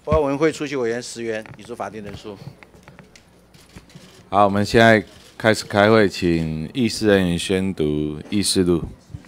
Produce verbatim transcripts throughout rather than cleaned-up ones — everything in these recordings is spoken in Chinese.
国安委员会出席委员十员，已足法定人数。 好，我们现在开始开会，请议事人员宣读议事录。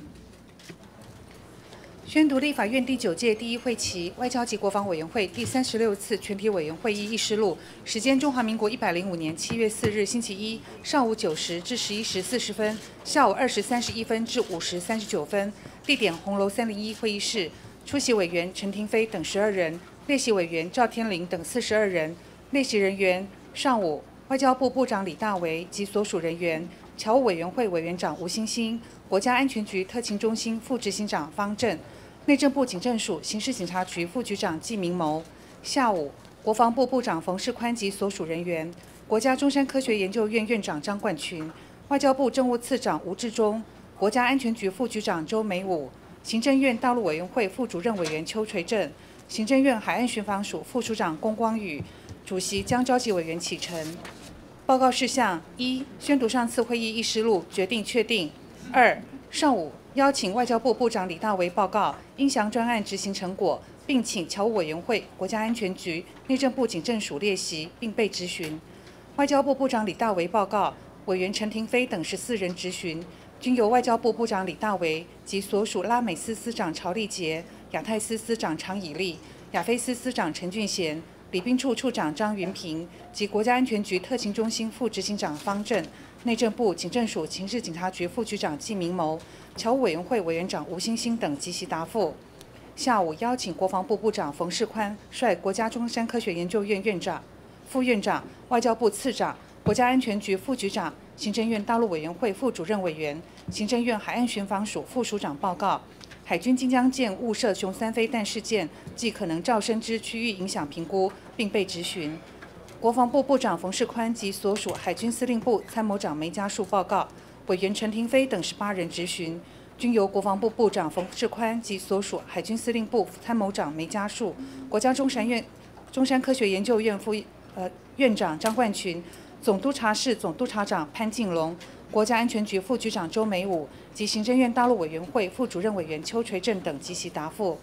宣读立法院第九届第一会期外交及国防委员会第三十六次全体委员会议议事录，时间：中华民国一百零五年七月四日星期一上午九时至十一时四十分，下午二时三十一分至五时三十九分。地点：红楼三零一会议室。出席委员陈廷飞等十二人，列席委员赵天麟等四十二人。列席人员：上午外交部部长李大为及所属人员，侨务委员会委员长吴欣欣，国家安全局特勤中心副执行长方正。内政部警政署刑事警察局副局长纪明谋。下午，国防部部长冯世宽及所属人员，国家中山科学研究院院长张冠群，外交部政务次长吴志忠，国家安全局副局长周美武，行政院大陆委员会副主任委员邱垂正，行政院海岸巡防署副署长龚光宇，主席将召集委员启程。报告事项：一、宣读上次会议议事录，决定确定；二、上午邀请外交部部长李大为报告应详专案执行成果，并请侨务委员会、国家安全局、内政部警政署列席，并被质询。外交部部长李大为报告，委员陈廷飞等十四人质询，均由外交部部长李大为及所属拉美司司长曹立杰、亚太司司长常以利、亚非司司长陈俊贤、礼宾处处长张云平及国家安全局特勤中心副执行长方正、内政部警政署刑事警察局副局长纪明谋、侨务委员会委员长吴欣欣等积极答复。下午邀请国防部部长冯世宽率国家中山科学研究院院长、副院长、外交部次长、国家安全局副局长、行政院大陆委员会副主任委员、行政院海岸巡防署副署长报告海军金江舰误射雄三飞弹事件及可能肇生之区域影响评估，并被质询。国防部部长冯世宽及所属海军司令部参谋长梅家树报告，委员陈廷飞等十八人质询，均由国防部部长冯世宽及所属海军司令部参谋长梅家树、国家中山院中山科学研究院副呃院长张冠群、总督察室总督察长潘敬龙、国家安全局副局长周美武及行政院大陆委员会副主任委员邱垂正等积极答复。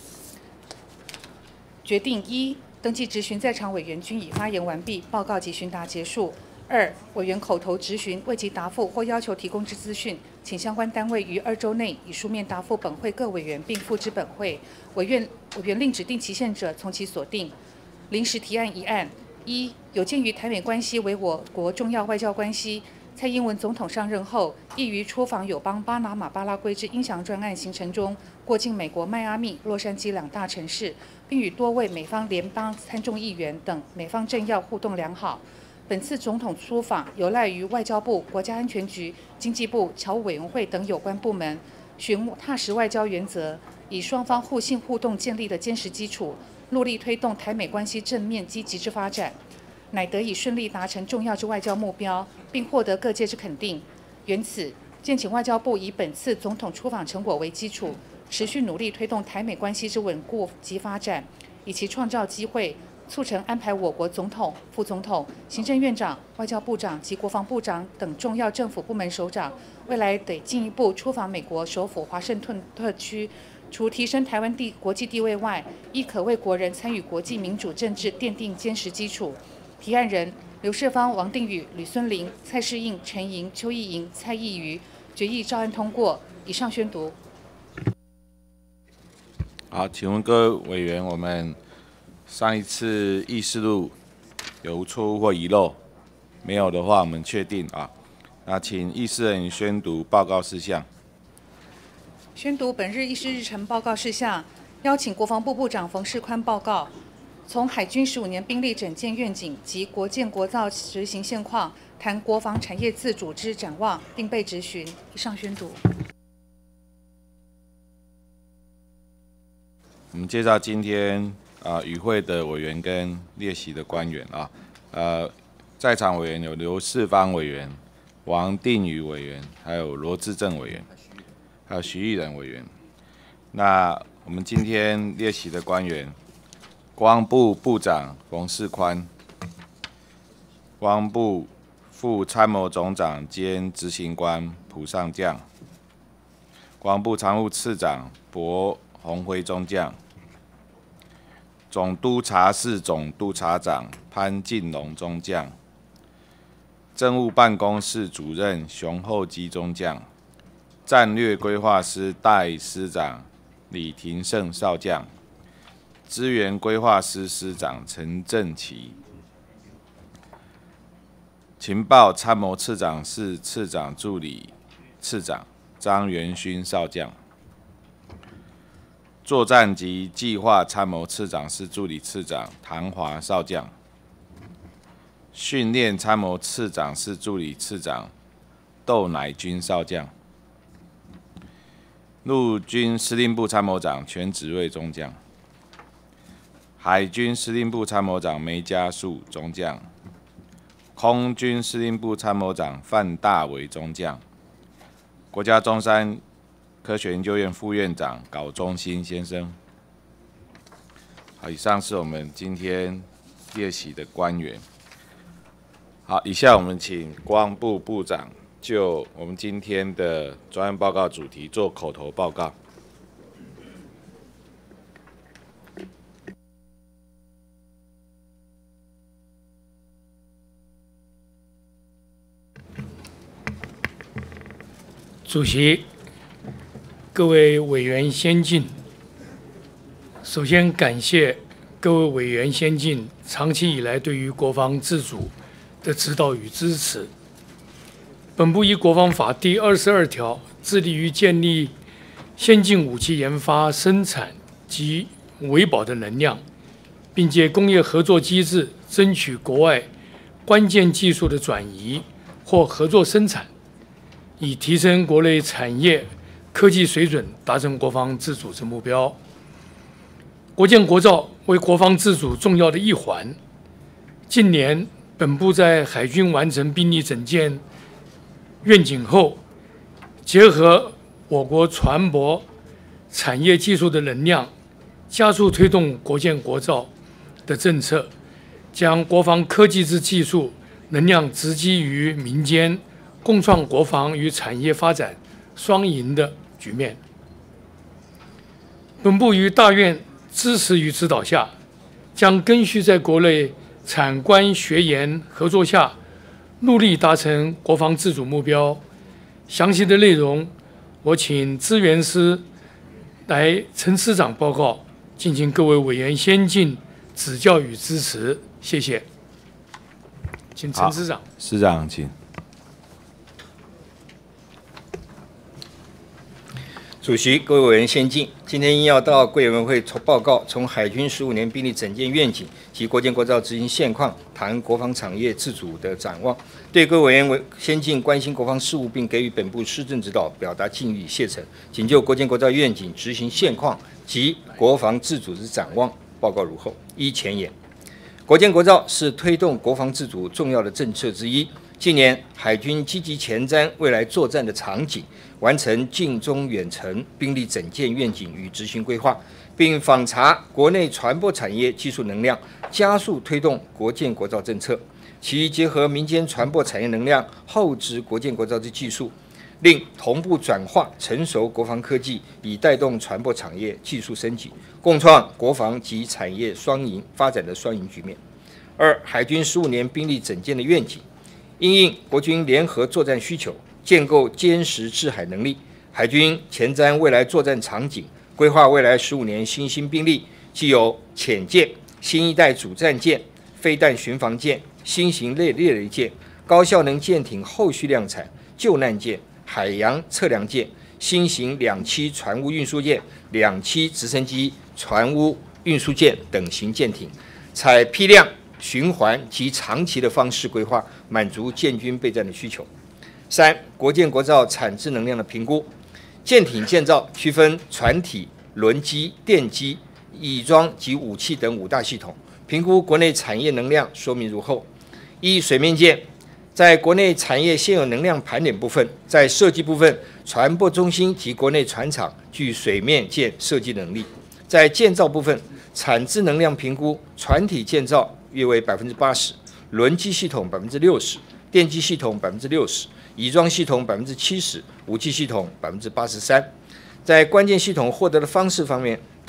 决定：一、登记质询在场委员均已发言完毕，报告及询答结束。二、委员口头质询未及答复或要求提供之资讯，请相关单位于二周内以书面答复本会各委员，并付之本会。委员委员另指定期限者，从其所定。临时提案一案：一、有鉴于台美关系为我国重要外交关系，蔡英文总统上任后，亦于出访友邦巴拿马、巴拉圭之应详专案行程中，过境美国迈阿密、洛杉矶两大城市，并与多位美方联邦参众议员等美方政要互动良好。本次总统出访有赖于外交部、国家安全局、经济部、侨务委员会等有关部门，循踏实外交原则，以双方互信互动建立的坚实基础，努力推动台美关系正面积极之发展，乃得以顺利达成重要之外交目标，并获得各界之肯定。缘此，建请外交部以本次总统出访成果为基础，持续努力推动台美关系之稳固及发展，以其创造机会，促成安排我国总统、副总统、行政院长、外交部长及国防部长等重要政府部门首长，未来得进一步出访美国首府华盛顿特区，除提升台湾地国际地位外，亦可为国人参与国际民主政治奠定坚实基础。提案人：刘世芳、王定宇、吕孙林、蔡世应、陈莹、邱意莹、蔡意瑜。决议照案通过。以上宣读。 好，请问各位委员，我们上一次议事录有无错误或遗漏？没有的话，我们确定啊。那请议事人员宣读报告事项。 宣读本日议事日程报告事项，邀请国防部部长冯世宽报告，从海军十五年兵力整建愿景及国建国造执行现况，谈国防产业自主之展望，并被质询。以上宣读。 我们介绍今天啊、呃、与会的委员跟列席的官员啊，呃，在场委员有刘世芳委员、王定宇委员，还有罗志正委员，还有徐毅人委员。那我们今天列席的官员，国防部部长冯世宽，国防部副参谋总长兼执行官蒲上将，国防部常务次长博鸿辉中将， 总督察室总督察长潘进龙中将，政务办公室主任熊厚基中将，战略规划师代师长李廷胜少将，资源规划师师长陈正奇，情报参谋次长室次长助理次长张元勋少将，作战及计划参谋次长室助理次长唐华少将，训练参谋次长室助理次长窦乃军少将，陆军司令部参谋长全子睿中将，海军司令部参谋长梅家树中将，空军司令部参谋长范大为中将，国家中山科学研究院副院长高忠兴先生。好，以上是我们今天列席的官员。好，以下我们请国防部部长就我们今天的专案报告主题做口头报告。 主席、各位委员先进，首先感谢各位委员先进长期以来对于国防自主的指导与支持。本部依国防法第二十二条，致力于建立先进武器研发、生产及维保的能量，并借工业合作机制争取国外关键技术的转移或合作生产，以提升国内产业科技水准，达成国防自主之目标。国建国造为国防自主重要的一环。近年，本部在海军完成兵力整建愿景后，结合我国船舶产业技术的能量，加速推动国建国造的政策，将国防科技之技术能量直击于民间，共创国防与产业发展双赢的局面。本部于大院支持与指导下，将根据在国内产官学研合作下，努力达成国防自主目标。详细的内容，我请资源司来陈司长报告，敬请各位委员先进指教与支持，谢谢。请陈司长。 司长，请。 主席、各位委员先进，今天应要到贵委员会报告从海军十五年兵力整建愿景及国建国造执行现况，谈国防产业自主的展望。对各位委员先进关心国防事务并给予本部施政指导，表达敬意谢忱。仅就国建国造愿景执行现况及国防自主之展望报告如后：一、前言，国建国造是推动国防自主重要的政策之一。近年，海军积极前瞻未来作战的场景，完成近中远程兵力整建愿景与执行规划，并访查国内船舶产业技术能量，加速推动国建国造政策。其结合民间船舶产业能量，后置国建国造之技术，令同步转化成熟国防科技，以带动船舶产业技术升级，共创国防及产业双赢发展的双赢局面。二、海军十五年兵力整建的愿景。因应国军联合作战需求，建构坚实制海能力。海军前瞻未来作战场景，规划未来十五年新兴兵力，既有潜舰、新一代主战舰、飞弹巡防舰、新型类猎雷舰、高效能舰艇后续量产、救难舰、海洋测量舰、新型两栖船坞运输舰、两栖直升机船坞运输舰等型舰艇，采批量、循环及长期的方式规划，满足建军备战的需求。三、国建国造产质能量的评估。舰艇建造区分船体、轮机、电机、乙装及武器等五大系统，评估国内产业能量说明如后：一、水面舰，在国内产业现有能量盘点部分，在设计部分，船舶中心及国内船厂具水面舰设计能力；在建造部分，产质能量评估，船体建造约为百分之八十，轮机系统百分之六十，电机系统百分之六十，乙装系统百分之七十，武器系统百分之八十三。在关键系统获得的方式方面，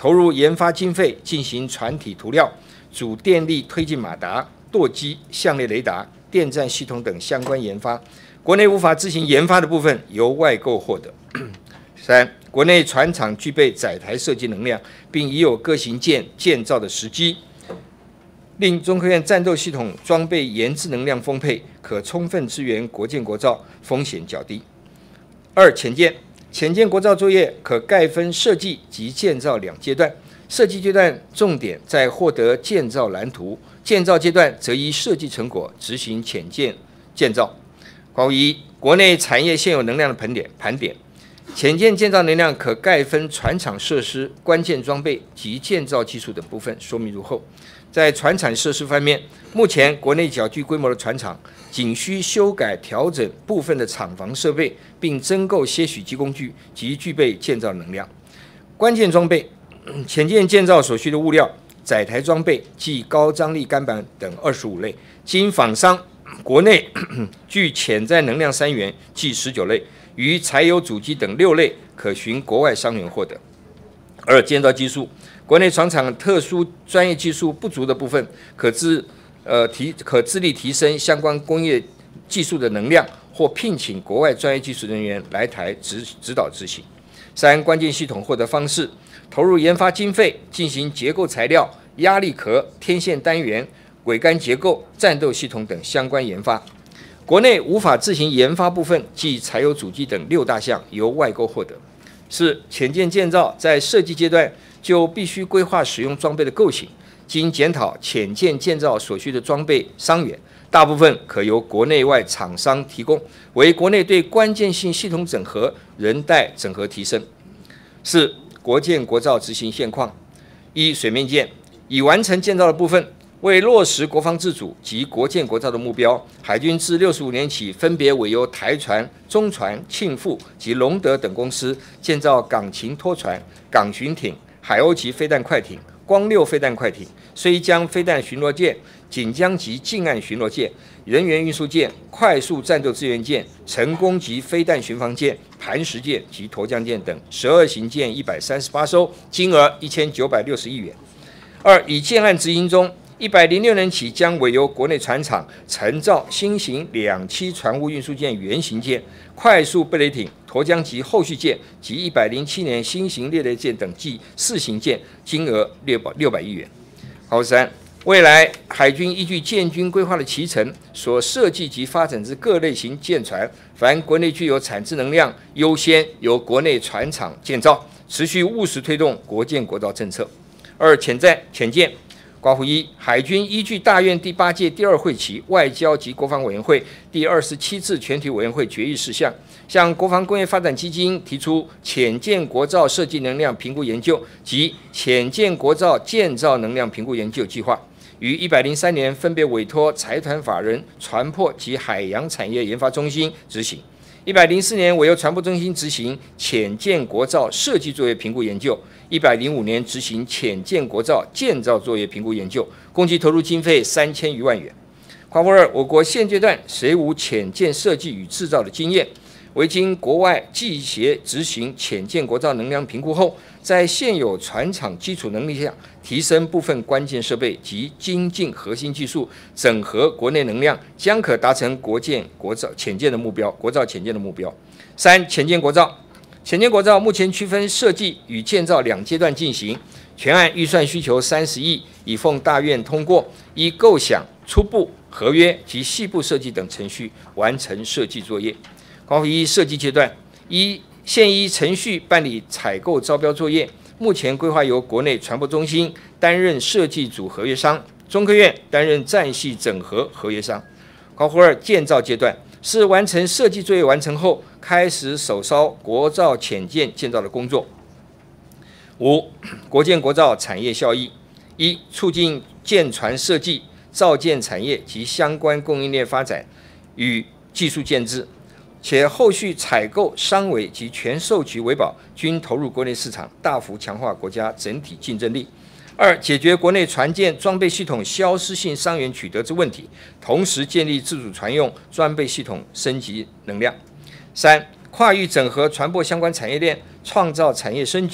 投入研发经费进行船体涂料、主电力推进马达、舵机、相列雷达、电站系统等相关研发，国内无法自行研发的部分由外购获得。三、国内船厂具备载台设计能量，并已有各型舰建造的时机，令中科院战斗系统装备研制能量丰沛，可充分支援国建国造，风险较低。二、潜舰，潜舰国造作业可概分设计及建造两阶段，设计阶段重点在获得建造蓝图，建造阶段则依设计成果执行潜舰建造。括弧一，国内产业现有能量的盘点盘点。潜舰建造能量可概分船厂设施、关键装备及建造技术等部分，说明如后。在船产设施方面，目前国内较具规模的船厂仅需修改调整部分的厂房设备，并增购些许机工具，即具备建造能量。关键装备，潜舰建造所需的物料、载台装备即高张力钢板等二十五类，经仿商国内具潜在能量三元即十九类。于柴油主机等六类可循国外商源获得。二、建造技术，国内船厂特殊专业技术不足的部分，可自呃提可自力提升相关工业技术的能量，或聘请国外专业技术人员来台指指导执行。三、关键系统获得方式，投入研发经费进行结构材料、压力壳、天线单元、桅杆结构、战斗系统等相关研发。国内无法自行研发部分，即柴油主机等六大项由外购获得。四、潜舰建造在设计阶段就必须规划使用装备的构型，经检讨潜舰建造所需的装备伤员，大部分可由国内外厂商提供，为国内对关键性系统整合仍待整合提升。四、国建国造执行现况。一、水面舰已完成建造的部分，为落实国防自主及国建国造的目标，海军自六十五年起，分别委由台船、中船、庆富及龙德等公司建造港勤拖船、港巡艇、海鸥级飞弹快艇、光六飞弹快艇、睢江飞弹巡逻舰、锦江级近岸巡逻舰、人员运输舰、快速战斗支援舰、成功级飞弹巡防舰、磐石舰及沱江舰等十二型舰一百三十八艘，金额一千九百六十亿元。二、已建案执行中。一百零六年起，将委由国内船厂承造新型两栖船坞运输舰原型舰、快速贝雷艇、沱江级后续舰及一百零七年新型猎雷舰等计四型舰，金额六百六百亿元。好三，未来海军依据建军规划的期程所设计及发展之各类型舰船，凡国内具有产制能量，优先由国内船厂建造，持续务实推动国建国造政策。二、潜在潜舰。括弧一，海军依据大院第八届第二会期外交及国防委员会第二十七次全体委员会决议事项，向国防工业发展基金提出潜舰国造设计能量评估研究及潜舰国造建造能量评估研究计划，于一百零三年分别委托财团法人船舶及海洋产业研发中心执行。一百零四年委由船舶中心执行潜舰国造设计作业评估研究，一百零五年执行潜舰国造建造作业评估研究，共计投入经费三千余万元。括弧二，我国现阶段虽无潜舰设计与制造的经验，为经国外技协执行潜舰国造能量评估后，在现有船厂基础能力下，提升部分关键设备及精进核心技术，整合国内能量，将可达成国建国造潜舰的目标。国造潜舰的目标。三、潜舰国造。潜舰国造目前区分设计与建造两阶段进行，全案预算需求三十亿，已奉大院通过，依构想、初步、合约及细部设计等程序完成设计作业。括弧一，设计阶段，一现依程序办理采购招标作业，目前规划由国内船舶中心担任设计组合约商，中科院担任战系整合合约商。括弧二，建造阶段是完成设计作业完成后，开始首艘国造潜舰建造的工作。五、国建国造产业效益：一、促进舰船设计、造舰产业及相关供应链发展与技术建制，且后续采购、商委及全售局维保均投入国内市场，大幅强化国家整体竞争力。二、解决国内船舰装备系统消失性伤员取得之问题，同时建立自主船用装备系统升级能量。三、跨域整合船舶相关产业链，创造产业升级，后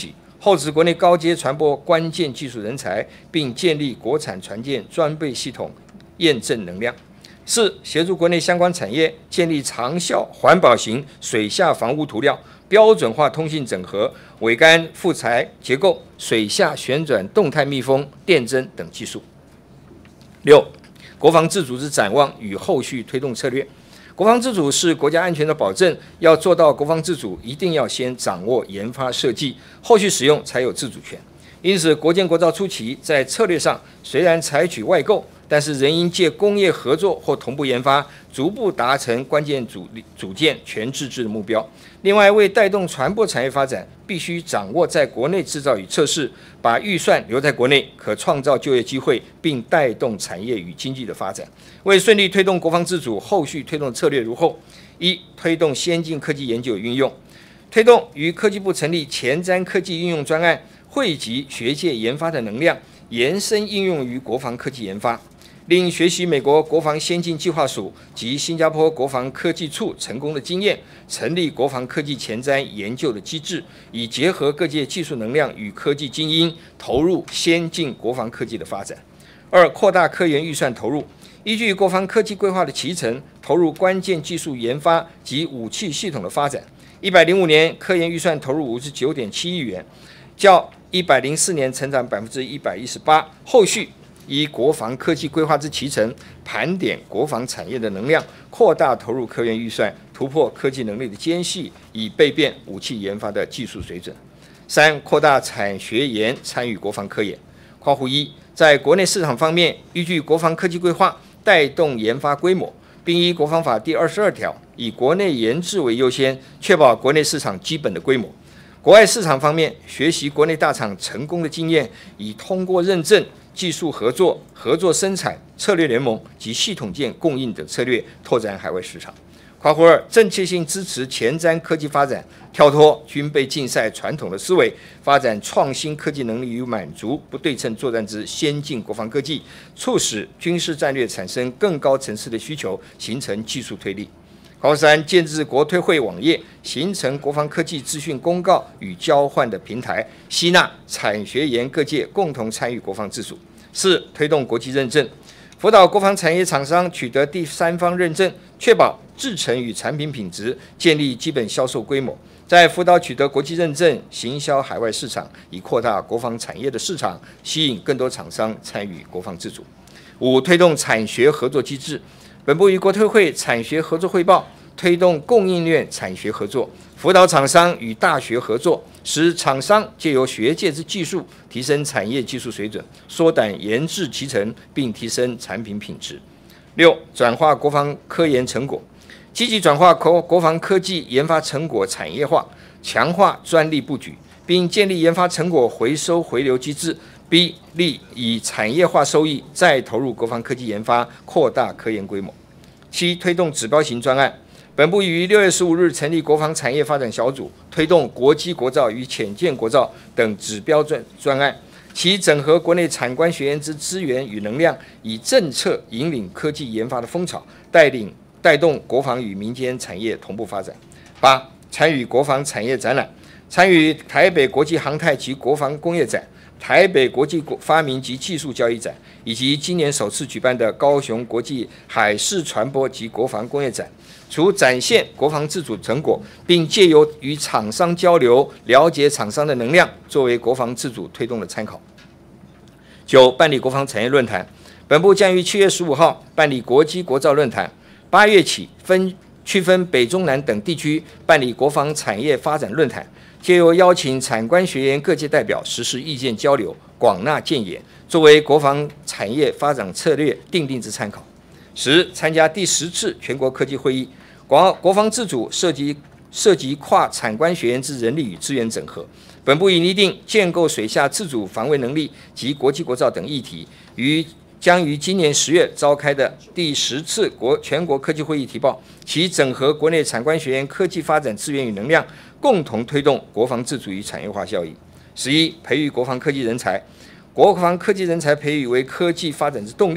厚植国内高阶传播关键技术人才，并建立国产船舰装备系统验证能量。四、协助国内相关产业建立长效环保型水下防污涂料标准化通信整合、桅杆副材结构、水下旋转动态密封、电针等技术。六、国防自主之展望与后续推动策略。国防自主是国家安全的保证，要做到国防自主，一定要先掌握研发设计，后续使用才有自主权。因此，国建国造初期在策略上虽然采取外购，但是仍应借工业合作或同步研发，逐步达成关键组组件全自制的目标。另外，为带动船舶产业发展，必须掌握在国内制造与测试，把预算留在国内，可创造就业机会，并带动产业与经济的发展。为顺利推动国防自主，后续推动策略如后：一、推动先进科技研究与运用，推动于科技部成立前瞻科技应用专案，汇集学界研发的能量，延伸应用于国防科技研发。另学习美国国防先进计划署及新加坡国防科技处成功的经验，成立国防科技前瞻研究的机制，以结合各界技术能量与科技精英，投入先进国防科技的发展。二、扩大科研预算投入，依据国防科技规划的期程，投入关键技术研发及武器系统的发展。一百零五年科研预算投入五十九点七亿元，较一百零四年成长百分之一百一十八。后续依国防科技规划之期程，盘点国防产业的能量，扩大投入科研预算，突破科技能力的间隙，以备变武器研发的技术水准。三、扩大产学研参与国防科研。括弧一，在国内市场方面，依据国防科技规划，带动研发规模，并依国防法第二十二条，以国内研制为优先，确保国内市场基本的规模。国外市场方面，学习国内大厂成功的经验，以通过认证、技术合作、合作生产、策略联盟及系统件供应等策略，拓展海外市场。括弧二，正确性支持前瞻科技发展，跳脱军备竞赛传统的思维，发展创新科技能力与满足不对称作战之先进国防科技，促使军事战略产生更高层次的需求，形成技术推力。括弧三，建制国推会网页，形成国防科技资讯公告与交换的平台，吸纳产学研各界共同参与国防自主。四、推动国际认证，辅导国防产业厂商取得第三方认证，确保制程与产品品质，建立基本销售规模。在辅导取得国际认证，行销海外市场，以扩大国防产业的市场，吸引更多厂商参与国防自主。五、推动产学合作机制。本部与国推会产学合作汇报，推动供应链产学合作，辅导厂商与大学合作，使厂商借由学界之技术，提升产业技术水准，缩短研制期程，并提升产品品质。六、转化国防科研成果，积极转化国国防科技研发成果产业化，强化专利布局，并建立研发成果回收回流机制，逼力以产业化收益再投入国防科技研发，扩大科研规模。七、推动指标型专案。本部于六月十五日成立国防产业发展小组，推动国机国造与潜舰国造等指标专专案，其整合国内产官学研之资源与能量，以政策引领科技研发的风潮，带领带动国防与民间产业同步发展。八、参与国防产业展览，参与台北国际航太及国防工业展、台北国际发明及技术交易展，以及今年首次举办的高雄国际海事船舶及国防工业展。除展现国防自主成果，并借由与厂商交流，了解厂商的能量，作为国防自主推动的参考。九、办理国防产业论坛，本部将于七月十五号办理国机国造论坛，八月起分区分北中南等地区办理国防产业发展论坛，借由邀请产官学研各界代表实施意见交流，广纳建言，作为国防产业发展策略订定之参考。十、参加第十次全国科技会议，国国防自主涉及涉及跨产官学研之人力与资源整合。本部已拟定建构水下自主防卫能力及国际国造等议题，于将于今年十月召开的第十次国全国科技会议提报，其整合国内产官学研科技发展资源与能量，共同推动国防自主与产业化效益。十一、培育国防科技人才，国防科技人才培育为科技发展之动力。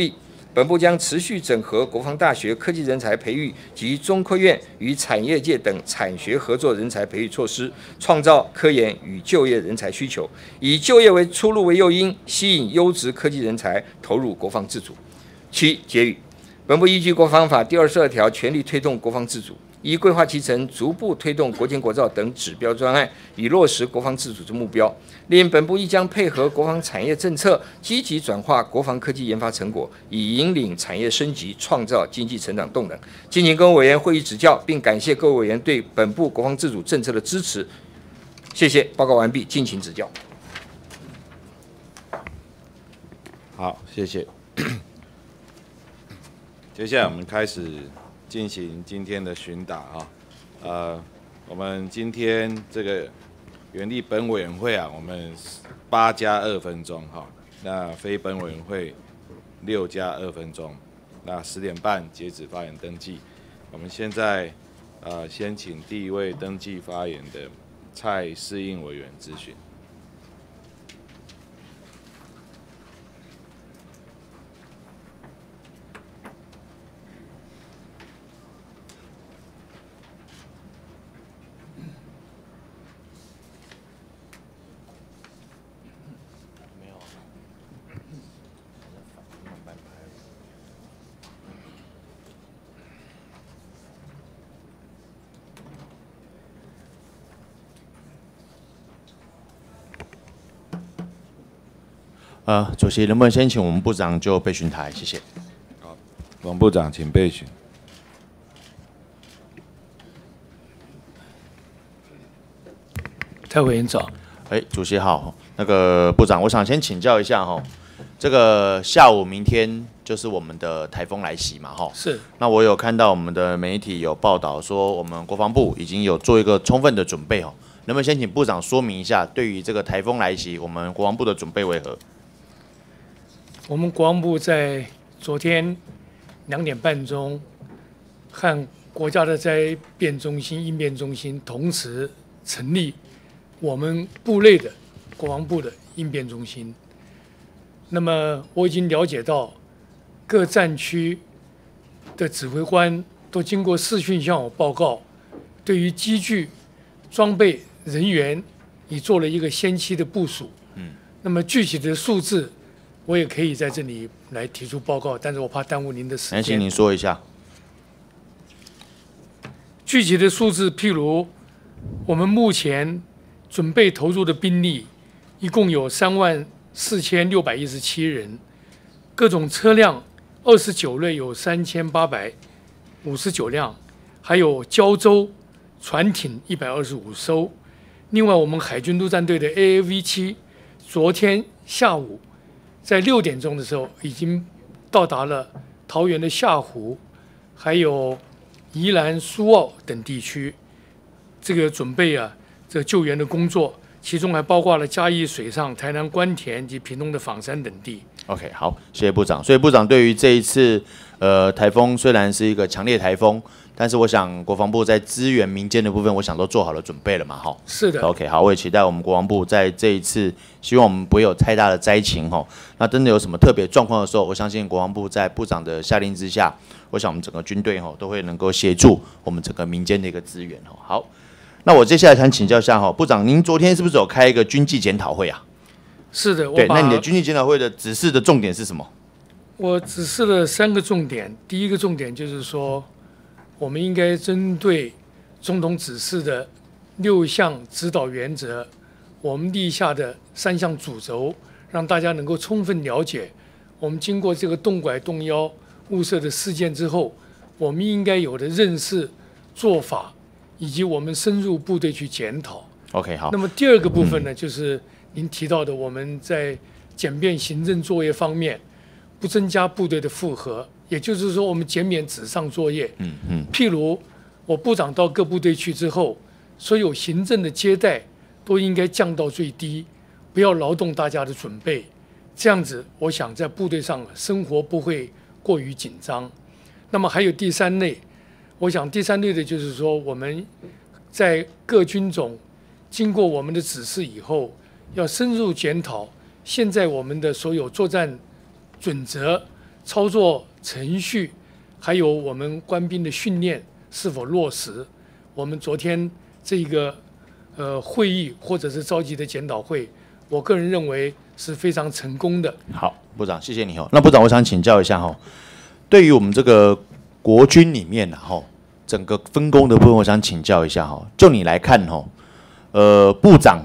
本部将持续整合国防大学科技人才培育及中科院与产业界等产学合作人才培育措施，创造科研与就业人才需求，以就业为出路为诱因，吸引优质科技人才投入国防自主。七、结语。本部依据国防法第二十二条，全力推动国防自主，依规划期程，逐步推动国建国造等指标专案，以落实国防自主之目标。另本部亦将配合国防产业政策，积极转化国防科技研发成果，以引领产业升级，创造经济成长动能。敬请各位委员会议指教，并感谢各位委员对本部国防自主政策的支持。谢谢，报告完毕，敬请指教。 好，谢谢。接下来我们开始进行今天的询答啊，呃，我们今天这个原立本委员会啊，我们八加二分钟哈，那非本委员会六加二分钟，那十点半截止发言登记。我们现在呃先请第一位登记发言的蔡适应委员咨询。 呃，主席，能不能先请我们部长就备询台？谢谢。 好，王部长，请备询。 蔡委员早。 哎，主席好。那个部长，我想先请教一下哈，这个下午明天就是我们的台风来袭嘛哈。 是。 那我有看到我们的媒体有报道说，我们国防部已经有做一个充分的准备哦。能不能先请部长说明一下，对于这个台风来袭，我们国防部的准备为何？ 我们国防部在昨天两点半钟和国家的灾变中心、应变中心同时成立我们部内的国防部的应变中心。那么我已经了解到各战区的指挥官都经过视讯向我报告，对于机具、装备、人员已做了一个先期的部署。嗯，那么具体的数字，我也可以在这里来提出报告，但是我怕耽误您的时间。 请您说一下。 具体的数字，譬如我们目前准备投入的兵力，一共有三万四千六百一十七人，各种车辆二十九类有三千八百五十九辆，还有胶舟船艇一百二十五艘。另外，我们海军陆战队的 A A V 七，昨天下午在六点钟的时候，已经到达了桃园的下湖，还有宜兰、苏澳等地区。这个准备啊，这个救援的工作，其中还包括了嘉义水上、台南关田及屏东的枋山等地。 OK， 好，谢谢部长。所以部长对于这一次呃台风虽然是一个强烈台风，但是我想国防部在支援民间的部分，我想都做好了准备了嘛，哈。 是的。 OK， 好，我也期待我们国防部在这一次，希望我们不会有太大的灾情哈。那真的有什么特别状况的时候，我相信国防部在部长的下令之下，我想我们整个军队哈都会能够协助我们整个民间的一个资源哈。好，那我接下来想请教一下哈，部长，您昨天是不是有开一个军纪检讨会啊？ 是的，我对，那你的军纪检讨会的指示的重点是什么？ 我指示了三个重点。第一个重点就是说，我们应该针对总统指示的六项指导原则，我们立下的三项主轴，让大家能够充分了解，我们经过这个动拐动腰误射的事件之后，我们应该有的认识、做法，以及我们深入部队去检讨。 OK， 好。 那么第二个部分呢，嗯、就是您提到的，我们在简便行政作业方面，不增加部队的负荷，也就是说，我们减免纸上作业。嗯嗯。譬如，我部长到各部队去之后，所有行政的接待都应该降到最低，不要劳动大家的准备。这样子，我想在部队上生活不会过于紧张。那么还有第三类，我想第三类的就是说，我们在各军种经过我们的指示以后，要深入检讨现在我们的所有作战准则操作程序，还有我们官兵的训练是否落实。我们昨天这个呃会议或者是召集的检讨会，我个人认为是非常成功的。 好，部长，谢谢你哦。那部长，我想请教一下哈，对于我们这个国军里面啊哈，整个分工的部分，我想请教一下哈。就你来看哈，呃，部长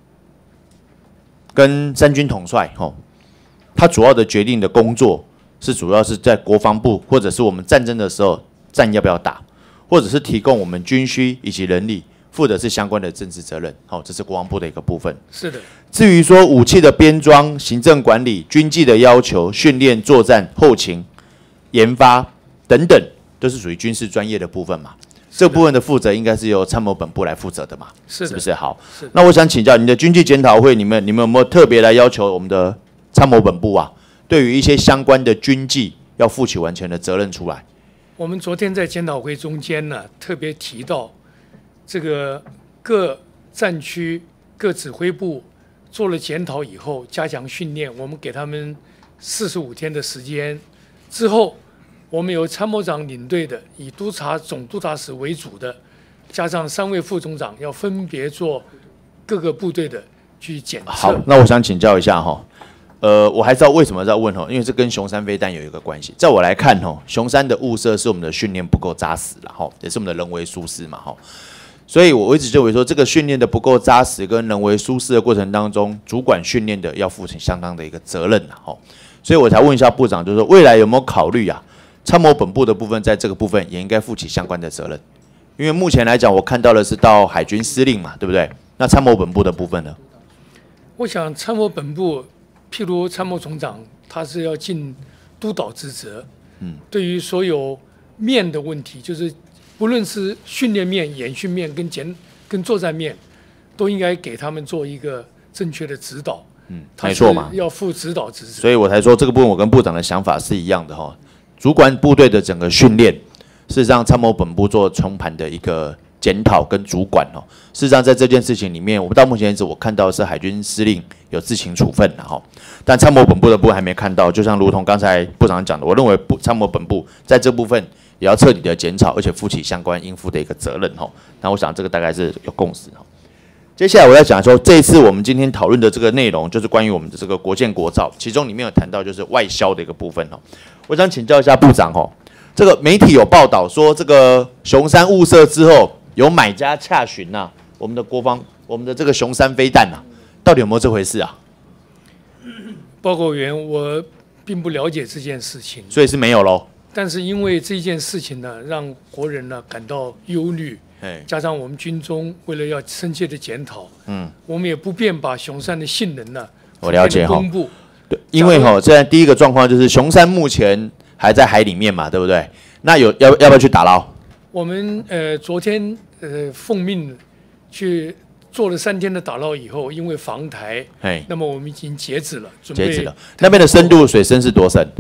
跟三军统帅哈，他主要的决定的工作是主要是在国防部，或者是我们战争的时候战要不要打，或者是提供我们军需以及人力，负责是相关的政治责任。好，这是国防部的一个部分。 是的。 至于说武器的编装、行政管理、军纪的要求、训练、作战、后勤、研发等等，都是属于军事专业的部分嘛。这部分的负责应该是由参谋本部来负责的嘛， 是, 是不是？好， 是那我想请教你的军纪检讨会，你们你们有没有特别来要求我们的参谋本部啊，对于一些相关的军纪要负起完全的责任出来？ 我们昨天在检讨会中间呢，特别提到这个各战区、各指挥部做了检讨以后，加强训练，我们给他们四十五天的时间之后，我们由参谋长领队的，以督察总督察室为主的，加上三位副总长，要分别做各个部队的去检测。 好，那我想请教一下哈，呃，我还知道为什么在问哈，因为这跟雄三飞弹有一个关系。在我来看哈，雄三的雾社是我们的训练不够扎实啦哈，也是我们的人为疏失嘛哈。所以我一直认为说，这个训练的不够扎实跟人为疏失的过程当中，主管训练的要负起相当的一个责任啦哈。所以我才问一下部长，就是说未来有没有考虑啊，参谋本部的部分在这个部分也应该负起相关的责任？因为目前来讲，我看到的是到海军司令嘛，对不对？那参谋本部的部分呢？ 我想参谋本部，譬如参谋总长，他是要尽督导职责，嗯，对于所有面的问题，就是不论是训练面、演训面跟检跟作战面，都应该给他们做一个正确的指导。 嗯，没错嘛， 要负指导职责。 所以我才说这个部分我跟部长的想法是一样的哈。主管部队的整个训练，事实上参谋本部做冲盘的一个检讨跟主管哦。事实上在这件事情里面，我们到目前为止我看到的是海军司令有自行处分了哈，但参谋本部的部分还没看到。就像如同刚才部长讲的，我认为部参谋本部在这部分也要彻底的检讨，而且负起相关应负的一个责任哈。那我想这个大概是有共识哈。接下来我要讲说，这一次我们今天讨论的这个内容，就是关于我们的这个国建国造，其中里面有谈到就是外销的一个部分哦。我想请教一下部长哦，这个媒体有报道说，这个雄三雾社之后有买家洽询呐，我们的国防，我们的这个雄三飞弹呐，到底有没有这回事啊？ 报告员，我并不了解这件事情， 所以是没有喽。 但是因为这件事情呢，让国人呢感到忧虑。加上我们军中为了要深切的检讨，嗯，我们也不便把雄三的性能呢， 我了解公布。 对，因为哈，现在第一个状况就是雄三目前还在海里面嘛，对不对？那有要要不要去打捞？ 我们呃昨天呃奉命去做了三天的打捞以后，因为防台，哎，那么我们已经截止了，准备截止了。那边的深度水深是多深？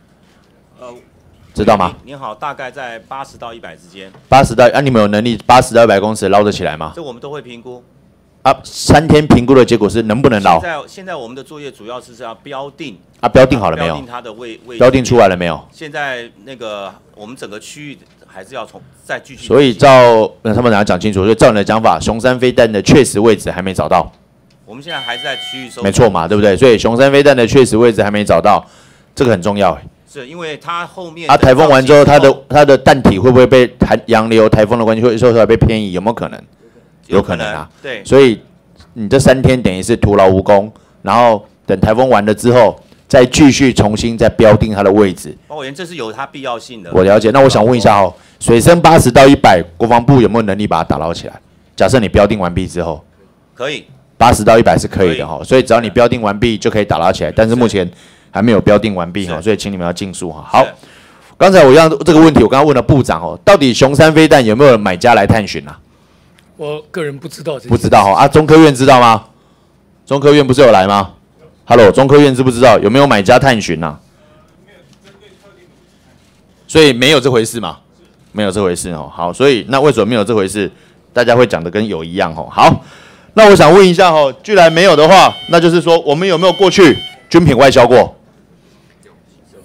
知道吗？ 您好，大概在八十到一百之间。 八十到啊，你们有能力八十到一百公尺捞得起来吗？ 这我们都会评估。 啊，三天评估的结果是能不能捞？ 现在现在我们的作业主要是要标定。 啊，标定好了没有？ 标定它的位位。 标定出来了没有？ 现在那个我们整个区域还是要从再继续。 所以照那他们俩讲清楚，所以照你的讲法，雄三飞弹的确实位置还没找到。 我们现在还是在区域搜。 没错嘛，对不对？所以雄三飞弹的确实位置还没找到，这个很重要。 是因为它后面啊，台风完之后，它的它的弹体会不会被台洋流、台风的关系会受出来被偏移？有没有可能？有可能啊。 对。 所以你这三天等于是徒劳无功，然后等台风完了之后，再继续重新再标定它的位置。 报告员，这是有它必要性的。 我了解。那我想问一下哦，水深八十到一百，国防部有没有能力把它打捞起来？假设你标定完毕之后， 可以。 八十到一百是可以的哈，所以只要你标定完毕就可以打捞起来。但是目前还没有标定完毕哈，所以请你们要尽速哈。好，刚才我让这个问题，我刚刚问了部长哦，到底雄三飞弹有没有买家来探寻啊？ 我个人不知道这， 不知道哈啊，中科院知道吗？中科院不是有来吗 ？Hello， 中科院知不知道有没有买家探寻啊？所以没有这回事嘛？没有这回事哦。好，所以那为什么没有这回事？大家会讲的跟有一样哦。好，那我想问一下哦，既然没有的话，那就是说我们有没有过去军品外销过？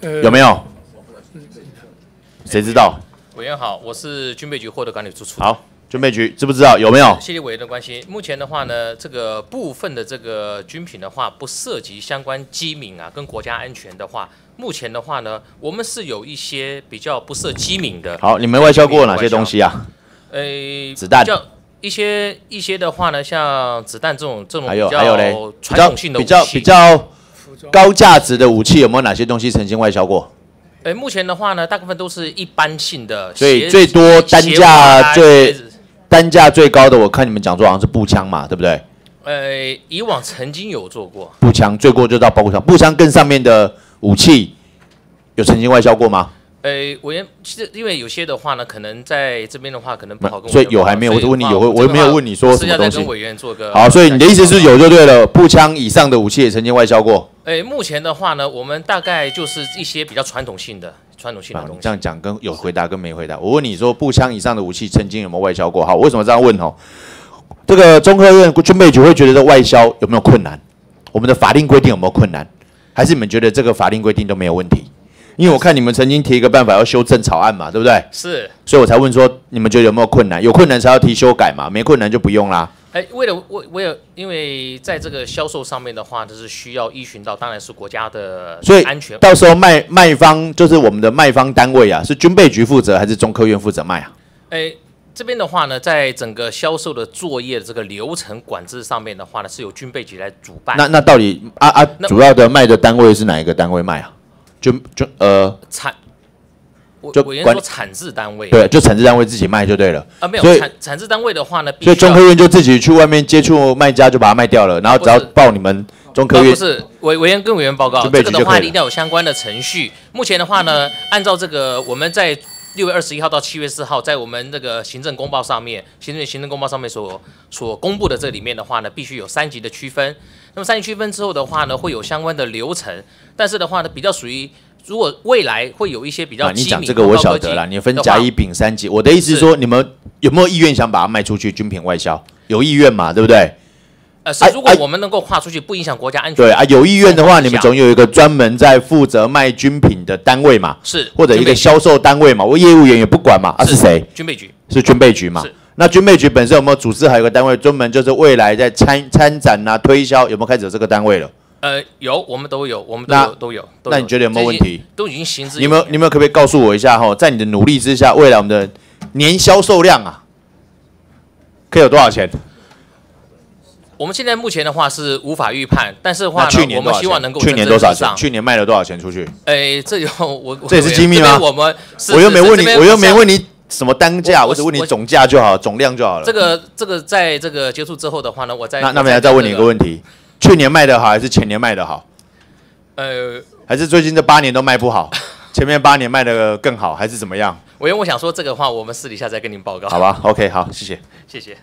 呃有没有？谁知道？ 委员好，我是军备局获得管理处处长。 好，军备局知不知道有没有？ 谢谢委员的关心。目前的话呢，这个部分的这个军品的话，不涉及相关机敏啊跟国家安全的话，目前的话呢，我们是有一些比较不涉机敏的。 好，你们外销过哪些东西啊？ 呃， 子弹。 比较一些一些的话呢，像子弹这种这种还比有还有嘞， 较传统性的武器， 比较比较高价值的武器，有没有哪些东西曾经外销过？ 呃，目前的话呢，大部分都是一般性的， 所以最多单价最单价最高的，我看你们讲座好像是步枪嘛，对不对？ 呃，以往曾经有做过步枪，最过就到步枪，步枪更上面的武器有曾经外销过吗？ 呃，委员，其实因为有些的话呢，可能在这边的话，可能不好跟。 所以有还没有？我问你有，我没有问你说什么东西。 跟委员做个。 好，所以你的意思是有就对了，步枪以上的武器也曾经外销过。 诶，目前的话呢，我们大概就是一些比较传统性的、传统性的东西。 这样讲跟有回答跟没回答。我问你说，步枪以上的武器曾经有没有外销过？好，为什么这样问？哦，这个中科院军备局会觉得这外销有没有困难？我们的法令规定有没有困难？还是你们觉得这个法令规定都没有问题？因为我看你们曾经提一个办法要修正草案嘛，对不对？ 是。 所以我才问说，你们觉得有没有困难？有困难才要提修改嘛，没困难就不用啦。 哎，为了为为了，因为在这个销售上面的话，就是需要依循到，当然是国家的安全。 所以到时候卖卖方就是我们的卖方单位啊，是军备局负责还是中科院负责卖啊？ 哎，这边的话呢，在整个销售的作业的这个流程管制上面的话呢，是由军备局来主办。 那那到底啊啊，主要的卖的单位是哪一个单位卖啊？就就呃产。 就委员说产制单位， 对，就产制单位自己卖就对了。 啊，没有产产制单位的话呢， 所以中科院就自己去外面接触卖家，就把它卖掉了，然后只要报你们中科院。 不是委委员跟委员报告，这个的话一定要有相关的程序。目前的话呢，按照这个我们在六月二十一号到七月四号，在我们这个行政公报上面，行政行政公报上面所所公布的这里面的话呢，必须有三级的区分。那么三级区分之后的话呢，会有相关的流程，但是的话呢，比较属于。如果未来会有一些比较、啊， 你讲这个我晓得啦，你分甲一丙三级。我的意思是说，你们有没有意愿想把它卖出去，军品外销？有意愿嘛，对不对？ 呃，是，如果我们能够跨出去，不影响国家安全。 对啊，有意愿的话，你们总有一个专门在负责卖军品的单位嘛， 是， 或者一个销售单位嘛，我业务员也不管嘛，啊是谁？ 军备局， 是军备局嘛？那军备局本身有没有组织还有一个单位专门就是未来在参参展啊、推销，有没有开始有这个单位了？ 呃，有，我们都有，我们都有，都有。都有那你觉得有没有问题？ 都已经行之有年。 你们你们可不可以告诉我一下哈，在你的努力之下，未来我们的年销售量啊，可以有多少钱？ 我们现在目前的话是无法预判，但是的话呢， 去年我们希望能够去年多少钱？去年卖了多少钱出去？ 哎，这有我这也是机密吗？ 我们我又没问你，我又没问你什么单价，我只问你总价就好，总量就好了。 这个这个在这个结束之后的话呢，我再那那么再问你一个问题。去年卖的好还是前年卖的好？ 呃， 还是最近这八年都卖不好，前面八年卖的更好，还是怎么样？ 委员，我想说这个话，我们私底下再跟您报告。 好吧 ，OK， 好，谢谢， 谢谢。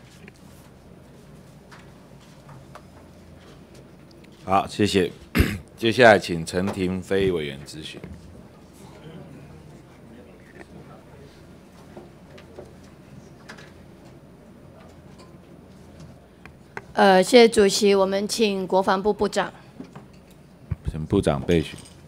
好，谢谢。接下来请陈廷飞委员咨询。 呃，谢谢主席，我们请国防部部长。 请部长备询。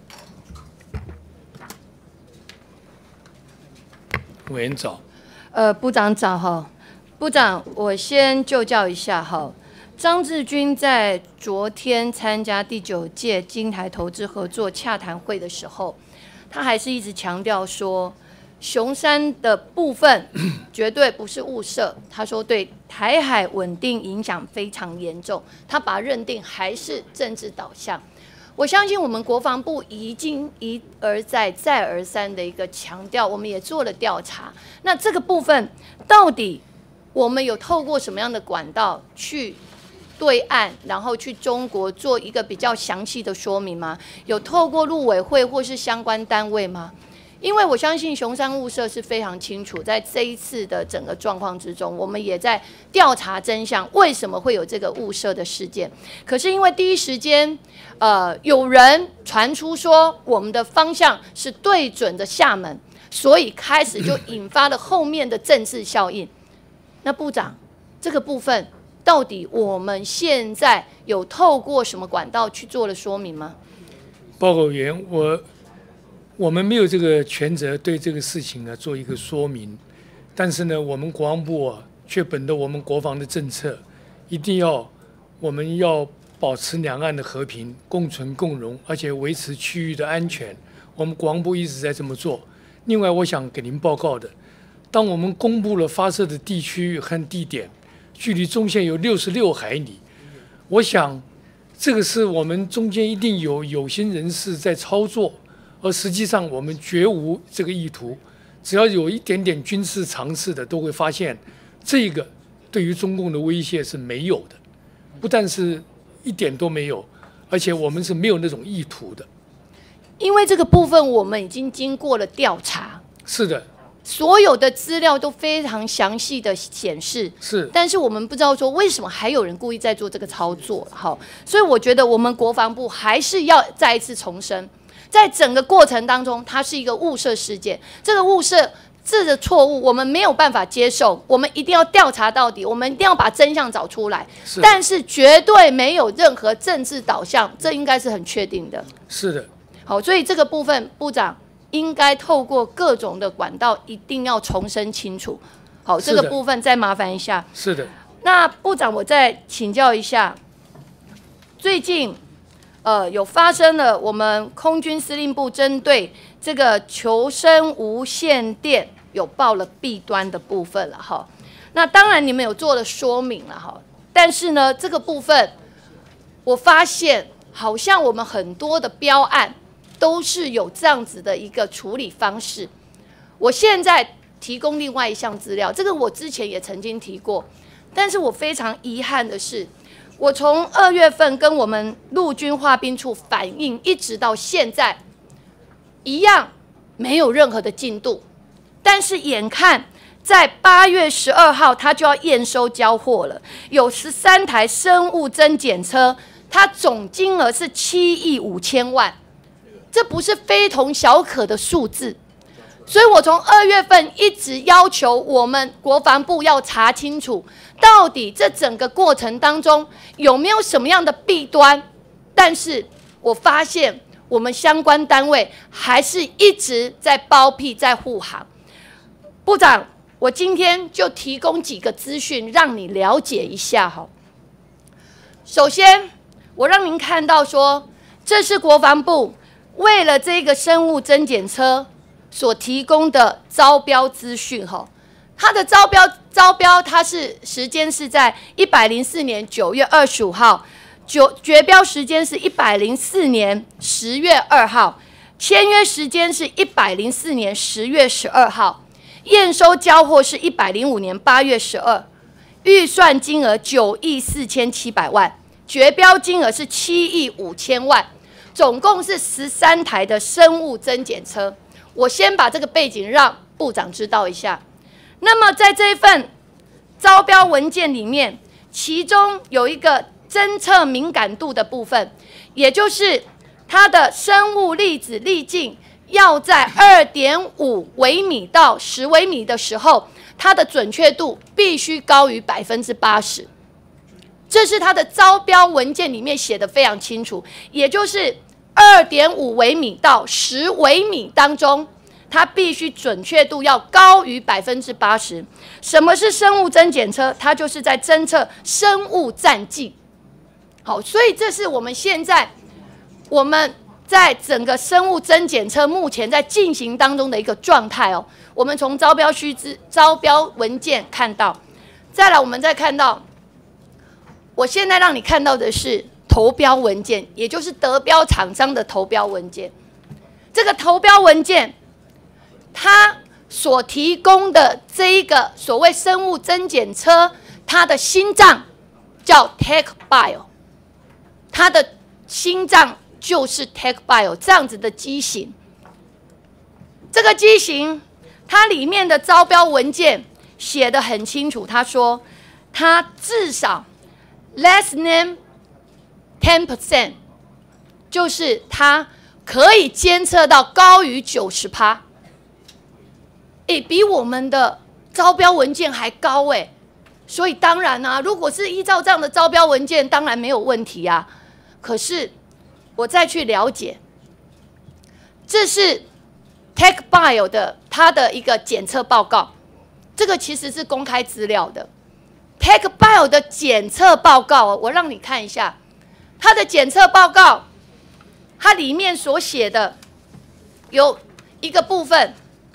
委员早。 呃，部长早哈。部长，我先就教一下哈。张志军在昨天参加第九届金台投资合作洽谈会的时候，他还是一直强调说，雄山的部分绝对不是误射。他说对台海稳定影响非常严重，他把认定还是政治导向。我相信我们国防部已经一而再、再而三的一个强调，我们也做了调查。那这个部分到底我们有透过什么样的管道去对岸，然后去中国做一个比较详细的说明吗？有透过陆委会或是相关单位吗？因为我相信雄山误射是非常清楚，在这一次的整个状况之中，我们也在调查真相，为什么会有这个误射的事件？可是因为第一时间，呃，有人传出说我们的方向是对准的厦门，所以开始就引发了后面的政治效应。那部长，这个部分到底我们现在有透过什么管道去做了说明吗？ 报告员，我我们没有这个权责对这个事情呢做一个说明，但是呢，我们国防部啊，却本着我们国防的政策，一定要我们要保持两岸的和平、共存共荣，而且维持区域的安全。我们国防部一直在这么做。另外，我想给您报告的，当我们公布了发射的地区和地点，距离中线有六十六海里，我想这个是我们中间一定有有心人士在操作。而实际上，我们绝无这个意图。只要有一点点军事常识的，都会发现，这个对于中共的威胁是没有的，不但是一点都没有，而且我们是没有那种意图的。 因为这个部分我们已经经过了调查， 是的， 所有的资料都非常详细的显示， 是。 但是我们不知道说为什么还有人故意在做这个操作，好，所以我觉得我们国防部还是要再一次重申。在整个过程当中，它是一个误射事件。这个误射这个错误，我们没有办法接受，我们一定要调查到底，我们一定要把真相找出来。 是， 但是绝对没有任何政治导向，这应该是很确定的。 是的。 好，所以这个部分，部长应该透过各种的管道，一定要重申清楚。好，这个部分再麻烦一下。 是的。 那部长，我再请教一下，最近。呃，有发生了，我们空军司令部针对这个求生无线电有报了弊端的部分了哈。那当然你们有做了说明了哈，但是呢，这个部分我发现好像我们很多的标案都是有这样子的一个处理方式。我现在提供另外一项资料，这个我之前也曾经提过，但是我非常遗憾的是。我从二月份跟我们陆军划兵处反映，一直到现在，一样没有任何的进度。但是眼看在八月十二号，它就要验收交货了，有十三台生物侦检车，它总金额是七亿五千万，这不是非同小可的数字。所以我从二月份一直要求我们国防部要查清楚，到底这整个过程当中有没有什么样的弊端。但是我发现我们相关单位还是一直在包庇，在护航。部长，我今天就提供几个资讯让你了解一下哈。首先，我让您看到说，这是国防部为了这个生物侦检车所提供的招标资讯哈，它的招标招标它是时间是在一百零四年九月二十五号，九决标时间是一百零四年十月二号，签约时间是一百零四年十月十二号，验收交货是一百零五年八月十二，预算金额九亿四千七百万，决标金额是七亿五千万，总共是十三台的生物侦检车。我先把这个背景让部长知道一下。那么在这一份招标文件里面，其中有一个侦测敏感度的部分，也就是它的生物粒子粒径要在 二点五微米到十微米的时候，它的准确度必须高于 百分之八十。这是它的招标文件里面写的非常清楚，也就是二点五微米到十微米当中，它必须准确度要高于 百分之八十。什么是生物侦检车？它就是在侦测生物战剂。好，所以这是我们现在我们在整个生物侦检车目前在进行当中的一个状态哦。我们从招标须知、招标文件看到，再来我们再看到，我现在让你看到的是投标文件，也就是得标厂商的投标文件。这个投标文件，它所提供的这一个所谓生物侦检车，它的心脏叫 TechBio， 它的心脏就是 TechBio 这样子的机型。这个机型，它里面的招标文件写得很清楚，他说它至少 less than ten percent， 就是它可以监测到高于 百分之九十， 诶，比我们的招标文件还高诶。所以当然啊，如果是依照这样的招标文件，当然没有问题啊。可是我再去了解，这是 TechBio 的它的一个检测报告，这个其实是公开资料的。TechBio 的检测报告，我让你看一下，它的检测报告，它里面所写的有一个部分，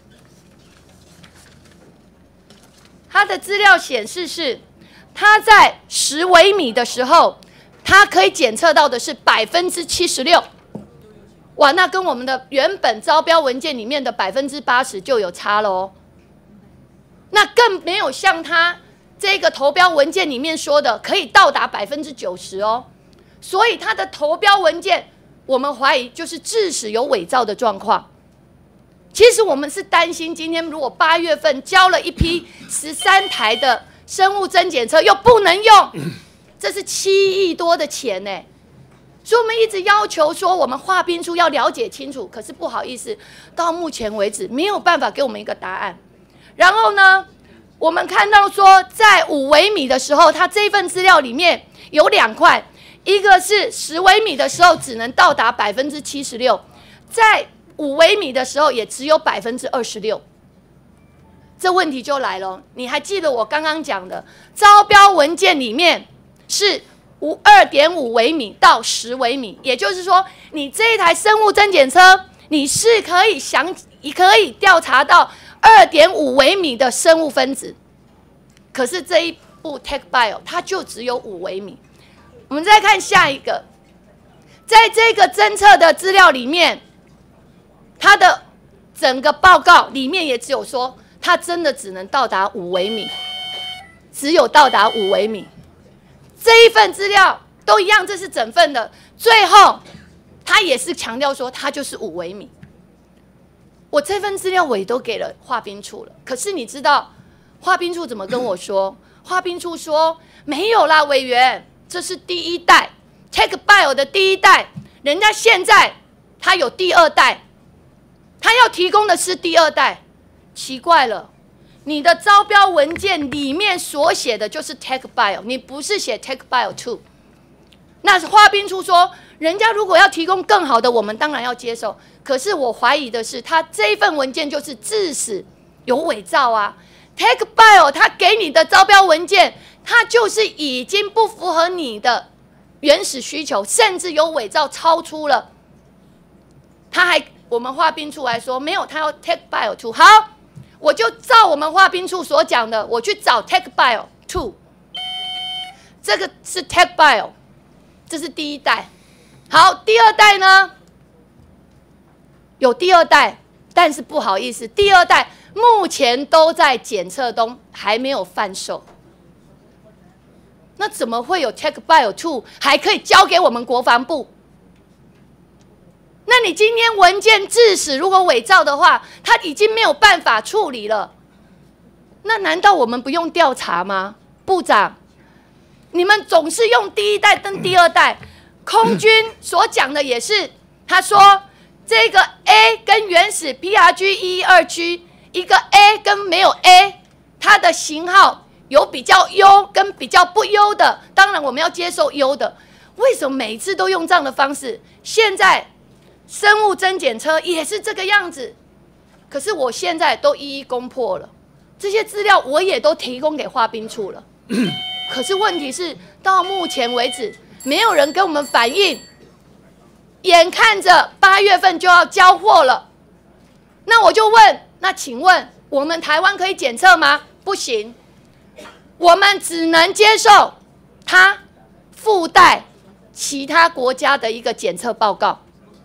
它的资料显示是，它在十微米的时候，它可以检测到的是百分之七十六。哇，那跟我们的原本招标文件里面的百分之八十就有差了哦。那更没有像它这个投标文件里面说的，可以到达百分之九十哦。所以它的投标文件，我们怀疑就是致使有伪造的状况。其实我们是担心，今天如果八月份交了一批十三台的生物侦检车又不能用，这是七亿多的钱呢。所以我们一直要求说，我们划兵书要了解清楚。可是不好意思，到目前为止没有办法给我们一个答案。然后呢，我们看到说，在五微米的时候，它这份资料里面有两块，一个是十微米的时候只能到达百分之七十六，在五微米的时候也只有百分之二十六。这问题就来了，你还记得我刚刚讲的招标文件里面是五二点五微米到十微米，也就是说，你这一台生物侦检车，你是可以详，你可以调查到二点五微米的生物分子。可是这一部 TechBio 它就只有五微米。我们再看下一个，在这个侦测的资料里面，它的整个报告里面也只有说，它真的只能到达五微米，只有到达五微米。这一份资料都一样，这是整份的。最后，他也是强调说，它就是五微米。我这份资料我也都给了划兵处了，可是你知道划兵处怎么跟我说？划兵处说没有啦，委员，这是第一代 TechBio 的第一代，人家现在他有第二代，他要提供的是第二代。奇怪了。你的招标文件里面所写的就是 TechBio， 你不是写 TechBio 二。那划兵处说，人家如果要提供更好的，我们当然要接受。可是我怀疑的是，他这一份文件就是致使有伪造啊。TechBio 他给你的招标文件，它就是已经不符合你的原始需求，甚至有伪造超出了。他还我们划兵处来说，没有，他要 TechBio 二。好。我就照我们划兵处所讲的，我去找 TechBio 二，这个是 TechBio， 这是第一代。好，第二代呢？有第二代，但是不好意思，第二代目前都在检测中，还没有贩售。那怎么会有 TechBio 二还可以交给我们国防部？那你今天文件致使如果伪造的话，他已经没有办法处理了。那难道我们不用调查吗？部长，你们总是用第一代跟第二代，空军所讲的也是，他说这个 A 跟原始 P R G 一一二 G， 一个 A 跟没有 A， 它的型号有比较优跟比较不优的，当然我们要接受优的。为什么每一次都用这样的方式？现在生物侦检车也是这个样子，可是我现在都一一攻破了，这些资料我也都提供给划兵处了。可是问题是，到目前为止，没有人跟我们反映。眼看着八月份就要交货了，那我就问，那请问我们台湾可以检测吗？不行，我们只能接受它附带其他国家的一个检测报告。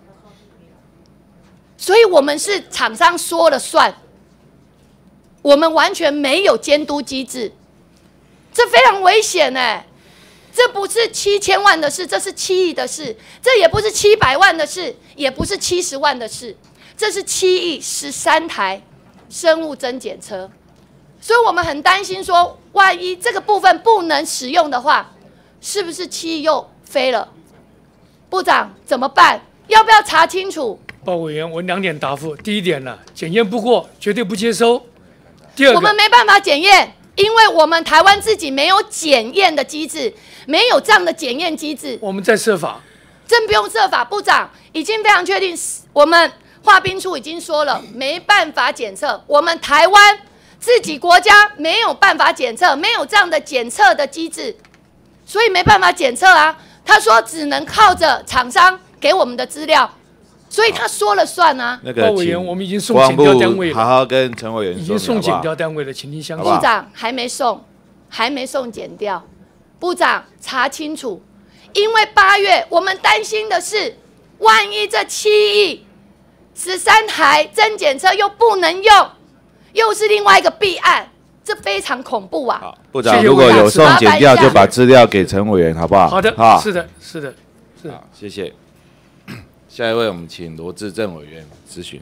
所以我们是厂商说了算，我们完全没有监督机制，这非常危险哎！这不是七千万的事，这是七亿的事，这也不是七百万的事，也不是七十万的事，这是七亿十三台生物侦检车，所以我们很担心说，万一这个部分不能使用的话，是不是七亿又飞了？部长怎么办？要不要查清楚？ 鲍委员，我两点答复。第一点呢，检验不过，绝对不接收。第二个， 我们没办法检验，因为我们台湾自己没有检验的机制，没有这样的检验机制。 我们在设法， 真不用设法。部长已经非常确定，我们化兵处已经说了，没办法检测，我们台湾自己国家没有办法检测，没有这样的检测的机制，所以没办法检测啊。他说只能靠着厂商给我们的资料，所以他说了算啊。 那个委员，我们已经送检调单位了， 好好跟陈委员已经送检调单位了，请您相信。 部长还没送，还没送检调，部长查清楚，因为八月我们担心的是，万一这七亿十三台真检测又不能用，又是另外一个弊案，这非常恐怖啊！ 好，部长如果有送检调，就把资料给陈委员，好不好？ 好的， 好， 是的，是的，是的。 好，谢谢。下一位，我们请罗致政委员咨询。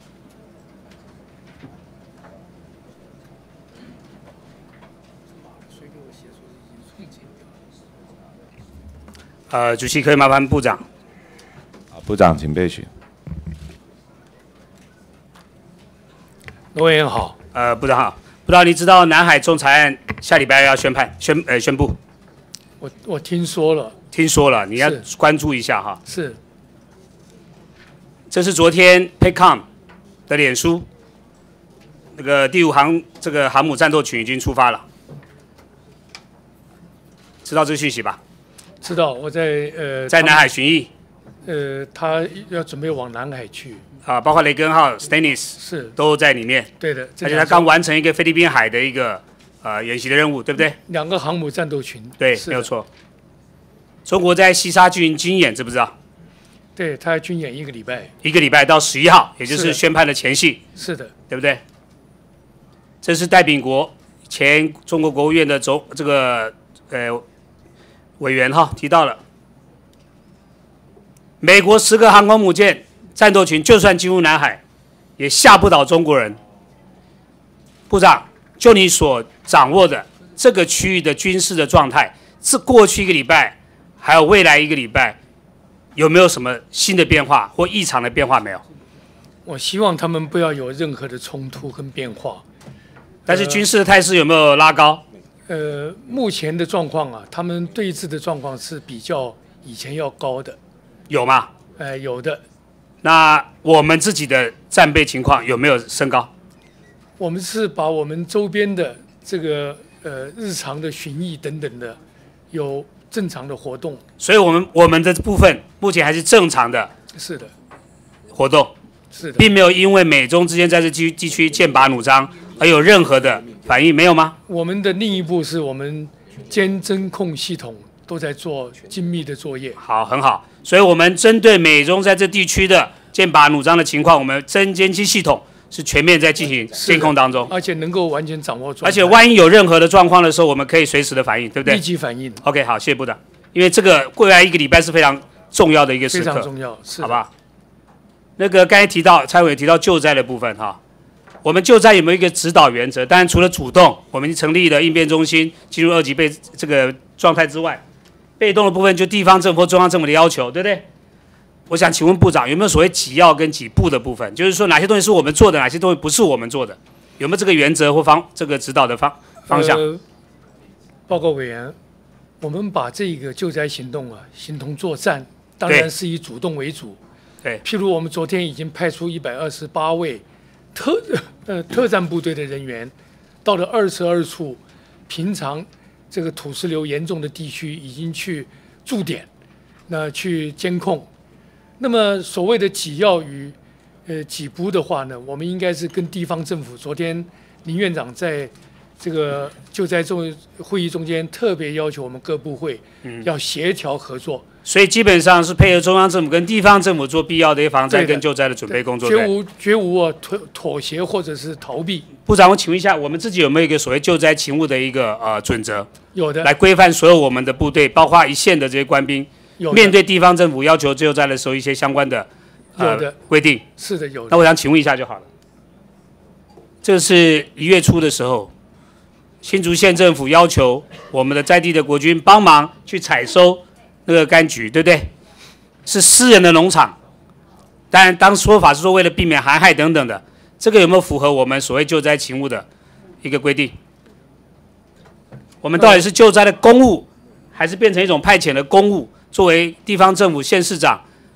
呃，主席可以麻烦部长。 好，部长请备询。 罗委员好， 呃，部长好，不知道你知道南海仲裁案下礼拜要宣判宣呃宣布？ 我我听说了， 听说了，你要关注一下哈。 是。 这是昨天 P A C O M 的脸书，那个第五航这个航母战斗群已经出发了，知道这个讯息吧？ 知道，我在呃在南海巡弋。 呃，他要准备往南海去。 啊，包括雷根号、Stennis 是都在里面。 对的， 而且他刚完成一个菲律宾海的一个呃演习的任务，对不对？ 两个航母战斗群。 对，没有错。中国在西沙军军演，知不知道？ 对，他军演一个礼拜。 一个礼拜到十一号，也就是宣判的前夕。 是的， 对不对？这是戴秉国前中国国务院的总这个呃委员哈提到了，美国十个航空母舰战斗群就算进入南海，也吓不倒中国人。部长，就你所掌握的这个区域的军事的状态，是过去一个礼拜，还有未来一个礼拜，有没有什么新的变化或异常的变化没有？ 我希望他们不要有任何的冲突跟变化。 但是军事的态势有没有拉高？ 呃，目前的状况啊，他们对峙的状况是比较以前要高的。 有吗？ 呃，有的。 那我们自己的战备情况有没有升高？ 我们是把我们周边的这个呃日常的巡弋等等的有正常的活动。 所以我们我们的部分目前还是正常的。 是的。 活动。 是的。 并没有因为美中之间在这地地区剑拔弩张而有任何的反应，没有吗？ 我们的另一步是我们监侦控系统都在做精密的作业。 好，很好。所以我们针对美中在这地区的剑拔弩张的情况，我们侦监机系统是全面在进行监控当中， 而且能够完全掌握状态。 而且万一有任何的状况的时候，我们可以随时的反应，对不对？ 立即反应。 OK， 好，谢谢部长。因为这个未来一个礼拜是非常重要的一个时刻， 非常重要，是好吧？那个刚才提到蔡委员提到救灾的部分哈，我们救灾有没有一个指导原则？当然除了主动，我们成立了应变中心，进入二级备这个状态之外，被动的部分就地方政府、中央政府的要求，对不对？我想请问部长，有没有所谓几要跟几不的部分？就是说哪些东西是我们做的，哪些东西不是我们做的？有没有这个原则或方这个指导的方方向？ 呃、报告委员，我们把这个救灾行动啊，形同作战，当然是以主动为主。 对， 譬如我们昨天已经派出一百二十八位特呃特战部队的人员，到了二十二处平常这个土石流严重的地区，已经去驻点，那去监控。那么所谓的几要与呃几不的话呢，我们应该是跟地方政府，昨天林院长在这个救灾中会议中间特别要求我们各部会要协调合作。 所以基本上是配合中央政府跟地方政府做必要的防灾跟救灾的准备工作， 绝无绝无啊妥妥协或者是逃避。 部长，我请问一下，我们自己有没有一个所谓救灾勤务的一个呃准则？ 有的， 来规范所有我们的部队，包括一线的这些官兵，面对地方政府要求救灾的时候，一些相关的呃有的规定。 是的，有的。 那我想请问一下就好了。这是一月初的时候，新竹县政府要求我们的在地的国军帮忙去采收那个柑橘，对不对？是私人的农场，当然当说法是说为了避免寒害等等的，这个有没有符合我们所谓救灾勤务的一个规定？我们到底是救灾的公务，还是变成一种派遣的公务？作为地方政府县市长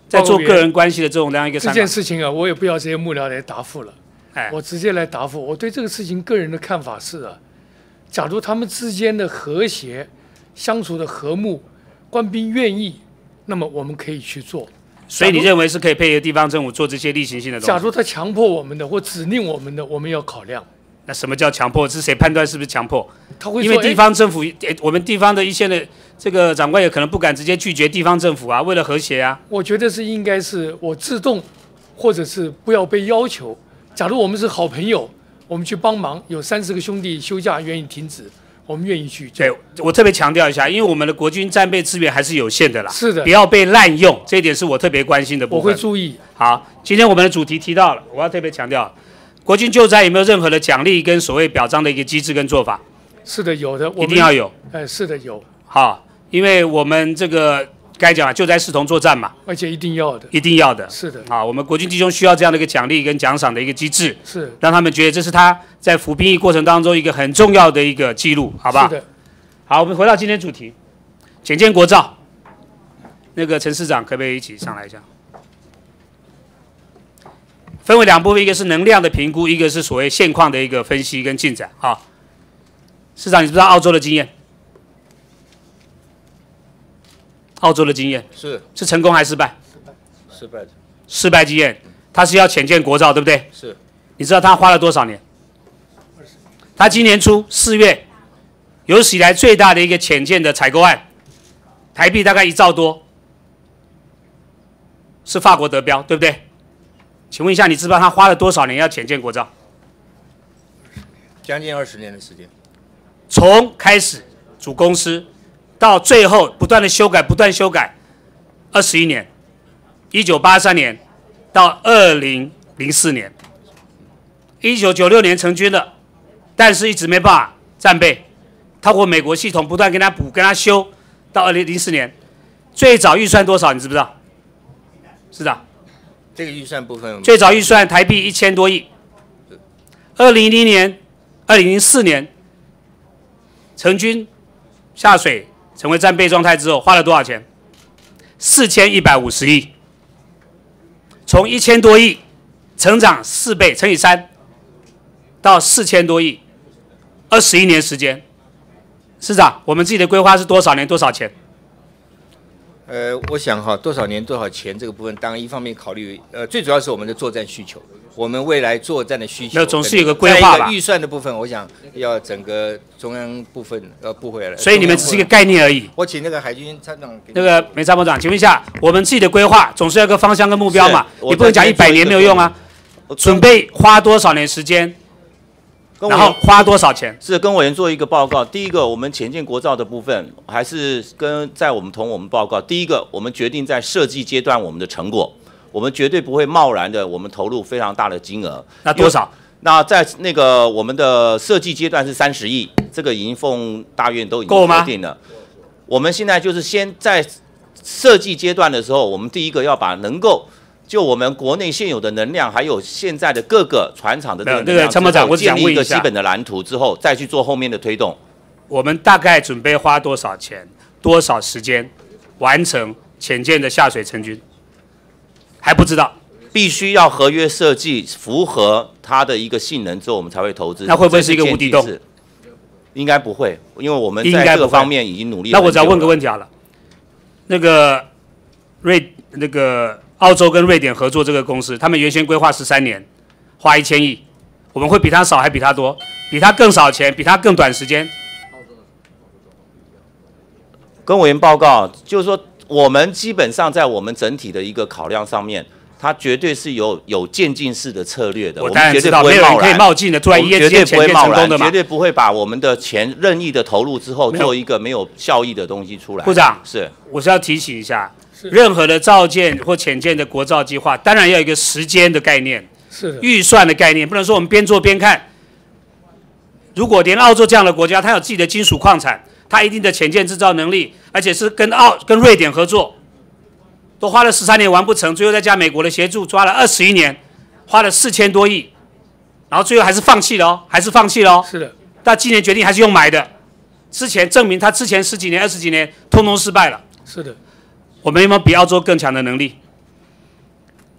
在做个人关系的这种这样一个参考。 这件事情啊，我也不要这些幕僚来答复了， 哎， 我直接来答复。我对这个事情个人的看法是啊，假如他们之间的和谐相处的和睦，官兵愿意，那么我们可以去做。 所以你认为是可以配合地方政府做这些例行性的东西？ 假如他强迫我们的或指令我们的，我们要考量。 那什么叫强迫？是谁判断是不是强迫？ 他会因为地方政府，诶，我们地方的一线的这个长官也可能不敢直接拒绝地方政府啊，为了和谐啊。 我觉得是应该是我自动，或者是不要被要求。假如我们是好朋友，我们去帮忙，有三十个兄弟休假愿意停止，我们愿意去。 对，我特别强调一下，因为我们的国军战备资源还是有限的啦， 是的， 不要被滥用，这一点是我特别关心的部分。 我会注意。 好，今天我们的主题提到了，我要特别强调，国军救灾有没有任何的奖励跟所谓表彰的一个机制跟做法？ 是的，有的， 一定要有。 哎，是的，有。 好，因为我们这个该讲救灾视同作战嘛， 而且一定要的， 一定要的。 是的。 好，我们国军弟兄需要这样的一个奖励跟奖赏的一个机制， 是让他们觉得这是他在服兵役过程当中一个很重要的一个记录，好不好？ 是的。 好，我们回到今天主题，检见国造。那个陈市长可不可以一起上来一下？分为两部分，一个是能量的评估，一个是所谓现况的一个分析跟进展。好，市长，你知不知道澳洲的经验？澳洲的经验是是成功还是失败？ 失败的。 失败经验，他是要潜舰国造，对不对？ 是。 你知道他花了多少年？他今年初四月，有史以来最大的一个潜舰的采购案，台币大概一兆多，是法国得标，对不对？请问一下，你知不知道他花了多少年要潜舰国造？ 将近二十年的时间。 从开始主公司到最后不断的修改，不断修改，二十一年，一九八三年到二零零四年，一九九六年成军了，但是一直没办法战备，透过美国系统不断跟他补、跟他修，到二零零四年，最早预算多少？你知不知道？市长， 这个预算部分， 最早预算台币一千多亿，二零一零年、二零零四年成军下水成为战备状态之后，花了多少钱？四千一百五十亿，从一千多亿成长四倍，乘以三，到四千多亿，二十一年时间。市长，我们自己的规划是多少年多少钱？ 呃，我想哈，多少年多少钱这个部分，当然一方面考虑，呃，最主要是我们的作战需求，我们未来作战的需求。 那总是有个规划吧？ 预算的部分，我想要整个中央部分呃部会来。 所以你们只是一个概念而已。 我请那个海军参长。 那个梅参谋长，请问一下，我们自己的规划总是要有个方向跟目标嘛？你不能讲一百年没有用啊。准备花多少年时间？然后花多少钱？ 是跟委员做一个报告。第一个，我们潜舰国造的部分，还是跟在我们同我们报告。第一个，我们决定在设计阶段我们的成果，我们绝对不会贸然的，我们投入非常大的金额。 那多少？ 那在那个我们的设计阶段是三十亿，这个已经奉大院都已经决定了。我们现在就是先在设计阶段的时候，我们第一个要把能够。就我们国内现有的能量，还有现在的各个船厂的这个能量， 参谋长，我建立一个基本的蓝图之后，再去做后面的推动。 我们大概准备花多少钱、多少时间完成潜舰的下水成军？还不知道， 必须要合约设计符合它的一个性能之后，我们才会投资。 那会不会是一个无底洞？ 应该不会，因为我们在这个方面已经努力了。 那我只要问个问题好了，那个瑞那个。澳洲跟瑞典合作这个公司，他们原先规划十三年，花一千亿，我们会比他少还比他多？比他更少钱，比他更短时间？ 跟委员报告，就是说我们基本上在我们整体的一个考量上面，它绝对是有有渐进式的策略的。 我当然知道，没有人可以冒进的，突然一夜之间潜舰成功的嘛， 绝对不会把我们的钱任意的投入之后，做一个没有效益的东西出来。 部长， 是， 我是要提醒一下。任何的造舰或潜舰的国造计划，当然要有一个时间的概念， 是的， 预算的概念，不能说我们边做边看。如果连澳洲这样的国家，它有自己的金属矿产，它一定的潜舰制造能力，而且是跟澳跟瑞典合作，都花了十三年完不成，最后再加美国的协助，抓了二十一年，花了四千多亿，然后最后还是放弃了哦，还是放弃了哦。 是的， 但今年决定还是用买的，之前证明他之前十几年、二十几年通通失败了。 是的。 我们有没有比澳洲更强的能力？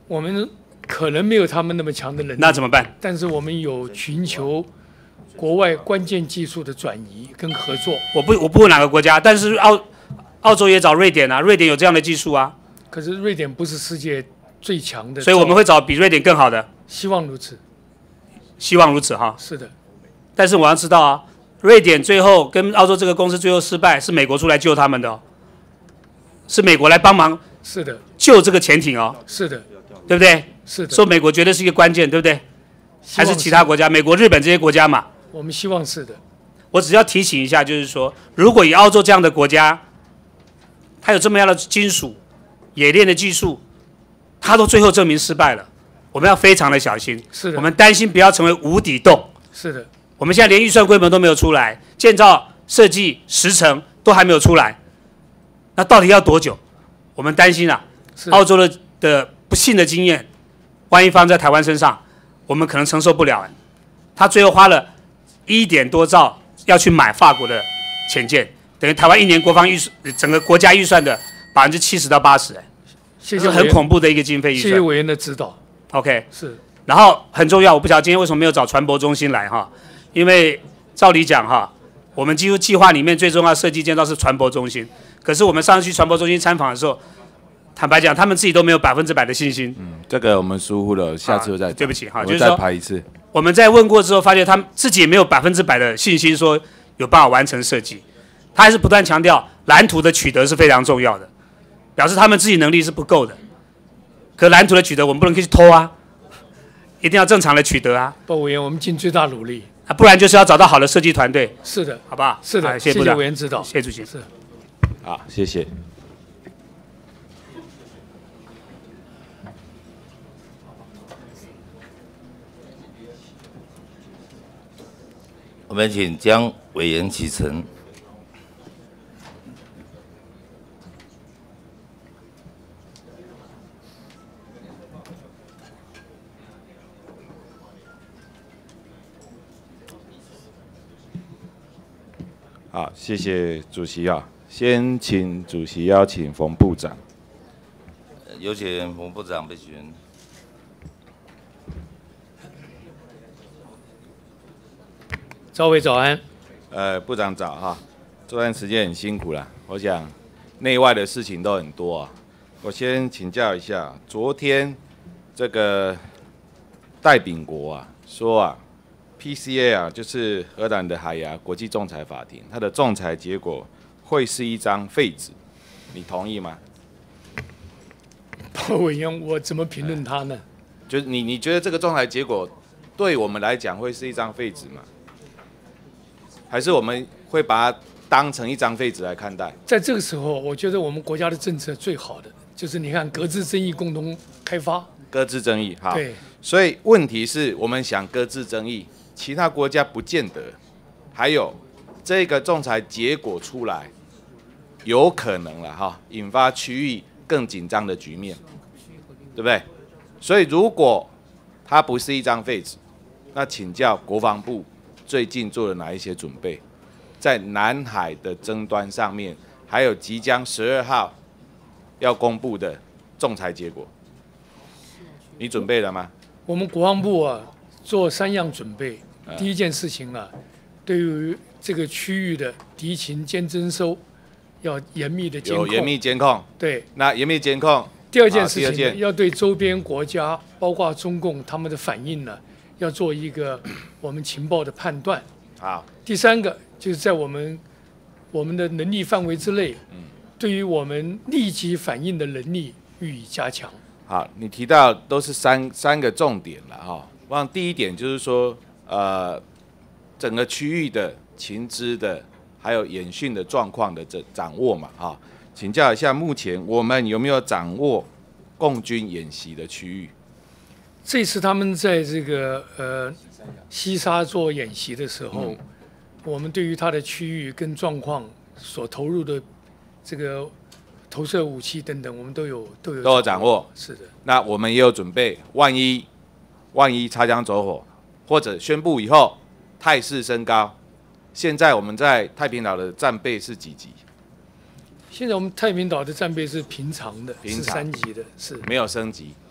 我们可能没有他们那么强的能力， 那怎么办？ 但是我们有寻求国外关键技术的转移跟合作。 我不我不问哪个国家，但是澳澳洲也找瑞典啊，瑞典有这样的技术啊。 可是瑞典不是世界最强的， 所以我们会找比瑞典更好的。 希望如此。 希望如此哈。 是的。 但是我要知道啊，瑞典最后跟澳洲这个公司最后失败，是美国出来救他们的、哦，是美国来帮忙。 是的。 救这个潜艇哦。 是的。 对不对？ 是的。 说美国绝对是一个关键，对不对？还是其他国家，美国、日本这些国家嘛？ 我们希望是的。 我只要提醒一下，就是说，如果以澳洲这样的国家，它有这么样的金属冶炼的技术，它都最后证明失败了，我们要非常的小心。 是的。 我们担心不要成为无底洞。 是的。 我们现在连预算规模都没有出来，建造设计时程都还没有出来，那到底要多久？我们担心啊，澳洲的的不幸的经验，万一发生在台湾身上，我们可能承受不了。他最后花了一点多兆要去买法国的潜舰，等于台湾一年国防预算整个国家预算的百分之七十到八十，哎， 谢谢， 很恐怖的一个经费预算。 谢谢委员的指导。 OK， 是。 然后很重要，我不晓得今天为什么没有找船舶中心来哈，因为照理讲哈，我们几乎计划里面最重要的设计建造是船舶中心，可是我们上次去船舶中心参访的时候，坦白讲，他们自己都没有百分之百的信心。 嗯，这个我们疏忽了，下次再、啊、 对不起哈， 就是再排一次。 我们在问过之后，发现他们自己也没有百分之百的信心，说有办法完成设计。他还是不断强调蓝图的取得是非常重要的，表示他们自己能力是不够的。可蓝图的取得，我们不能去偷啊，一定要正常的取得啊。 报委员，我们尽最大努力啊，不然就是要找到好的设计团队。 是的， 好不好？ 是的， 谢谢谢委员指导， 谢谢主席。 是。 好，谢谢。 我们请江委员启程。 好，谢谢主席啊。先请主席邀请冯部长。 有请冯部长被询。 赵委早安。 呃，部长早哈，这段时间很辛苦了。我想内外的事情都很多啊。我先请教一下，昨天这个戴秉国啊说啊 ，P C A 啊就是荷兰的海牙国际仲裁法庭，它的仲裁结果会是一张废纸，你同意吗？ 委员，我怎么评论他呢？ 呃、就是你你觉得这个仲裁结果对我们来讲会是一张废纸吗？还是我们会把它当成一张废纸来看待？ 在这个时候，我觉得我们国家的政策最好的就是你看，搁置争议，共同开发。 搁置争议，好。 对。 所以问题是我们想搁置争议，其他国家不见得。还有这个仲裁结果出来，有可能了哈，引发区域更紧张的局面，对不对？所以如果它不是一张废纸，那请教国防部。最近做了哪一些准备？在南海的争端上面，还有即将十二号要公布的仲裁结果，你准备了吗？ 我们国防部啊，做三样准备。嗯、第一件事情啊，对于这个区域的敌情监侦收，要严密的监控。 有严密监控。 对。 那严密监控。 第二件事情呢，要对周边国家，包括中共他们的反应呢。要做一个我们情报的判断。 好。 第三个就是在我们我们的能力范围之内，嗯，对于我们立即反应的能力予以加强。 好，你提到都是三三个重点了哈。我想第一点就是说，呃，整个区域的情资的还有演训的状况的这掌握嘛哈。请教一下，目前我们有没有掌握共军演习的区域？ 这次他们在这个呃西沙做演习的时候，嗯、我们对于它的区域跟状况所投入的这个投射武器等等，我们都有都有都有掌握。 是的。那我们也有准备，万一万一擦枪走火，或者宣布以后态势升高，现在我们在太平岛的战备是几级？ 现在我们太平岛的战备是平常的，平常是三级的，是没有升级。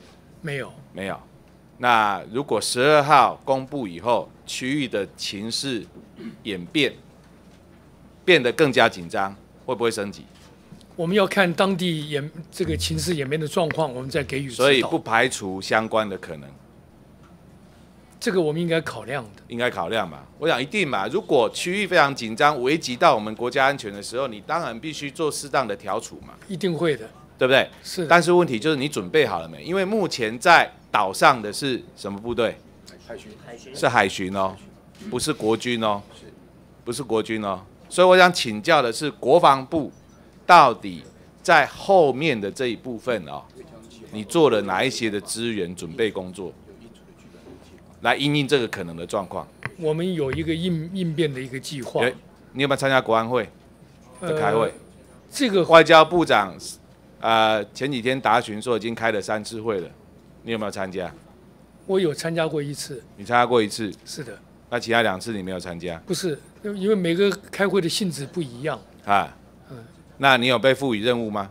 没有， 没有。那如果十二号公布以后，区域的情势演变变得更加紧张，会不会升级？ 我们要看当地演这个情势演变的状况，我们再给予指导。 所以不排除相关的可能。 这个我们应该考量的。 应该考量吧，我想一定嘛。如果区域非常紧张，危及到我们国家安全的时候，你当然必须做适当的调处嘛。 一定会的， 对不对？ 是的。 但是问题就是你准备好了没？因为目前在岛上的是什么部队？ 海巡，海巡是海巡哦，不是国军哦，不是国军哦。所以我想请教的是，国防部到底在后面的这一部分哦，你做了哪一些的资源准备工作，来因应这个可能的状况？ 我们有一个应应变的一个计划。 你有没有参加国安会的开会？呃、 这个外交部长呃前几天答询说已经开了三次会了，你有没有参加？ 我有参加过一次。 你参加过一次？ 是的。 那其他两次你没有参加？ 不是，因为每个开会的性质不一样。 啊，嗯，那你有被赋予任务吗？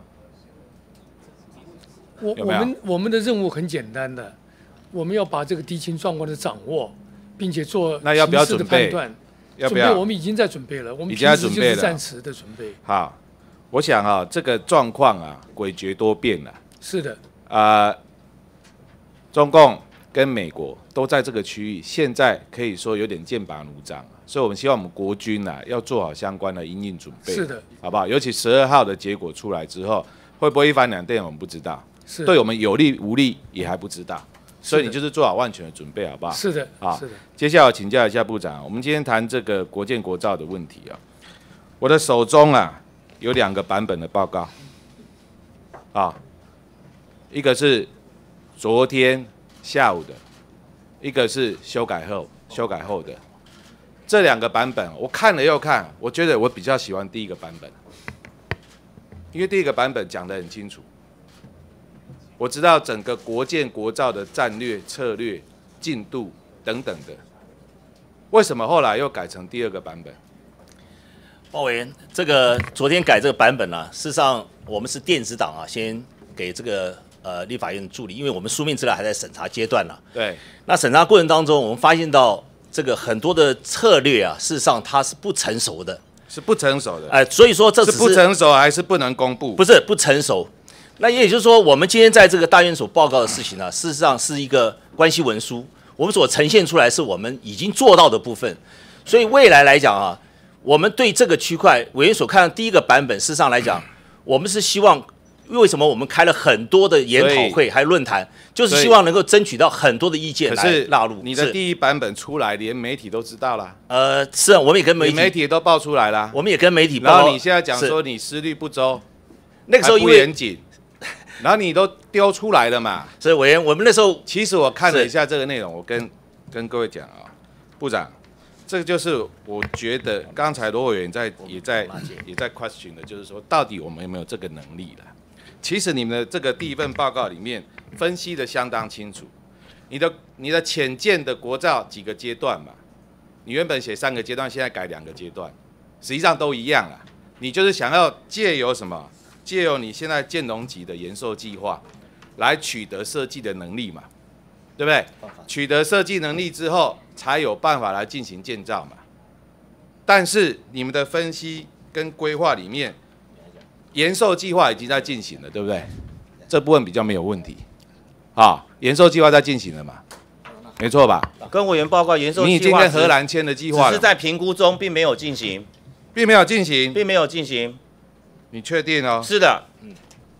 我我们我们的任务很简单的，我们要把这个敌情状况的掌握，并且做那要不要准备形势的判断。 要不要？ 准备我们已经在准备了，我们已经在准备了， 就是暂时的准备。 好，我想啊，这个状况啊，诡谲多变了。 是的。 啊、呃，中共跟美国都在这个区域，现在可以说有点剑拔弩张，所以我们希望我们国军啊要做好相关的因应准备。 是的， 好不好？尤其十二号的结果出来之后，会不会一翻两瞪，我们不知道。 是， 对我们有利无利也还不知道。所以你就是做好万全的准备，好不好？ 是的， 好， 是的。 接下来我请教一下部长，我们今天谈这个国建国造的问题啊，我的手中啊有两个版本的报告，啊，一个是昨天下午的，一个是修改后修改后的，这两个版本我看了又看，我觉得我比较喜欢第一个版本，因为第一个版本讲得很清楚。我知道整个国建国造的战略策略进度等等的，为什么后来又改成第二个版本？ 鲍委员，这个昨天改这个版本啊，事实上我们是电子档啊，先给这个呃立法院的助理，因为我们书面资料还在审查阶段呢、啊。 对。 那审查过程当中，我们发现到这个很多的策略啊，事实上它是不成熟的， 是不成熟的。 哎、呃，所以说这只是是不成熟还是不能公布？ 不是不成熟。那也就是说，我们今天在这个大院所报告的事情呢，事实上是一个关系文书，我们所呈现出来是我们已经做到的部分。所以未来来讲啊，我们对这个区块委员所看的第一个版本，事实上来讲，我们是希望，为什么我们开了很多的研讨会还有论坛，就是希望能够争取到很多的意见来纳入。 你的第一版本出来，连媒体都知道了。 呃，是啊，我们也跟媒体， 媒体都爆出来了。 我们也跟媒体报告。 然后你现在讲说你思虑不周， 那个时候因为不严谨。然后你都丢出来了嘛？ 所以委员，我们那时候其实我看了一下这个内容，我跟跟各位讲啊，部长，这个就是我觉得刚才罗委员在也在也在 question 的，就是说到底我们有没有这个能力了？其实你们的这个第一份报告里面分析的相当清楚，你的你的浅见的国造几个阶段嘛，你原本写三个阶段，现在改两个阶段，实际上都一样啦。你就是想要借由什么？借由你现在建农级的延寿计划，来取得设计的能力嘛，对不对？取得设计能力之后，才有办法来进行建造嘛。但是你们的分析跟规划里面，延寿计划已经在进行了，对不对？这部分比较没有问题。啊，延寿计划在进行了嘛？没错吧？ 跟委员报告，延寿计划你已经跟荷兰签的计划了， 只是在评估中，并没有进行， 并没有进行， 并没有进行。 你确定哦？ 是的，嗯，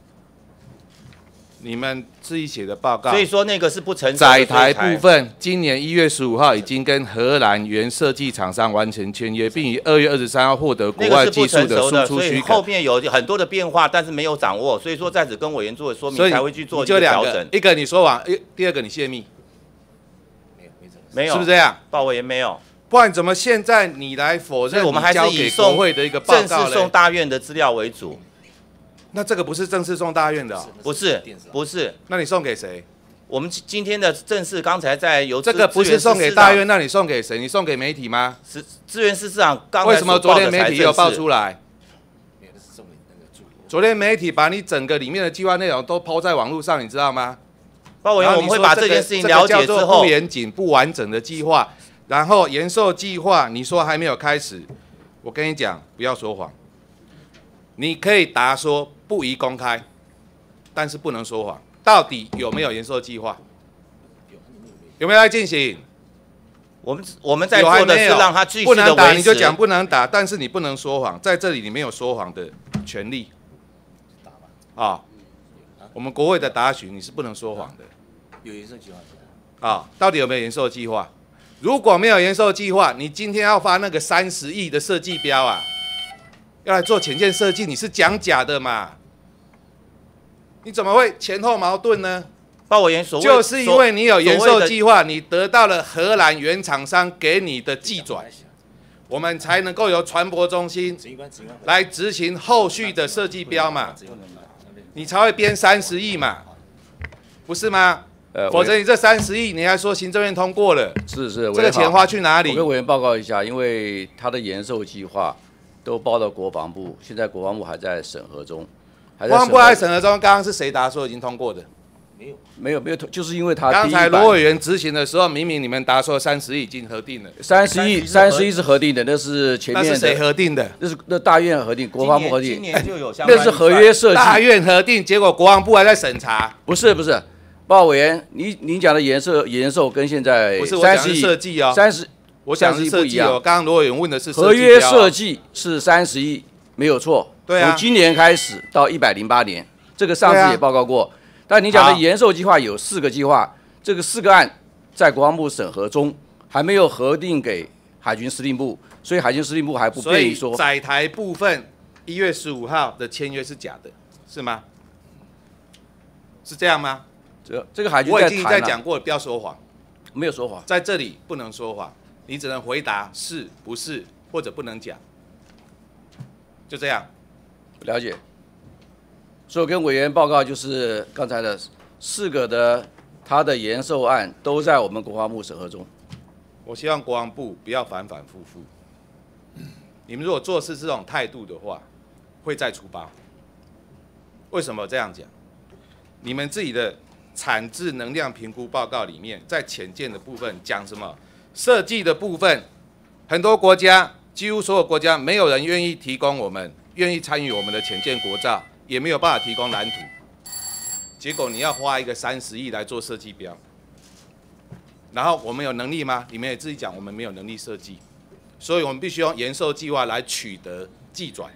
你们自己写的报告， 所以说那个是不成熟的。 载台部分，今年一月十五号已经跟荷兰原设计厂商完成签约，并于二月二十三号获得国外技术的输出许可。 后面有很多的变化，但是没有掌握，所以说在此跟委员做说明，才会去做一个调整。 一个你说完，第二个你泄密， 没有， 是不是这样？ 报委员没有。 不然怎么现在你来否认？ 我们还是以送会的一个报告正式送大院的资料为主。 那这个不是正式送大院的、哦， 不是，不是。 那你送给谁？ 我们今天的正式刚才在由这个不是送给大院，那你送给谁？你送给媒体吗？ 是资源司市长刚才为什么昨天媒体有爆出来？昨天媒体把你整个里面的计划内容都抛在网络上，你知道吗？ 鲍委员，我们会把这件事情了解之后， 不严谨、不完整的计划，然后延寿计划，你说还没有开始，我跟你讲，不要说谎。你可以答说不宜公开，但是不能说谎。到底有没有延寿计划？有没有在进行？ 我们我们在做的是让他继续的维持。 不能打你就讲不能打，但是你不能说谎，在这里你没有说谎的权利。啊，我们国会的答询你是不能说谎的。 有延寿计划。 啊，到底有没有延寿计划？如果没有延寿计划，你今天要发那个三十亿的设计标啊，要来做潜舰设计，你是讲假的嘛？你怎么会前后矛盾呢？ 鲍委员所谓就是因为你有延寿计划，你得到了荷兰原厂商给你的技转，我们才能够由船舶中心来执行后续的设计标嘛，你才会编三十亿嘛，不是吗？呃，否则你这三十亿，你还说行政院通过了， 是是， 这个钱花去哪里？ 我跟委员报告一下，因为他的延寿计划都报到国防部，现在国防部还在审核中。 国防部还在审核中，刚刚是谁答说已经通过的？ 没有，没有，没有，就是因为他刚才罗委员执行的时候，明明你们答说三十亿已经核定了， 三十亿，三十亿是核定的，那是前面的， 那是谁核定的？ 那是那大院核定，国防部核定， 今年就有相关， 那是合约设计， 大院核定，结果国防部还在审查。 不是不是，报告委员，你你讲的延寿延寿跟现在不是我讲的设计哦， 三十， 我讲的设计哦，刚刚罗委员问的是合约设计是三十亿，没有错， 对啊， 从今年开始到一百零八年。这个上次也报告过，但你讲的延寿计划有四个计划，这个四个案在国防部审核中，还没有核定给海军司令部，所以海军司令部还不便于说。 载台部分一月十五号的签约是假的，是吗？是这样吗？ 这这个海军我已经在讲过了，不要说谎， 没有说谎， 在这里不能说谎，你只能回答是不是或者不能讲，就这样。 了解。所以跟委员报告就是刚才的四个的他的延寿案都在我们国防部审核中。 我希望国防部不要反反复复。你们如果做事这种态度的话，会再出包。为什么这样讲？你们自己的产质能量评估报告里面，在潜舰的部分讲什么？设计的部分，很多国家，几乎所有国家，没有人愿意提供我们，愿意参与我们的潜舰国造。也没有办法提供蓝图，结果你要花一个三十亿来做设计标，然后我们有能力吗？你们也自己讲，我们没有能力设计，所以我们必须用延寿计划来取得技转。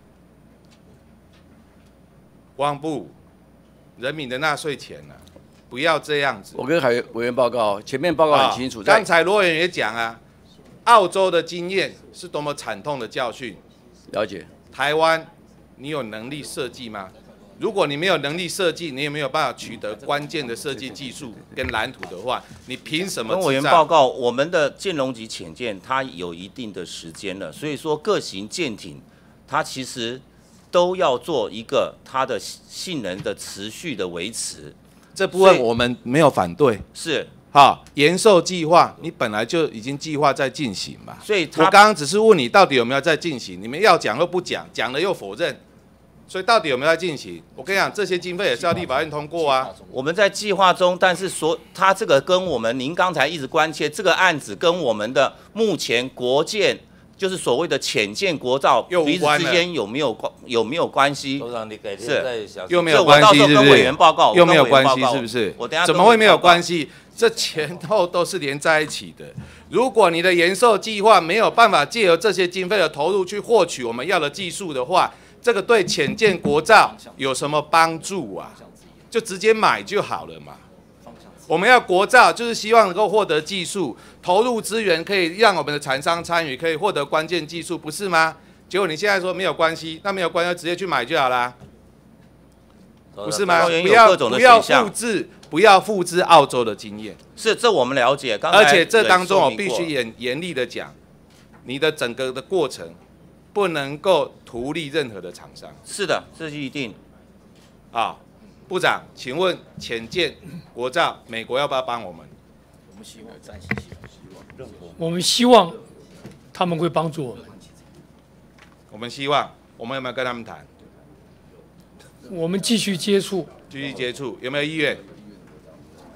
国防部，人民的纳税钱呢、啊，不要这样子。 我跟海委员报告，前面报告很清楚。 啊、刚才罗委员也讲啊，澳洲的经验是多么惨痛的教训。 了解。 台湾。你有能力设计吗？如果你没有能力设计，你也没有办法取得关键的设计技术跟蓝图的话，你凭什么？ 跟委员报告，我们的舰龙级潜舰它有一定的时间了，所以说各型舰艇它其实都要做一个它的性能的持续的维持。 这部分我们没有反对， 是。 好，延寿计划你本来就已经计划在进行嘛， 所以我刚刚只是问你到底有没有在进行，你们要讲又不讲，讲了又否认，所以到底有没有在进行？我跟你讲，这些经费也是要立法院通过啊。 我们在计划中，但是说它这个跟我们您刚才一直关切这个案子跟我们的目前国建就是所谓的潜舰国造彼此之间有没有关有没有关系？ 是又没有关系，是不是？ 委员报告又没有关系，是不是？ 我等下怎么会没有关系？这前后都是连在一起的。如果你的延寿计划没有办法借由这些经费的投入去获取我们要的技术的话，这个对潜舰国造有什么帮助啊？就直接买就好了嘛。我们要国造，就是希望能够获得技术，投入资源可以让我们的厂商参与，可以获得关键技术，不是吗？结果你现在说没有关系，那没有关系，直接去买就好啦，不是吗？不要不要复制。不要复制澳洲的经验， 是这我们了解。刚才而且这当中我必须严严厉的讲，你的整个的过程不能够图利任何的厂商。 是的，这是一定。 啊，部长，请问潜舰国造，美国要不要帮我们？ 我们希望暂时希望，我们希望他们会帮助我们。 我们希望，我们有没有跟他们谈？ 我们继续接触， 继续接触，有没有意愿？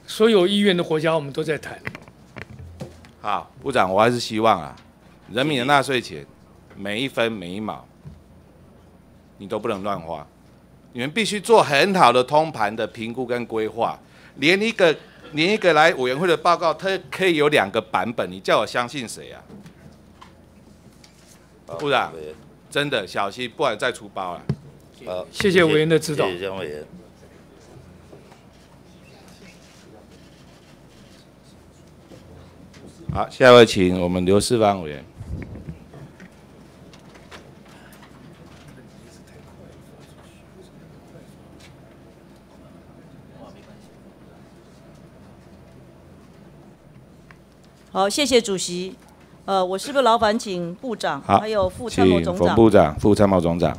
所有意愿的国家我们都在谈。 好，部长，我还是希望啊，人民的纳税钱每一分每一毛，你都不能乱花，你们必须做很好的通盘的评估跟规划。连一个连一个来委员会的报告，它可以有两个版本，你叫我相信谁啊？部长，真的小心，不然再出包了。 好， 谢谢委员的指导。 谢谢江委员。 好，下一位请我们刘世芳委员。 好，谢谢主席。呃，我是不是劳烦请部长， 好， 还有副参谋总长？ 请冯部长、副参谋总长。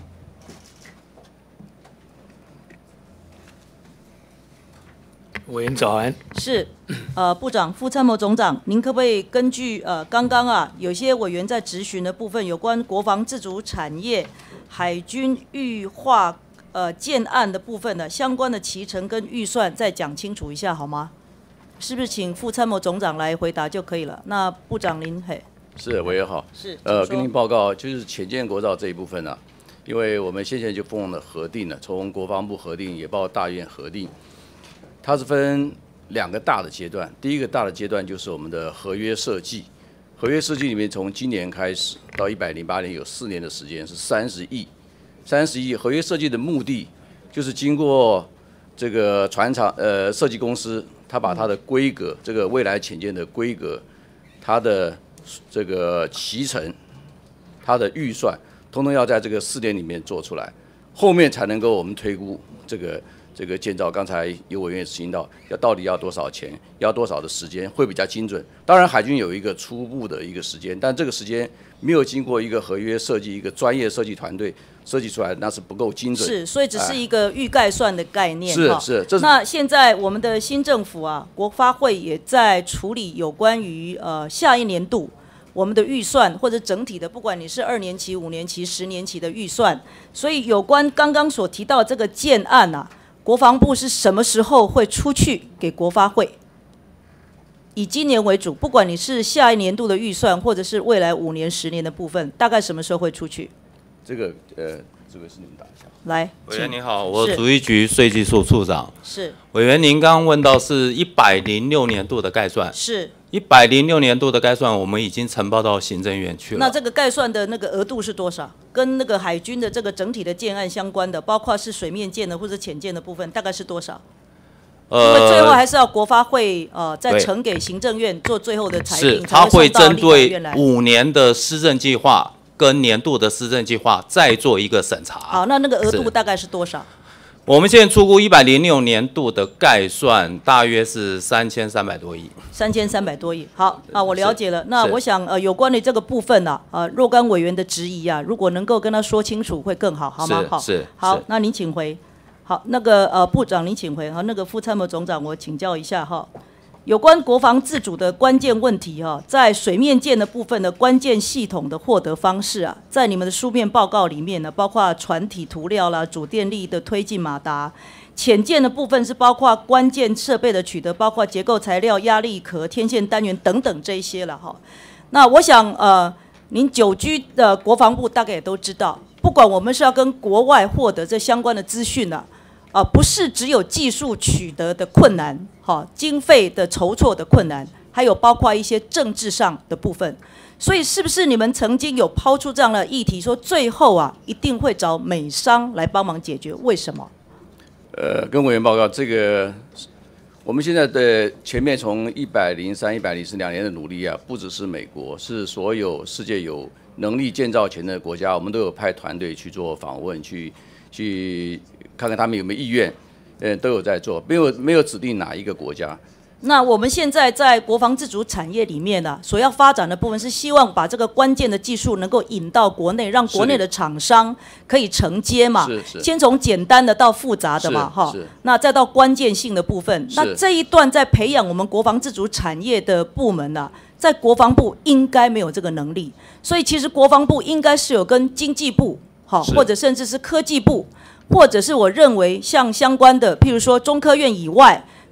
委员早安。 是，呃，部长、副参谋总长，您可不可以根据呃刚刚啊有些委员在质询的部分，有关国防自主产业、海军预划呃建案的部分呢，相关的期程跟预算再讲清楚一下好吗？是不是请副参谋总长来回答就可以了？那部长您嘿。 是委员好。 是。 呃，跟您报告就是潜舰国造这一部分啊，因为我们先前就奉了核定了，从国防部核定也报大院核定。它是分两个大的阶段，第一个大的阶段就是我们的合约设计，合约设计里面从今年开始到一百零八年有四年的时间是三十亿，三十亿合约设计的目的就是经过这个船厂呃设计公司，它把它的规格，这个未来潜舰的规格，它的这个期程，它的预算，通通要在这个四年里面做出来，后面才能够我们推估这个。这个建造，刚才有委员也提到，要到底要多少钱，要多少的时间会比较精准。当然，海军有一个初步的一个时间，但这个时间没有经过一个合约设计、一个专业设计团队设计出来，那是不够精准。 是，所以只是一个预概算的概念。 是是，这是。 那现在我们的新政府啊，国发会也在处理有关于呃下一年度我们的预算或者整体的，不管你是二年期、五年期、十年期的预算，所以有关刚刚所提到这个建案啊。国防部是什么时候会出去给国发会？以今年为主，不管你是下一年度的预算，或者是未来五年、十年的部分，大概什么时候会出去？ 这个呃，这个是您打一下。 来， 委员您好，我主计局税计处处长。 是。 委员，您刚刚问到是一百零六年度的概算。 是。一百零六年度的概算，我们已经呈报到行政院去了。 那这个概算的那个额度是多少？跟那个海军的这个整体的建案相关的，包括是水面舰的或者潜舰的部分，大概是多少？呃，因为最后还是要国发会呃再呈给行政院做最后的裁定。 是，他会针对五年的施政计划跟年度的施政计划再做一个审查。 好，那那个额度大概是多少？ 我们现在出估一百零六年度的概算大约是三千三百多亿。 三千三百多亿，好啊，我了解了。那我想呃，有关于这个部分呢、啊，呃，若干委员的质疑啊，如果能够跟他说清楚会更好，好吗？好， 是。 好，那您请回。好，那个呃，部长您请回。好，那个副参谋总长我请教一下哈。有关国防自主的关键问题哈、啊，在水面舰的部分的关键系统的获得方式啊，在你们的书面报告里面呢，包括船体涂料啦、主电力的推进马达，潜舰的部分是包括关键设备的取得，包括结构材料、压力壳、天线单元等等这一些了哈。那我想呃，您久居的国防部大概也都知道，不管我们是要跟国外获得这相关的资讯呢。啊、呃，不是只有技术取得的困难，哈，经费的筹措的困难，还有包括一些政治上的部分。所以，是不是你们曾经有抛出这样的议题，说最后啊一定会找美商来帮忙解决？为什么？ 呃，跟委员报告，这个我们现在的前面从一百零三、一百零四两年的努力啊，不只是美国，是所有世界有能力建造前的国家，我们都有派团队去做访问，去去。看看他们有没有意愿，呃，都有在做，没有没有指定哪一个国家。 那我们现在在国防自主产业里面呢、啊，所要发展的部分是希望把这个关键的技术能够引到国内，让国内的厂商可以承接嘛。 是是。 先从简单的到复杂的嘛，哈。那再到关键性的部分。那这一段在培养我们国防自主产业的部门呢、啊，在国防部应该没有这个能力，所以其实国防部应该是有跟经济部，好，或者甚至是科技部。或者是我认为像相关的，譬如说中科院以外，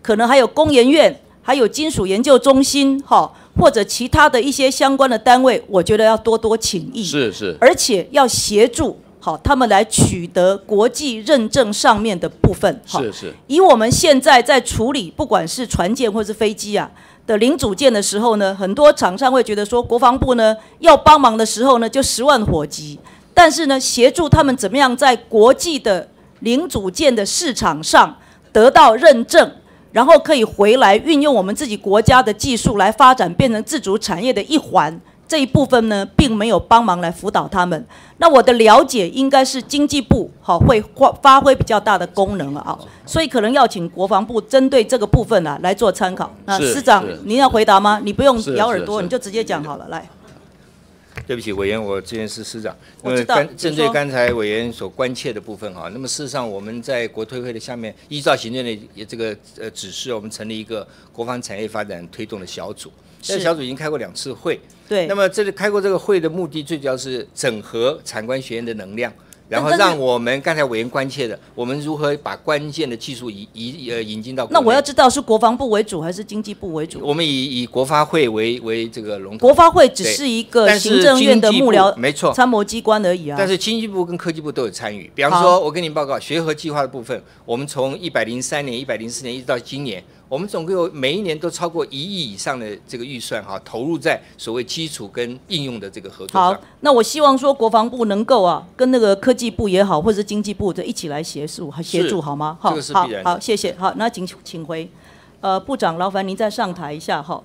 可能还有工研院，还有金属研究中心，哈，或者其他的一些相关的单位，我觉得要多多请益， 是是， 而且要协助。好，他们来取得国际认证上面的部分。 是是。 以我们现在在处理不管是船舰或是飞机啊的零组件的时候呢，很多厂商会觉得说，国防部呢要帮忙的时候呢，就十万火急，但是呢，协助他们怎么样在国际的零组件的市场上得到认证，然后可以回来运用我们自己国家的技术来发展，变成自主产业的一环。这一部分呢，并没有帮忙来辅导他们。那我的了解应该是经济部好会发挥比较大的功能了啊，所以可能要请国防部针对这个部分啊来做参考。那司长，您要回答吗？你不用摇耳朵，你就直接讲好了。来， 对不起，委员，我这边是司长。 我知道。 针对刚才委员所关切的部分哈，那么事实上我们在国推会的下面，依照行政的这个呃指示，我们成立一个国防产业发展推动的小组。这个小组已经开过两次会。 对， 那么这里开过这个会的目的，最主要是整合产官学院的能量，然后让我们刚才委员关切的，我们如何把关键的技术引引呃引进到国内。 那我要知道是国防部为主还是经济部为主？ 我们以以国发会为为这个龙头。 国发会只是一个行政院的幕僚没错参谋机关而已啊。 但是经济部跟科技部都有参与。比方说，我跟您报告学核计划的部分，我们从一百零三年、一百零四年一直到今年。我们总共有每一年都超过一亿以上的这个预算哈，投入在所谓基础跟应用的这个合作上。 好，那我希望说国防部能够啊，跟那个科技部也好，或者是经济部的一起来协助协助好吗？好， 这个是必然的。 好，谢谢。好，那请请回，呃，部长，劳烦您再上台一下哈。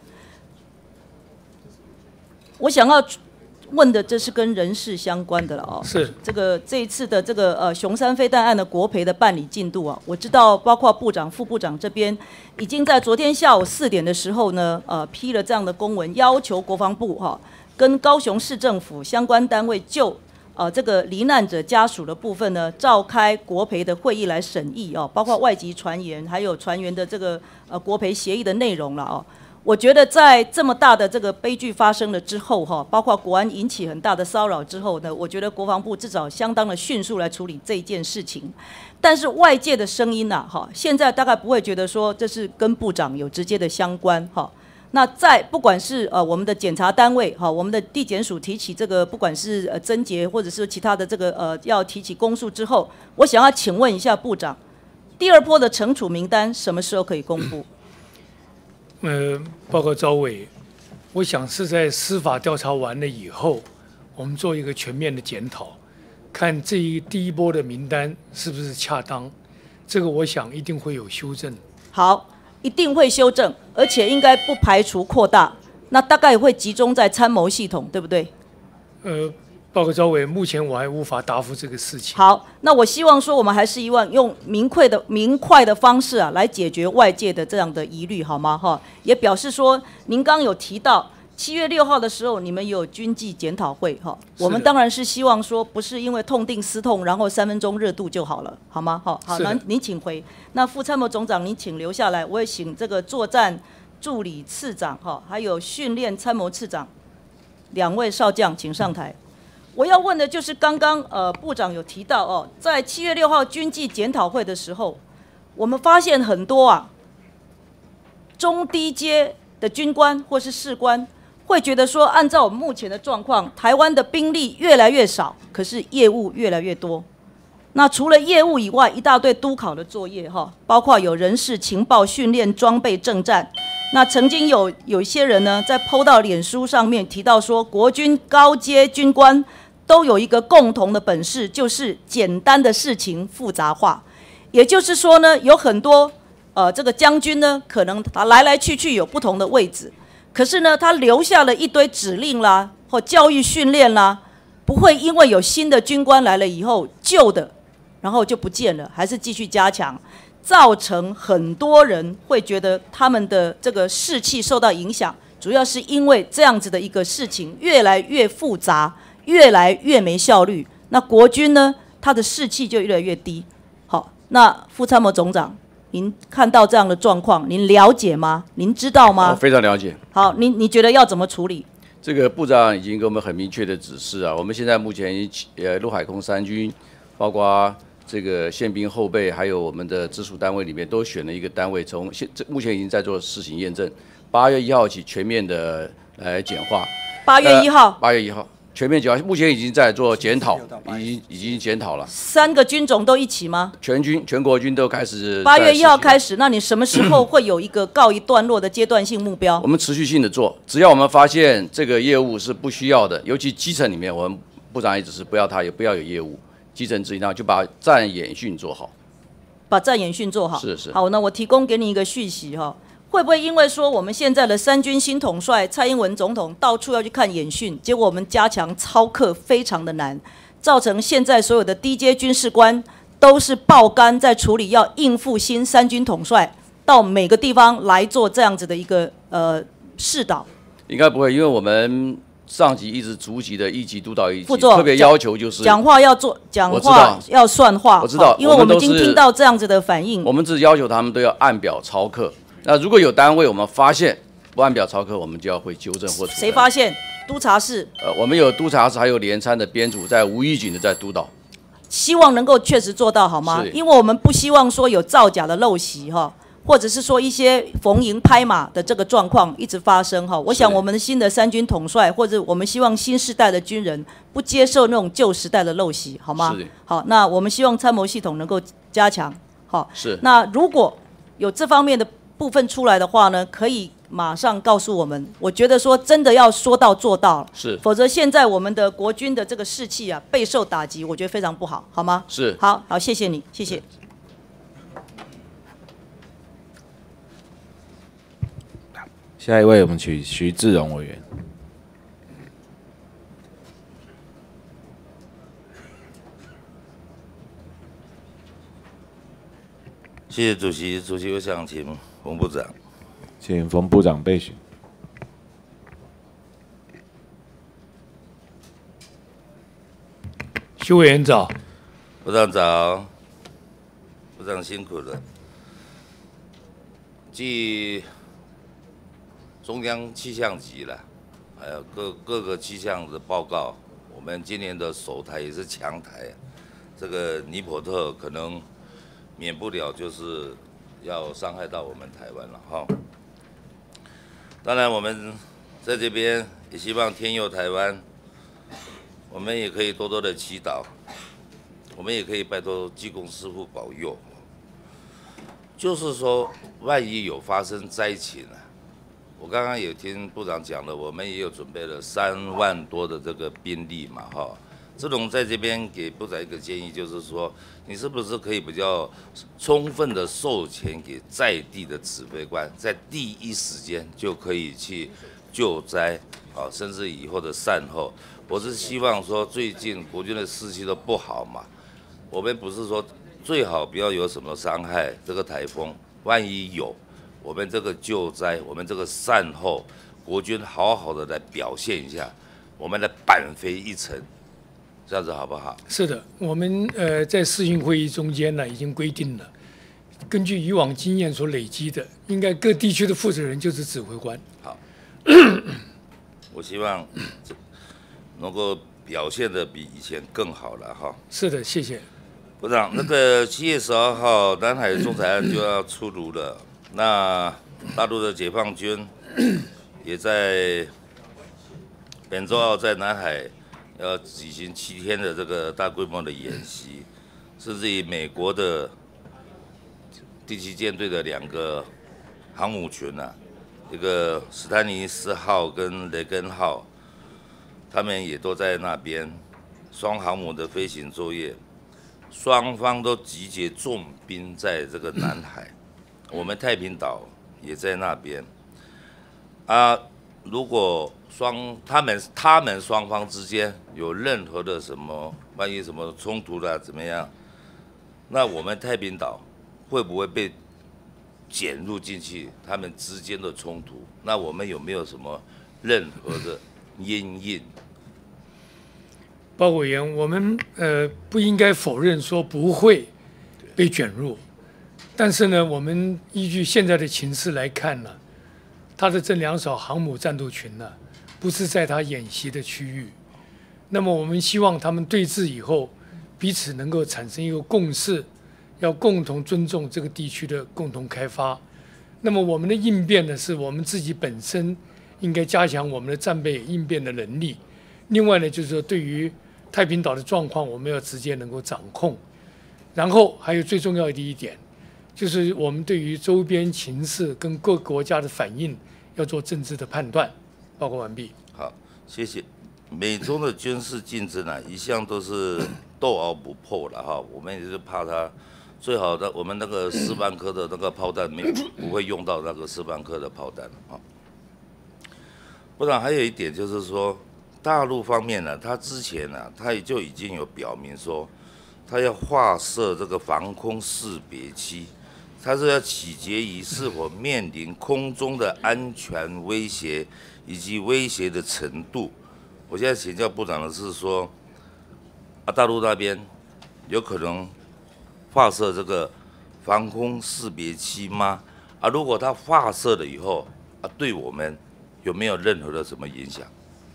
我想要问的，这是跟人事相关的了哦。 是这个这一次的这个呃雄三飞弹案的国赔的办理进度啊，我知道包括部长、副部长这边已经在昨天下午四点的时候呢，呃批了这样的公文，要求国防部哈、哦、跟高雄市政府相关单位就呃这个罹难者家属的部分呢，召开国赔的会议来审议哦，包括外籍船员还有船员的这个呃国赔协议的内容了哦。我觉得在这么大的这个悲剧发生了之后，哈，包括国安引起很大的骚扰之后呢，我觉得国防部至少相当的迅速来处理这一件事情。但是外界的声音呐，哈，现在大概不会觉得说这是跟部长有直接的相关，哈。那在不管是呃我们的检察单位，哈，我们的地检署提起这个不管是呃侦结或者是其他的这个呃要提起公诉之后，我想要请问一下部长，第二波的惩处名单什么时候可以公布？ 呃，报告召委，我想是在司法调查完了以后，我们做一个全面的检讨，看这一第一波的名单是不是恰当，这个我想一定会有修正。 好，一定会修正，而且应该不排除扩大，那大概会集中在参谋系统，对不对？ 呃。报告召委，目前我还无法答复这个事情。 好，那我希望说我们还是希望用明快的明快的方式啊，来解决外界的这样的疑虑，好吗？哈，也表示说，您刚有提到七月六号的时候，你们有军纪检讨会，哈，我们当然是希望说，不是因为痛定思痛，然后三分钟热度就好了，好吗？好，好，那您请回。那副参谋总长，您请留下来，我也请这个作战助理次长，哈，还有训练参谋次长两位少将，请上台。我要问的就是刚刚呃部长有提到哦，在七月六号军纪检讨会的时候，我们发现很多啊中低阶的军官或是士官会觉得说，按照我们目前的状况，台湾的兵力越来越少，可是业务越来越多。那除了业务以外，一大堆督考的作业哈，包括有人事、情报、训练、装备、政战。那曾经有有一些人呢，在 po 到脸书上面提到说，国军高阶军官都有一个共同的本事，就是简单的事情复杂化。也就是说呢，有很多呃这个将军呢，可能他来来去去有不同的位置，可是呢，他留下了一堆指令啦，或教育训练啦，不会因为有新的军官来了以后，旧的然后就不见了，还是继续加强，造成很多人会觉得他们的这个士气受到影响，主要是因为这样子的一个事情越来越复杂。越来越没效率，那国军呢，他的士气就越来越低。好，那副参谋总长，您看到这样的状况，您了解吗？您知道吗？ 我非常了解。 好，您你觉得要怎么处理？ 这个部长已经给我们很明确的指示啊，我们现在目前呃陆海空三军，包括这个宪兵后备，还有我们的直属单位里面，都选了一个单位，从现这目前已经在做试行验证，八月一号起全面的来简化。 八月一号。 八月一号全面简化，目前已经在做检讨，已经已经检讨了。 三个军种都一起吗？ 全军全国军都开始。 八月一号开始，那你什么时候会有一个告一段落的阶段性目标？ 我们持续性的做，只要我们发现这个业务是不需要的，尤其基层里面，我们部长也只是不要他，也不要有业务。基层指引，就把战演训做好， 把战演训做好。 是是。 好，那我提供给你一个讯息哈，会不会因为说我们现在的三军新统帅蔡英文总统到处要去看演训，结果我们加强操课非常的难，造成现在所有的低阶军事官都是爆肝在处理要应付新三军统帅到每个地方来做这样子的一个呃示导？ 应该不会，因为我们。上级一直逐级的一级督导一级， 副座特别要求就是讲话要做，讲话要算话。 我知道， 因为我们已经听到这样子的反应。 我们只要求他们都要按表操课。那如果有单位我们发现不按表操课，我们就要会纠正或处分。 谁发现？督察室。 呃，我们有督察室，还有连参的编组在无预警的在督导。 希望能够确实做到好吗？因为我们不希望说有造假的陋习哈。或者是说一些逢迎拍马的这个状况一直发生哈，我想我们的新的三军统帅或者我们希望新时代的军人不接受那种旧时代的陋习，好吗？好，那我们希望参谋系统能够加强。好， 是。 那如果有这方面的部分出来的话呢，可以马上告诉我们。我觉得说真的要说到做到， 是。 否则现在我们的国军的这个士气啊备受打击，我觉得非常不好，好吗？ 是。 好好，谢谢你，谢谢。 下一位，我们请徐志荣委员。 谢谢主席，主席我想请冯部长， 请冯部长备询。 徐委员早， 部长早，部长辛苦了。继中央气象局了，还有各各个气象的报告，我们今年的首台也是强台，这个尼伯特可能免不了就是要伤害到我们台湾了哈。当然，我们在这边也希望天佑台湾，我们也可以多多的祈祷，我们也可以拜托济公师父保佑。就是说，万一有发生灾情啊。我刚刚有听部长讲了，我们也有准备了三万多的这个兵力嘛，哈。这种在这边给部长一个建议，就是说，你是不是可以比较充分的授权给在地的指挥官，在第一时间就可以去救灾，啊，甚至以后的善后。我是希望说，最近国军的士气都不好嘛，我们不是说最好不要有什么伤害，这个台风万一有。我们这个救灾，我们这个善后，国军好好的来表现一下，我们来扳回一城，这样子好不好？ 是的，我们呃在视讯会议中间呢已经规定了，根据以往经验所累积的，应该各地区的负责人就是指挥官。 好，我希望能够表现的比以前更好了哈。 是的，谢谢部长。那个七月十二号，南海仲裁案就要出炉了。那大陆的解放军也在本周二在南海要举行七天的这个大规模的演习，甚至于美国的第七舰队的两个航母群啊，一个史丹尼斯号跟雷根号，他们也都在那边双航母的飞行作业，双方都集结重兵在这个南海。我们太平岛也在那边啊，如果双他们他们双方之间有任何的什么，万一什么冲突啦怎么样，那我们太平岛会不会被卷入进去他们之间的冲突？那我们有没有什么任何的因应？ 包委员，我们呃不应该否认说不会被卷入。但是呢，我们依据现在的情势来看呢，他的这两艘航母战斗群呢，不是在他演习的区域。那么我们希望他们对峙以后， 彼此能够产生一个共识，要共同尊重这个地区的共同开发。那么我们的应变呢，是我们自己本身应该加强我们的战备应变的能力。另外呢，就是说对于太平岛的状况，我们要直接能够掌控。然后还有最重要的一点，就是我们对于周边情势跟各国家的反应要做政治的判断。报告完毕。 好，谢谢。美中的军事竞争呢，一向都是斗而不破了哈。我们也是怕它，最好的我们那个斯班科的那个炮弹没不会用到那个斯班科的炮弹啊。不然还有一点就是说，大陆方面呢，他之前呢，他也就已经有表明说，他要划设这个防空识别区，它是要取决于是否面临空中的安全威胁以及威胁的程度。我现在请教部长的是说，啊，大陆那边有可能划设这个防空识别区吗？啊，如果它划设了以后，啊，对我们有没有任何的什么影响？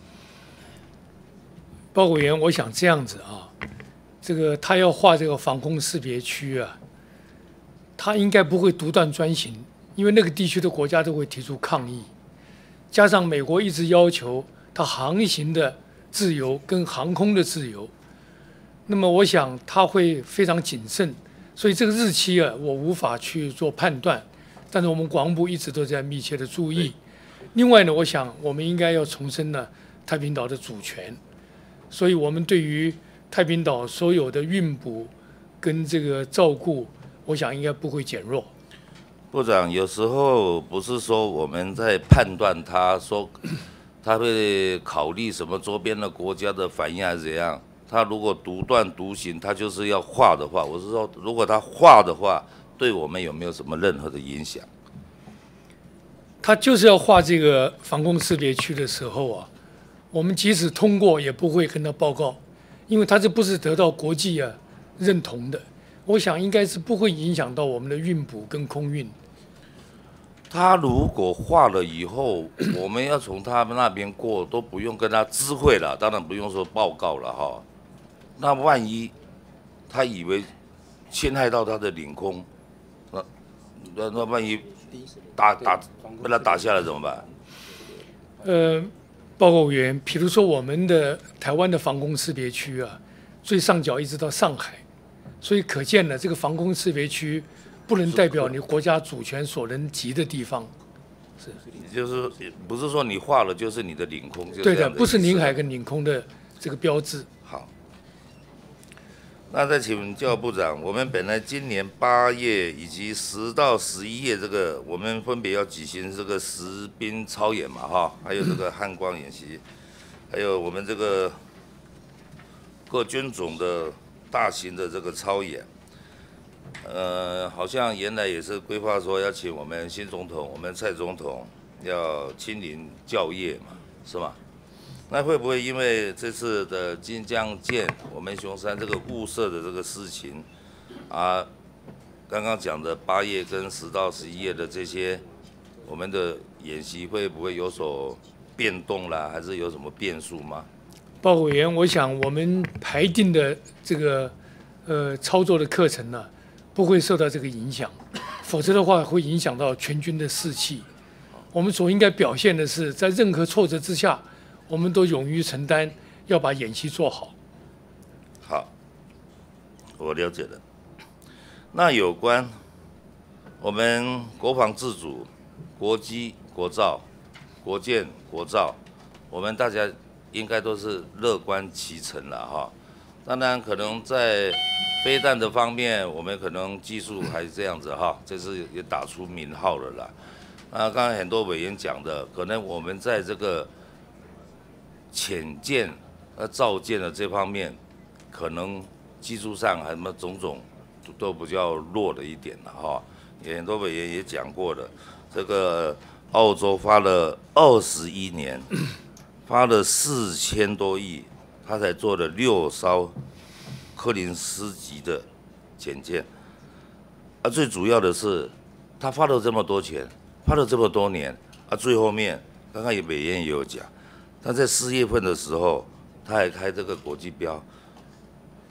报告委员，我想这样子啊，这个他要划这个防空识别区啊，他应该不会独断专行，因为那个地区的国家都会提出抗议，加上美国一直要求它航行的自由跟航空的自由，那么我想他会非常谨慎，所以这个日期啊，我无法去做判断，但是我们国防部一直都在密切的注意。另外呢，我想我们应该要重申呢太平岛的主权，所以我们对于太平岛所有的运补跟这个照顾，我想应该不会减弱。 部长，有时候不是说我们在判断他说。他会考虑什么周边的国家的反应还是怎样？他如果独断独行，他就是要划的话，我是说，如果他划的话，对我们有没有什么任何的影响？ 他就是要划这个防空识别区的时候啊，我们即使通过也不会跟他报告，因为他这不是得到国际啊认同的，我想应该是不会影响到我们的运补跟空运。 他如果划了以后，我们要从他们那边过，都不用跟他知会了，当然不用说报告了哈。那万一他以为侵害到他的领空，那那那万一打打被他打下来怎么办？ 呃，报告委员，比如说我们的台湾的防空识别区啊，最上角一直到上海，所以可见呢，这个防空识别区不能代表你国家主权所能及的地方。是， 就是不是说你划了就是你的领空？就对的，不是领海跟领空的这个标志。 好。那再请教部长，我们本来今年八月以及十到十一月这个，我们分别要举行这个实兵操演嘛，哈，还有这个汉光演习，还有我们这个各军种的大型的这个操演。呃，好像原来也是规划说要请我们新总统，我们蔡总统要亲临校业嘛，是吗？那会不会因为这次的金江舰我们熊山这个雾社的这个事情啊，刚刚讲的八月跟十到十一月的这些我们的演习会不会有所变动啦，还是有什么变数吗？ 报告委员，我想我们排定的这个呃操作的课程呢，不会受到这个影响，否则的话会影响到全军的士气。我们所应该表现的是，在任何挫折之下，我们都勇于承担，要把演习做好。 好，我了解了。那有关我们国防自主、国机、国造、国建、国造，我们大家应该都是乐观其成了哈。当然，可能在飞弹的方面，我们可能技术还是这样子哈，这次也打出名号了啦。啊，刚才很多委员讲的，可能我们在这个潜舰、呃造舰的这方面，可能技术上还什么种种都比较弱了一点了哈。也很多委员也讲过了，这个澳洲花了二十一年，花了四千多亿，他才做了六艘柯林斯级的潜舰。啊，最主要的是，他花了这么多钱，花了这么多年，啊，最后面刚刚也委员也有讲。他在四月份的时候，他还开这个国际标，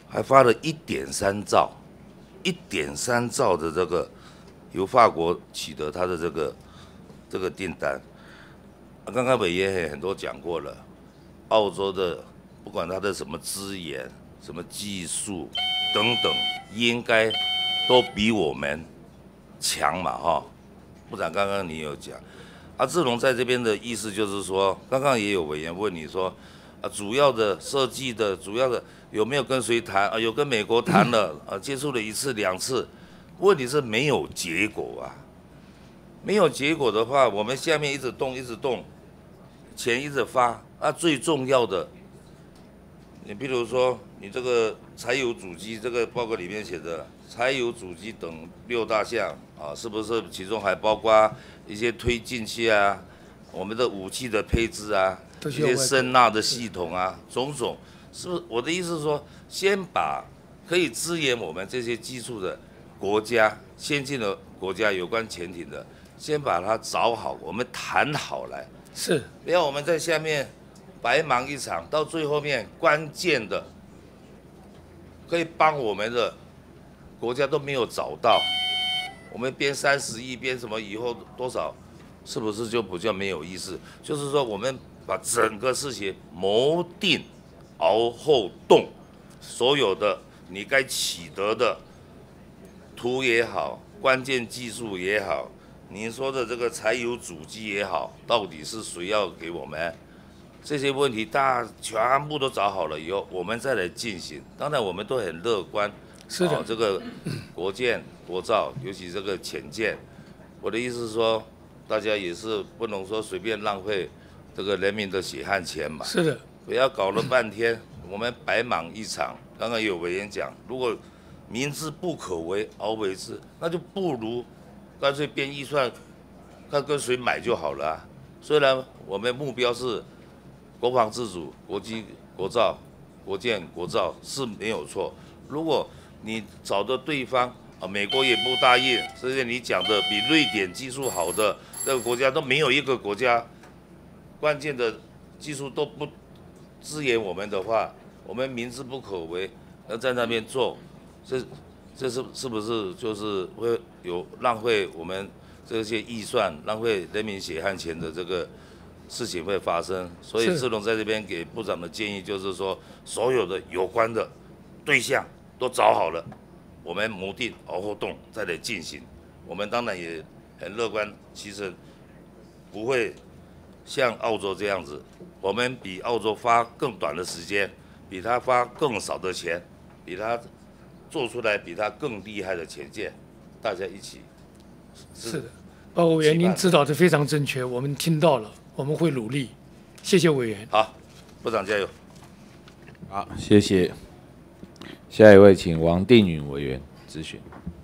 还发了一点三兆，一点三兆的这个由法国取得它的这个这个订单。刚刚委员也很多讲过了，澳洲的不管它的什么资源、什么技术等等，应该都比我们强嘛，哈。部长刚刚你有讲，啊，志龙在这边的意思就是说，刚刚也有委员问你说，啊，主要的设计的主要的有没有跟谁谈啊？有跟美国谈了，啊，接触了一次两次，问题是没有结果啊。没有结果的话，我们下面一直动一直动，钱一直发，啊，最重要的，你比如说你这个柴油主机，这个报告里面写的柴油主机等六大项啊，是不是其中还包括一些推进器啊，我们的武器的配置啊，一些声纳的系统啊，种种，是不是？我的意思是说，先把可以支援我们这些基础的国家、先进的国家有关潜艇的，先把它找好，我们谈好来。 是， 不要我们在下面白忙一场，到最后面关键的可以帮我们的国家都没有找到，我们编三十亿，编什么以后多少，是不是就比较没有意思？就是说，我们把整个事情谋定，而后动，所有的你该取得的图也好，关键技术也好。您说的这个柴油主机也好，到底是谁要给我们？这些问题大家全部都找好了以后，我们再来进行。当然，我们都很乐观。 是的， 哦、这个国建、国造，尤其这个潜舰，我的意思是说，大家也是不能说随便浪费这个人民的血汗钱嘛。 是的， 不要搞了半天，我们白忙一场。刚刚有委员讲，如果明知不可为而为之，那就不如干脆编预算，看跟谁买就好了、啊。虽然我们目标是国防自主、国机、国造、国建、国造是没有错。如果你找的对方啊，美国也不答应，甚至你讲的比瑞典技术好的这个国家都没有一个国家关键的技术都不支援我们的话，我们明知不可为，要在那边做，这这是是不是就是会有浪费我们这些预算、浪费人民血汗钱的这个事情会发生？所以志龙在这边给部长的建议就是说，所有的有关的对象都找好了，我们谋定而后动，再来进行。我们当然也很乐观，其实不会像澳洲这样子，我们比澳洲花更短的时间，比他花更少的钱，比他做出来比他更厉害的潜舰，大家一起。 是的，包括委员您指导的非常正确，我们听到了，我们会努力。谢谢委员。 好，部长加油。 好，谢谢。下一位，请王定宇委员咨询。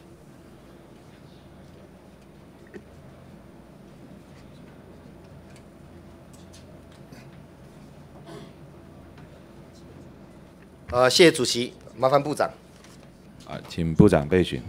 呃，谢谢主席，麻烦部长。 啊，请部长备询。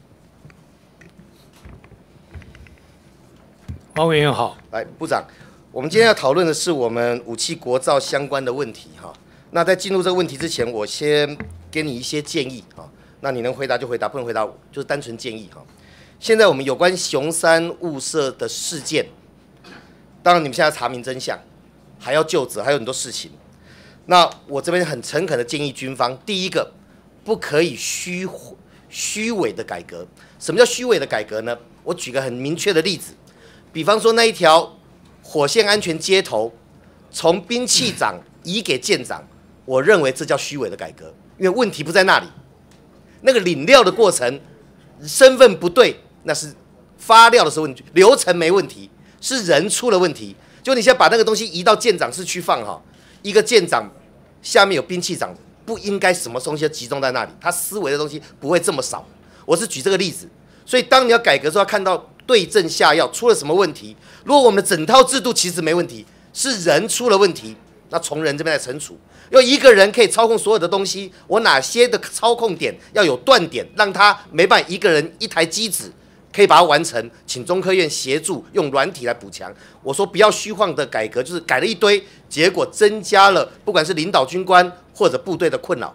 王委员好。 来，部长，我们今天要讨论的是我们武器国造相关的问题哈。那在进入这个问题之前，我先给你一些建议哈。那你能回答就回答，不能回答就是单纯建议哈。现在我们有关熊山雾社的事件，当然你们现在查明真相，还要究责，还有很多事情。那我这边很诚恳的建议军方，第一个，不可以虚虚伪的改革。什么叫虚伪的改革呢？我举个很明确的例子，比方说那一条火线安全接头，从兵器长移给舰长，我认为这叫虚伪的改革，因为问题不在那里，那个领料的过程身份不对，那是发料的时候问题，流程没问题，是人出了问题。就你现在把那个东西移到舰长室去放哈，一个舰长下面有兵器长，不应该什么东西都集中在那里，他思维的东西不会这么少。我是举这个例子，所以当你要改革的时候，要看到对症下药，出了什么问题。如果我们的整套制度其实没问题，是人出了问题，那从人这边来惩处。要一个人可以操控所有的东西，我哪些的操控点要有断点，让他没办法一个人一台机子可以把它完成，请中科院协助用软体来补强。我说不要虚晃的改革，就是改了一堆，结果增加了不管是领导军官或者部队的困扰。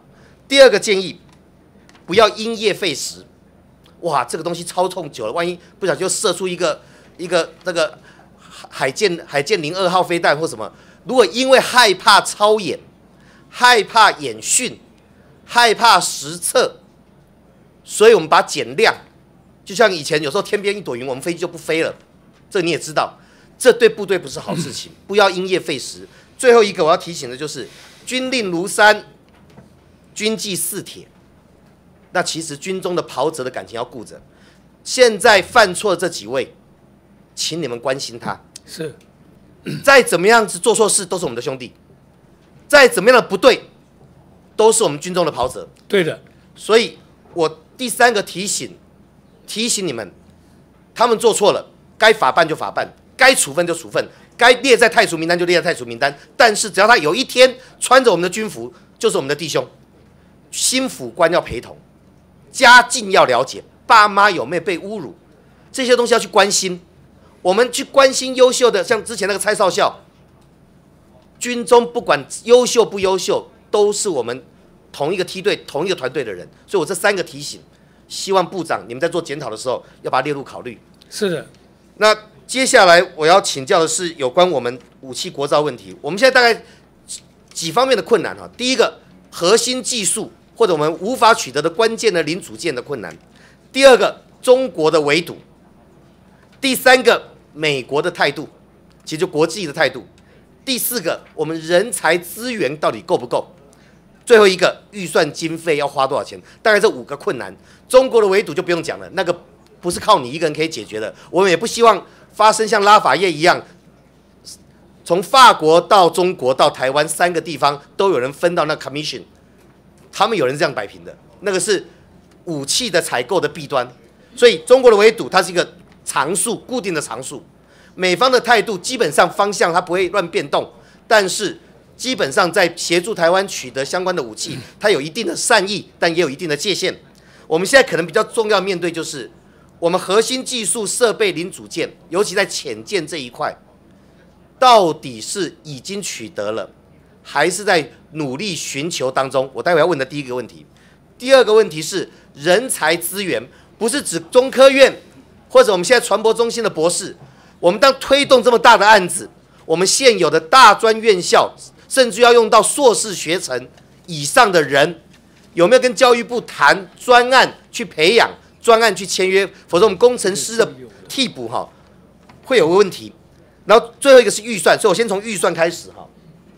第二个建议，不要因噎废食。哇，这个东西操纵久了，万一不小心就射出一个一个那个海舰海舰零二号飞弹或什么，如果因为害怕操演、害怕演训、害怕实测，所以我们把它减量。就像以前有时候天边一朵云，我们飞机就不飞了，这你也知道，这对部队不是好事情，不要因噎废食。最后一个我要提醒的就是，军令如山，军纪似铁。那其实军中的袍泽的感情要顾着。现在犯错这几位，请你们关心他。 是， 再怎么样子做错事都是我们的兄弟，再怎么样的不对，都是我们军中的袍泽。 对的。 所以我第三个提醒，提醒你们，他们做错了，该法办就法办，该处分就处分，该列在汰除名单就列在汰除名单。但是只要他有一天穿着我们的军服，就是我们的弟兄。心辅官要陪同。家境要了解，爸妈有没有被侮辱，这些东西要去关心。我们去关心优秀的，像之前那个蔡少校，军中不管优秀不优秀，都是我们同一个梯队、同一个团队的人。所以我这三个提醒，希望部长你们在做检讨的时候要把它列入考虑。 是的。 那接下来我要请教的是有关我们武器国造问题。我们现在大概几方面的困难哈。第一个，核心技术。或者我们无法取得的关键的零组件的困难。第二个，中国的围堵。第三个，美国的态度，其实就国际的态度。第四个，我们人才资源到底够不够？最后一个，预算经费要花多少钱？大概这五个困难。中国的围堵就不用讲了，那个不是靠你一个人可以解决的。我们也不希望发生像拉法叶一样，从法国到中国到台湾三个地方都有人分到那 commission。他们有人这样摆平的，那个是武器的采购的弊端，所以中国的围堵它是一个常数，固定的常数。美方的态度基本上方向它不会乱变动，但是基本上在协助台湾取得相关的武器，它有一定的善意，但也有一定的界限。我们现在可能比较重要面对就是我们核心技术、设备、零组件，尤其在潜舰这一块，到底是已经取得了，还是在努力寻求当中？我待会要问的第一个问题。第二个问题是人才资源，不是指中科院或者我们现在传播中心的博士。我们当推动这么大的案子，我们现有的大专院校，甚至要用到硕士学程以上的人，有没有跟教育部谈专案去培养、专案去签约？否则我们工程师的替补哈会有个问题。然后最后一个是预算，所以我先从预算开始哈。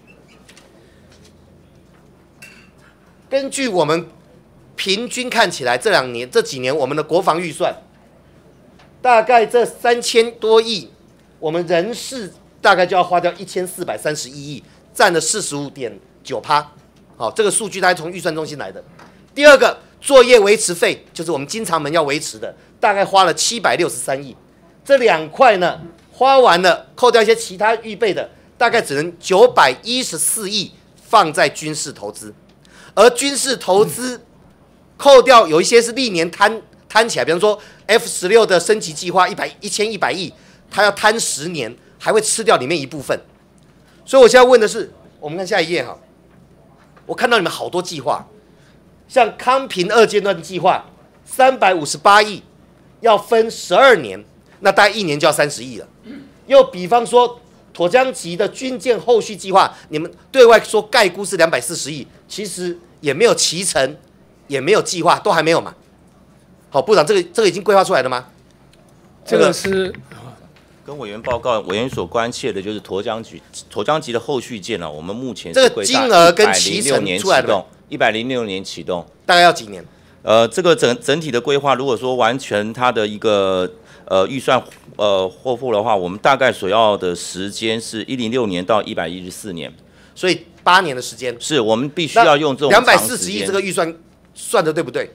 根据我们平均看起来，这两年、这几年我们的国防预算，大概这三千多亿，我们人事大概就要花掉一千四百三十一亿，占了四十五点九趴。好，这个数据大概从预算中心来的。第二个，作业维持费，就是我们经常门要维持的，大概花了七百六十三亿。这两块呢，花完了，扣掉一些其他预备的，大概只能九百一十四亿放在军事投资。而军事投资扣掉有一些是历年摊摊起来，比方说 F 十六的升级计划一百一千一百亿，它要摊十年，还会吃掉里面一部分。所以我现在问的是，我们看下一页哈，我看到你们好多计划，像康平二阶段计划三百五十八亿，要分十二年，那大概一年就要三十亿了。又比方说沱江级的军舰后续计划，你们对外说概估是两百四十亿，其实也没有期程，也没有计划，都还没有嘛。好，部长，这个这个已经规划出来了吗？ 这个是跟委员报告，委员所关切的就是沱江级沱江级的后续舰呢、啊，我们目前这个金额跟期程出来的， 一百零六年启动， 大概要几年？ 呃，这个整整体的规划，如果说完全它的一个呃预算呃货付的话，我们大概所要的时间是一零六年到一百一十四年， 所以八年的时间。 是我们必须要用这种两百四十亿这个预算算的对不对？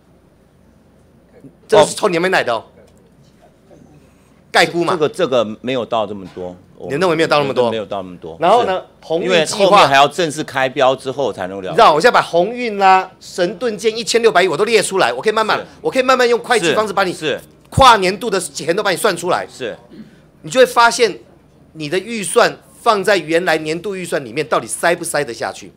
这个是从你们来的哦，概估嘛。 这个这个没有到这么多， 你认为没有到那么多？ 没有到那么多。 然后呢，鸿运计划因为后面还要正式开标之后才能了解。 你知道，我现在把鸿运啦、神盾舰一千六百亿我都列出来，我可以慢慢，我可以慢慢用会计方式把你是跨年度的钱都把你算出来。 是， 你就会发现你的预算放在原来年度预算里面到底塞不塞得下去。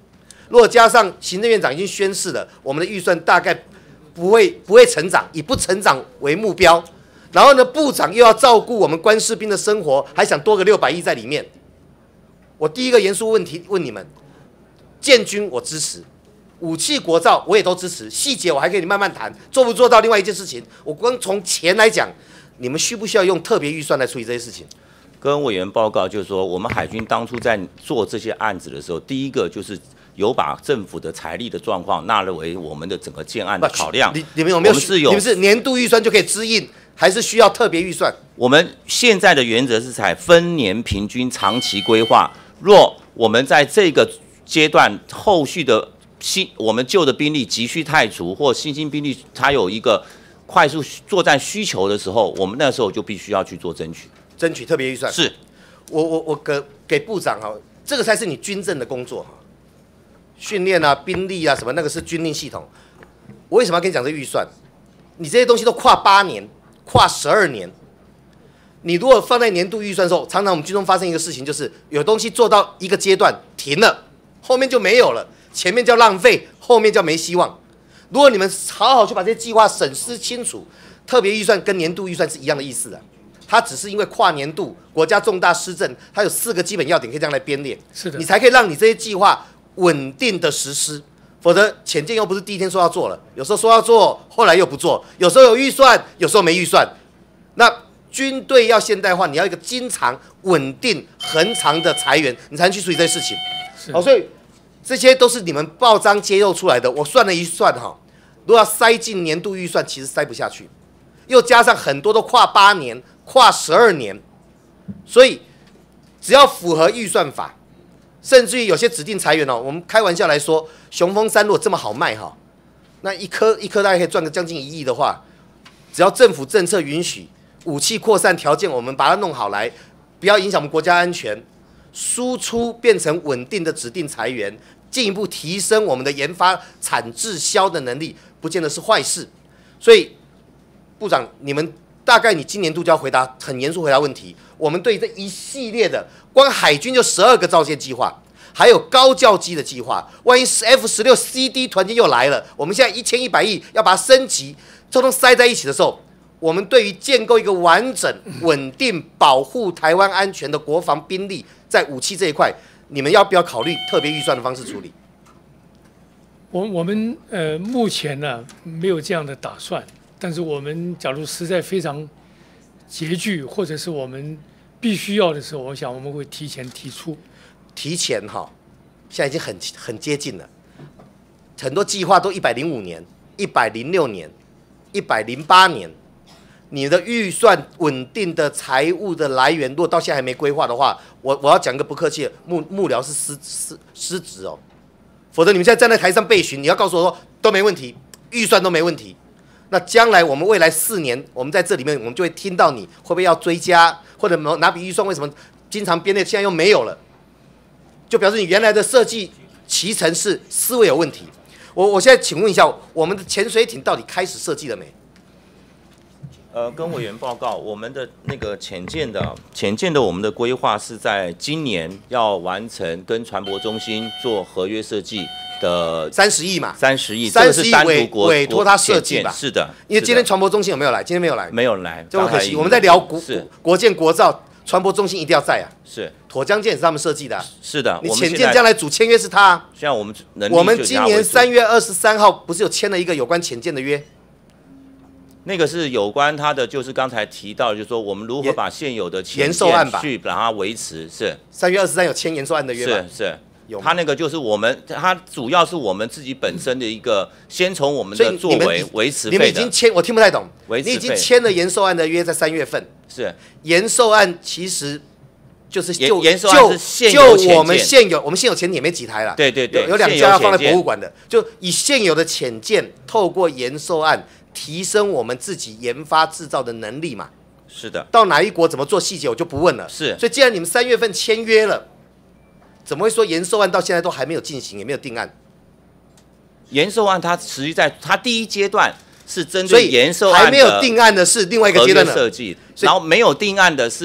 如果加上行政院长已经宣示了，我们的预算大概不会不会成长，以不成长为目标。然后呢，部长又要照顾我们官士兵的生活，还想多个六百亿在里面。我第一个严肃问题问你们，建军我支持，武器国造我也都支持，细节我还可以慢慢谈，做不做到另外一件事情。我光从钱来讲，你们需不需要用特别预算来处理这些事情？ 跟委员报告就是说，我们海军当初在做这些案子的时候，第一个就是有把政府的财力的状况纳入为我们的整个建案的考量。 你你们有没有？ 我们是有， 你们是年度预算就可以支应，还是需要特别预算？ 我们现在的原则是采分年平均长期规划。若我们在这个阶段后续的新我们旧的兵力急需汰除，或新兴兵力它有一个快速作战需求的时候，我们那时候就必须要去做争取。 争取特别预算是， 我我我给给部长哈，这个才是你军政的工作哈，训练啊、兵力啊什么，那个是军令系统。我为什么要跟你讲这预算？你这些东西都跨八年、跨十二年，你如果放在年度预算的时候，常常我们军中发生一个事情，就是有东西做到一个阶段停了，后面就没有了，前面叫浪费，后面叫没希望。如果你们好好去把这些计划审视清楚，特别预算跟年度预算是一样的意思的。它只是因为跨年度国家重大施政，它有四个基本要点可以这样来编列， 是的， 你才可以让你这些计划稳定的实施。否则潜舰又不是第一天说要做了，有时候说要做，后来又不做，有时候有预算，有时候没预算。那军队要现代化，你要一个经常、稳定、恒长的财源，你才能去处理这些事情。好，所以这些都是你们报章揭露出来的。我算了一算哈，如果要塞进年度预算，其实塞不下去，又加上很多都跨八年。跨十二年，所以只要符合预算法，甚至于有些指定裁员哦，我们开玩笑来说，雄风三如果这么好卖哈，那一颗一颗大概可以赚个将近一亿的话，只要政府政策允许，武器扩散条件我们把它弄好来，不要影响我们国家安全，输出变成稳定的指定裁员，进一步提升我们的研发产制销的能力，不见得是坏事。所以，部长你们。大概你今年度就要回答很严肃回答问题。我们对这一系列的，光海军就十二个造舰计划，还有高教机的计划。万一 F 十六 C D 团舰又来了，我们现在一千一百亿要把它升级，通通塞在一起的时候，我们对于建构一个完整、稳定、保护台湾安全的国防兵力，在武器这一块，你们要不要考虑特别预算的方式处理？ 我我们呃目前呢没有这样的打算。但是我们假如实在非常拮据，或者是我们必须要的时候，我想我们会提前提出。 提前哈，现在已经很很接近了，很多计划都一百零五年、一百零六年、一百零八年，你的预算稳定的财务的来源，如果到现在还没规划的话，我我要讲个不客气的，幕幕僚是失失失职哦，否则你们现在站在台上备询，你要告诉我说都没问题，预算都没问题。那将来我们未来四年，我们在这里面，我们就会听到你会不会要追加，或者哪笔预算为什么经常编列，现在又没有了，就表示你原来的设计其程是思维有问题。我我现在请问一下，我们的潜水艇到底开始设计了没？ 呃，跟委员报告，我们的那个潜舰的潜舰的我们的规划是在今年要完成跟船舶中心做合约设计。的三十亿嘛， 三十亿， 三十亿委委托他设计吧， 是的。 因为今天船舶中心有没有来？今天没有来， 没有来， 这么可惜。我们在聊国国建国造，船舶中心一定要在啊。 是， 沱江舰是他们设计的。 是的， 你潜舰将来主签约是他。 现在我们能我们今年三月二十三号不是有签了一个有关潜舰的约？ 那个是有关他的，就是刚才提到，就是说我们如何把现有的延寿案去把它维持。是。 三月二十三有签延寿案的约吗？ 是是。他那个就是我们，他主要是我们自己本身的一个，先从我们的作为维持费的。 你们已经签，我听不太懂。 维持费。 你已经签了延寿案的约，在三月份。 是。 延寿案其实就是就延寿案是现有潜舰， 就我们现有我们现有潜艇也没几台了。 对对对。 有两家要放在博物馆的，就以现有的潜舰，透过延寿案提升我们自己研发制造的能力嘛。 是的。 到哪一国怎么做细节我就不问了。 是。 所以既然你们三月份签约了。怎么会说延寿案到现在都还没有进行，也没有定案？ 延寿案它实际在它第一阶段是针对延寿案还没有定案的是另外一个阶段的设计，然后没有定案的是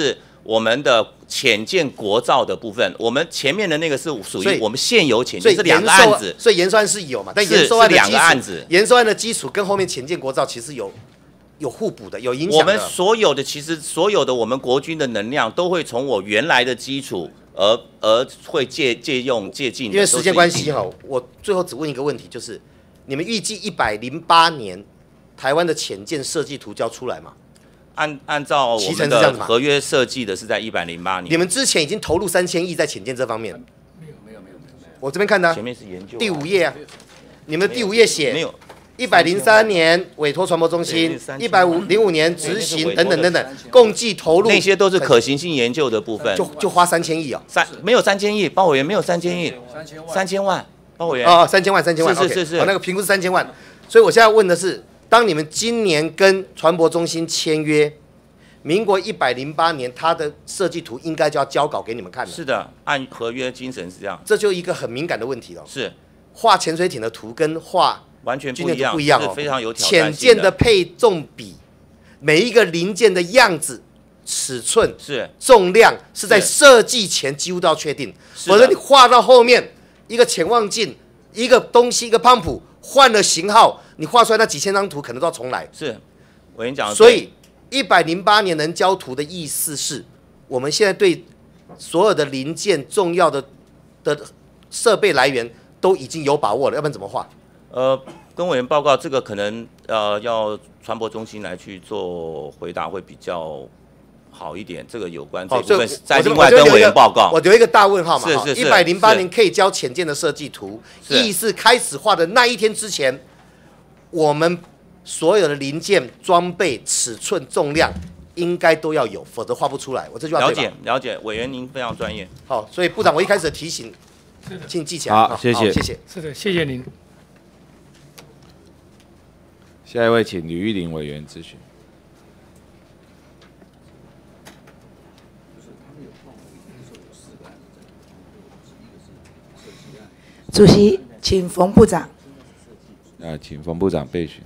我们的潜舰国造的部分，我们前面的那个是属于我们现有潜舰，是两个案子， 所以延寿案是有嘛？但延寿案的两个案子， 延寿案的基础跟后面潜舰国造其实有有互补的，有影响的。 我们所有的其实所有的我们国军的能量都会从我原来的基础而而会借借用借鉴。 因为时间关系哈，我最后只问一个问题，就是你们预计一百零八年台湾的潜舰设计图交出来吗？ 按按照我们的合约设计的是在一百零八年。 你们之前已经投入三千亿在潜舰这方面。没有没有没有没有。我这边看的、啊。 前面是研究、啊。 第五页啊，你们的第五页写没有。一百零三年委托船舶中心，一百五零五年执行等等等等，共计投入那些都是可行性研究的部分。 就就花三千亿哦。 三没有三千亿，包委员没有三千亿。三千万。三千万，包委员。 哦，三千万，三千万。 是是是是。 那个评估是三千万，所以我现在问的是。当你们今年跟船舶中心签约，民国一百零八年，它的设计图应该就要交稿给你们看了。 是的，按合约精神是这样。 这就一个很敏感的问题了。 是， 画潜水艇的图跟画完全不一样， 不一样哦， 非常有挑战性的。 潜舰的配重比，每一个零件的样子、尺寸、 是重量，是在设计前几乎都要确定，否则你画到后面，一个潜望镜、一个东西、一个泵浦换了型号。你画出来那几千张图可能都要重来。 是，我跟你讲。 所以一百零八年能交图的意思是，我们现在对所有的零件、重要的的设备来源都已经有把握了，要不然怎么画？ 呃，跟委员报告，这个可能呃要船舶中心来去做回答会比较好一点。这个有关这部分再另外跟委员报告。 我留一个大问号嘛。 是是是。 一百零八年可以交潜舰的设计图，意思开始画的那一天之前。我们所有的零件、装备、尺寸、重量应该都要有，否则画不出来。我这句话了解了解，委员您非常专业。 好，所以部长，我一开始的提醒，请记起来。 好，谢谢， 谢谢。 是的，谢谢您。 下一位，请吕玉玲委员咨询。 主席，请冯部长。 呃，请冯部长备询。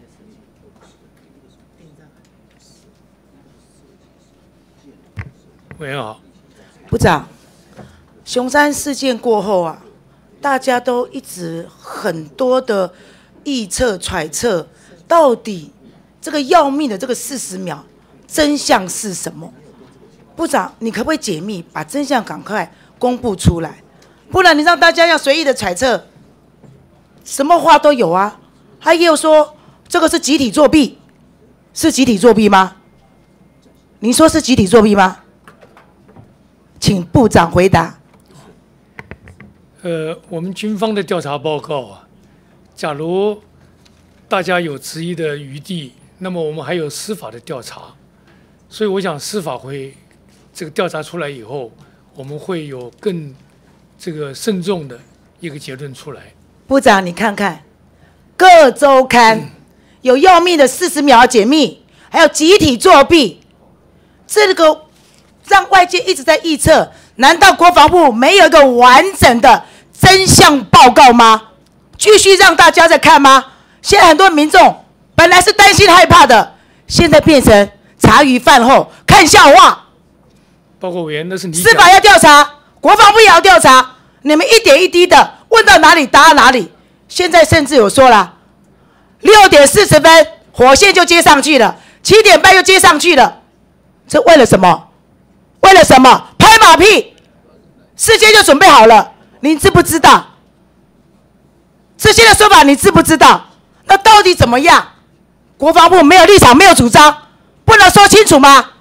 委员好， 部长，熊山事件过后啊，大家都一直很多的臆测、揣测，到底这个要命的这个四十秒真相是什么？部长，你可不可以解密，把真相赶快公布出来？不然你让大家要随意的揣测，什么话都有啊。他又说这个是集体作弊，是集体作弊吗？您说是集体作弊吗？请部长回答。 呃，我们军方的调查报告啊，假如大家有质疑的余地，那么我们还有司法的调查，所以我想司法会这个调查出来以后，我们会有更这个慎重的一个结论出来。 部长，你看看。各周刊有要命的四十秒解密，还有集体作弊，这个让外界一直在臆测。难道国防部没有一个完整的真相报告吗？继续让大家在看吗？现在很多民众本来是担心害怕的，现在变成茶余饭后看笑话。 包括委员，那是你司法要调查，国防部也要调查，你们一点一滴的问到哪里答到哪里。现在甚至有说了，六点四十分火线就接上去了，七点半又接上去了，这为了什么？为了什么？拍马屁，事先就准备好了，您知不知道？这些的说法你知不知道？那到底怎么样？国防部没有立场，没有主张，不能说清楚吗？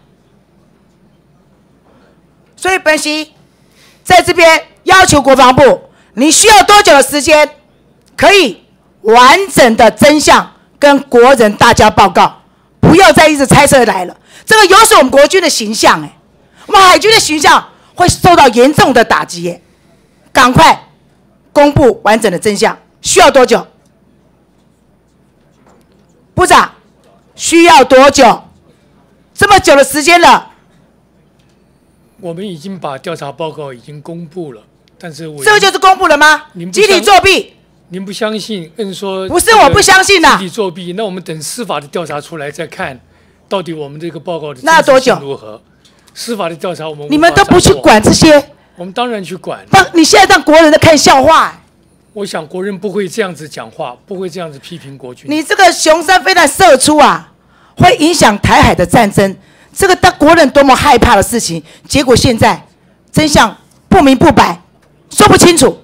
所以本席在这边要求国防部，你需要多久的时间？可以完整的真相跟国人大家报告，不要再一直猜测来了。这个有损我们国军的形象，哎，我们海军的形象会受到严重的打击，哎，赶快公布完整的真相。需要多久？部长，需要多久？这么久的时间了。 我们已经把调查报告已经公布了，但是我这个就是公布了吗？集体作弊。 您不相信，硬说不是我不相信的集体作弊，那我们等司法的调查出来再看，到底我们这个报告的那多久如何？ 司法的调查我们你们都不去管这些， 我们当然去管。 让你现在让国人在看笑话。 我想国人不会这样子讲话，不会这样子批评国军。 你这个雄山飞弹射出啊，会影响台海的战争，这个当国人多么害怕的事情，结果现在真相不明不白，说不清楚。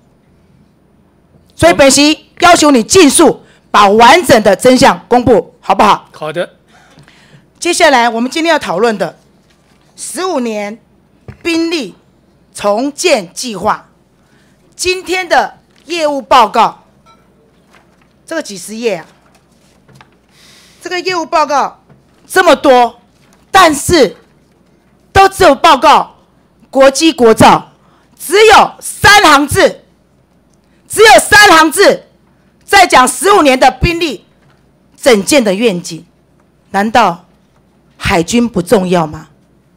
所以本席要求你尽速把完整的真相公布，好不好？ 好的。 接下来我们今天要讨论的十五年兵力重建计划，今天的业务报告，这个几十页啊，这个业务报告这么多，但是都只有报告国机国造，只有三行字，只有三行字在讲十五年的兵力整建的愿景，难道海军不重要吗？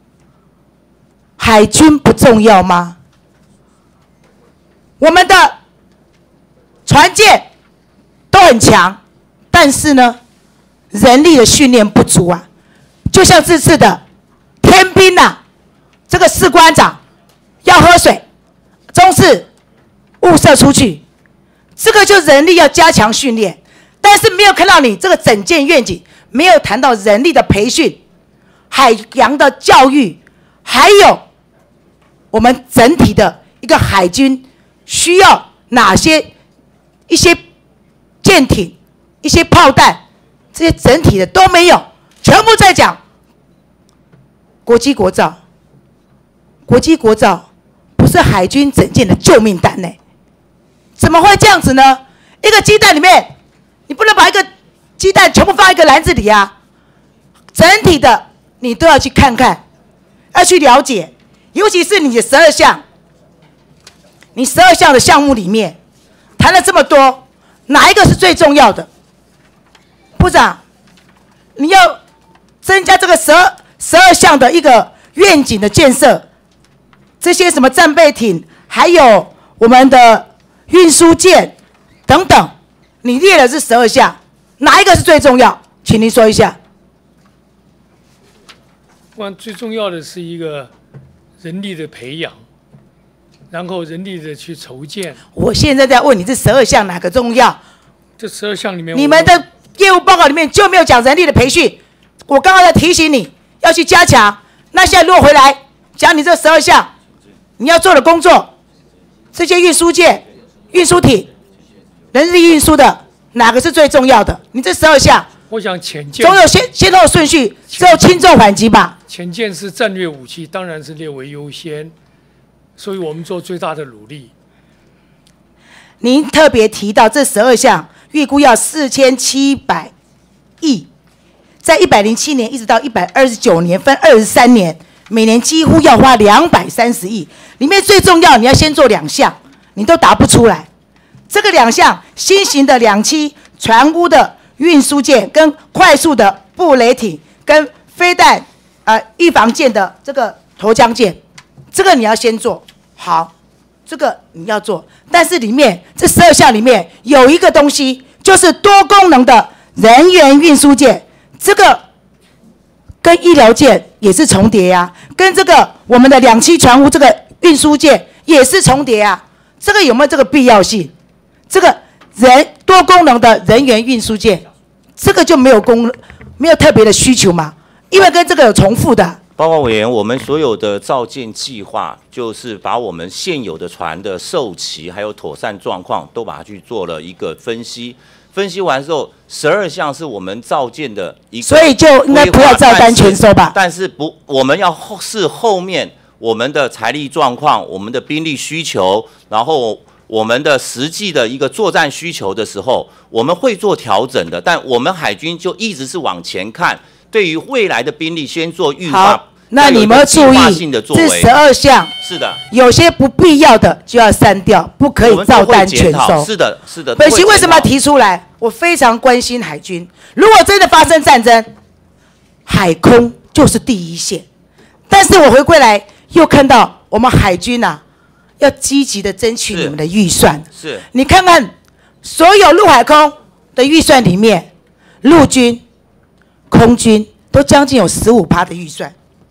海军不重要吗？我们的船舰都很强，但是呢，人力的训练不足啊。就像这次的天兵啊，这个士官长要喝水，中士误射出去，这个就人力要加强训练，但是没有看到你这个整建愿景，没有谈到人力的培训、海洋的教育，还有我们整体的一个海军需要哪些一些舰艇、一些炮弹，这些整体的都没有，全部在讲国机国造。国机国造不是海军整建的救命单呢？怎么会这样子呢？一个鸡蛋里面，你不能把一个鸡蛋全部放在一个篮子里啊！整体的你都要去看看，要去了解，尤其是你的十二项，你十二项的项目里面谈了这么多，哪一个是最重要的？部长，你要增加这个十二十二项的一个愿景的建设，这些什么战备艇，还有我们的运输舰等等，你列的是十二项，哪一个是最重要？请您说一下。 我最重要的是一个人力的培养，然后人力的去筹建。 我现在在问你，这十二项哪个重要？ 这十二项里面， 你们的业务报告里面就没有讲人力的培训。我刚刚在提醒你要去加强。那现在如果回来讲你这十二项你要做的工作，这些运输舰、运输艇、人力运输的哪个是最重要的？你这十二项， 我想潜舰总有先先后顺序，只有轻重缓急吧？ 潜舰是战略武器，当然是列为优先，所以我们做最大的努力。 您特别提到这十二项，预估要四千七百亿，在一百零七年一直到一百二十九年，分二十三年，每年几乎要花两百三十亿。里面最重要，你要先做两项，你都答不出来。这个两项，新型的两栖船坞的运输舰，跟快速的布雷艇，跟飞弹呃预防舰的这个沱江舰，这个你要先做好。这个你要做，但是里面这十二项里面有一个东西，就是多功能的人员运输舰，这个跟医疗舰也是重叠呀、啊，跟这个我们的两栖船坞这个运输舰也是重叠啊，这个有没有这个必要性？这个人多功能的人员运输舰，这个就没有功没有特别的需求嘛，因为跟这个有重复的。 报告委员，我们所有的造舰计划，就是把我们现有的船的受期还有妥善状况，都把它去做了一个分析。分析完之后，十二项是我们造舰的一个， 所以就应该不要照单全收吧？ 但是不，我们要后视后面我们的财力状况、我们的兵力需求，然后我们的实际的一个作战需求的时候，我们会做调整的。但我们海军就一直是往前看，对于未来的兵力先做预划。 那你们要注意，这十二项是的， 有些不必要的就要删掉，不可以照单全收。 是的，是的。 本席为什么要提出来？我非常关心海军。如果真的发生战争，海空就是第一线。但是我回归来又看到我们海军啊，要积极的争取你们的预算。 是。 你看看所有陆海空的预算里面，陆军、空军都将近有十五趴的预算。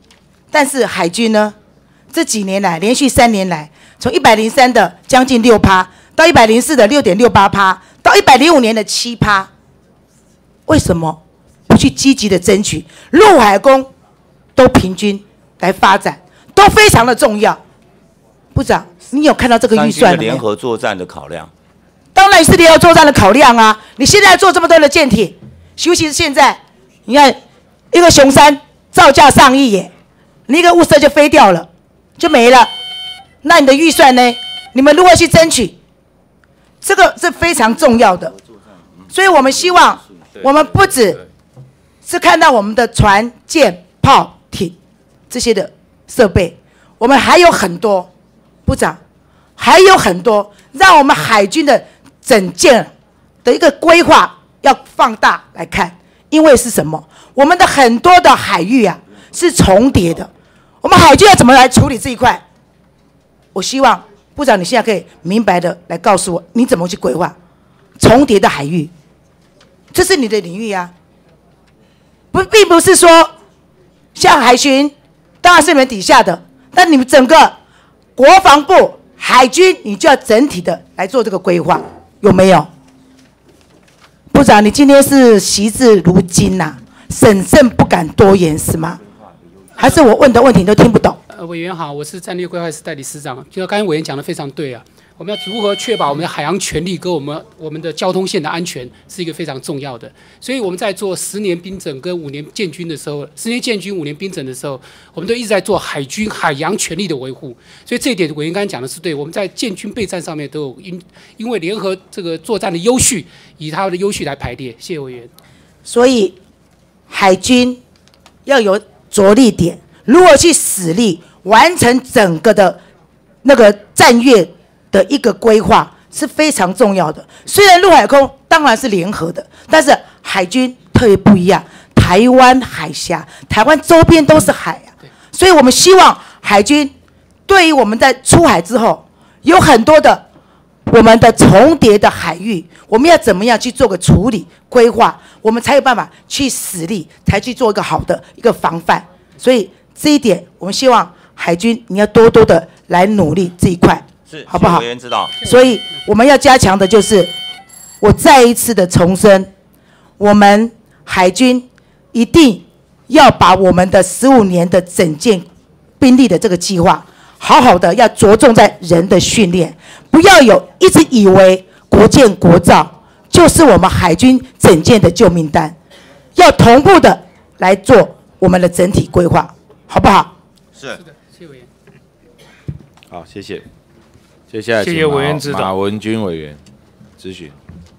但是海军呢，这几年来连续三年来，从一百零三的将近六趴，到一百零四的六点六八趴，到一百零五年的七趴，为什么不去积极的争取陆海空都平均来发展，都非常的重要。部长，你有看到这个预算了没有？ 联合作战的考量， 当然是联合作战的考量啊！你现在做这么多的舰艇，尤其是现在，你看一个雄三造价上亿耶，你一个雾社就飞掉了，就没了。那你的预算呢？你们如何去争取？这个是非常重要的。所以我们希望，我们不只是看到我们的船舰炮艇这些的设备，我们还有很多，部长还有很多，让我们海军的整件的一个规划要放大来看。因为是什么？我们的很多的海域啊是重叠的，我们海军要怎么来处理这一块？我希望部长你现在可以明白的来告诉我，你怎么去规划重叠的海域？这是你的领域啊，不，并不是说像海巡，当然是你们底下的，但你们整个国防部、海军，你就要整体的来做这个规划，有没有？部长，你今天是惜字如金呐、啊，审慎不敢多言是吗？还是我问的问题你都听不懂？ 呃，委员好，我是战略规划室代理司长。就刚才委员讲的非常对啊，我们要如何确保我们的海洋权利跟我们我们的交通线的安全，是一个非常重要的。所以我们在做十年兵整跟五年建军的时候，十年建军五年兵整的时候，我们都一直在做海军海洋权利的维护。所以这一点委员刚才讲的是对，我们在建军备战上面都有因因为联合这个作战的优序，以它的优序来排列。谢谢委员。 所以海军要有着力点，如何去使力完成整个的那个战略的一个规划是非常重要的。虽然陆海空当然是联合的，但是海军特别不一样。台湾海峡，台湾周边都是海啊，所以我们希望海军对于我们在出海之后，有很多的我们的重叠的海域，我们要怎么样去做个处理规划，我们才有办法去使力，才去做一个好的一个防范。所以这一点，我们希望海军你要多多的来努力这一块， 是好不好？ 委员知道。 所以我们要加强的就是，我再一次的重申，我们海军一定要把我们的十五年的整建兵力的这个计划，好好的要着重在人的训练，不要有一直以为国建国造就是我们海军整建的救命单，要同步的来做我们的整体规划，好不好？ 是。 是的，谢谢委员。 好，谢谢。接下来谢谢委员指导。 马文君委员咨询。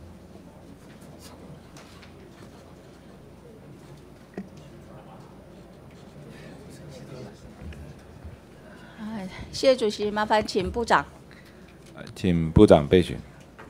谢谢主席，麻烦请部长。 请部长备询。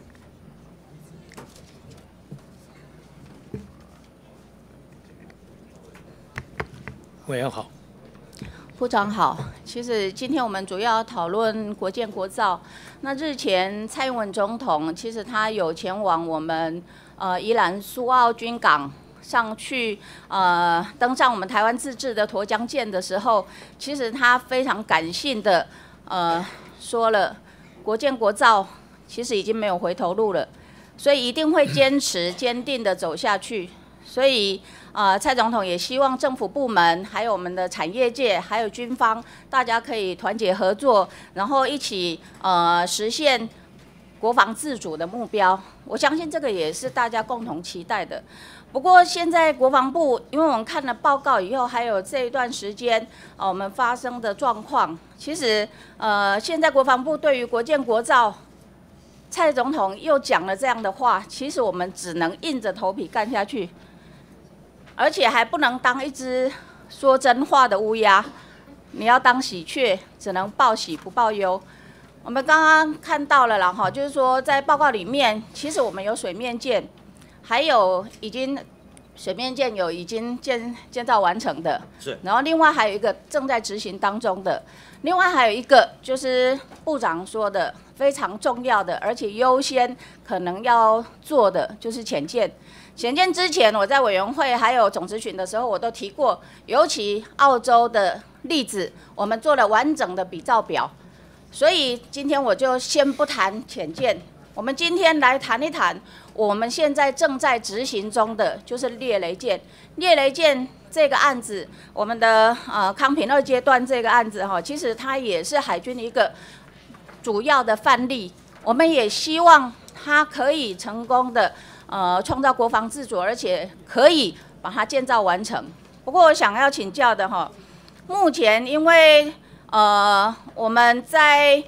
委员好。 部长好，其实今天我们主要讨论国建国造。那日前蔡英文总统其实他有前往我们呃宜兰苏澳军港上去呃登上我们台湾自制的沱江舰的时候，其实他非常感性的呃说了，国建国造其实已经没有回头路了，所以一定会坚持坚定的走下去。所以，呃，蔡总统也希望政府部门、还有我们的产业界、还有军方，大家可以团结合作，然后一起呃实现国防自主的目标。我相信这个也是大家共同期待的。不过，现在国防部，因为我们看了报告以后，还有这一段时间呃我们发生的状况，其实呃现在国防部对于国建国造，蔡总统又讲了这样的话，其实我们只能硬着头皮干下去。而且还不能当一只说真话的乌鸦，你要当喜鹊，只能报喜不报忧。我们刚刚看到了啦，哈，就是说在报告里面，其实我们有水面舰，还有已经水面舰有已经建建造完成的， 是。 然后另外还有一个正在执行当中的，另外还有一个就是部长说的非常重要的，而且优先可能要做的就是潜舰。潜舰之前，我在委员会还有总咨询的时候，我都提过，尤其澳洲的例子，我们做了完整的比照表。所以今天我就先不谈浅见，我们今天来谈一谈我们现在正在执行中的就是猎雷舰。猎雷舰这个案子，我们的呃康平二阶段这个案子哈，其实它也是海军一个主要的范例。我们也希望它可以成功的呃创造国防自主，而且可以把它建造完成。不过我想要请教的哈，目前因为呃，我们在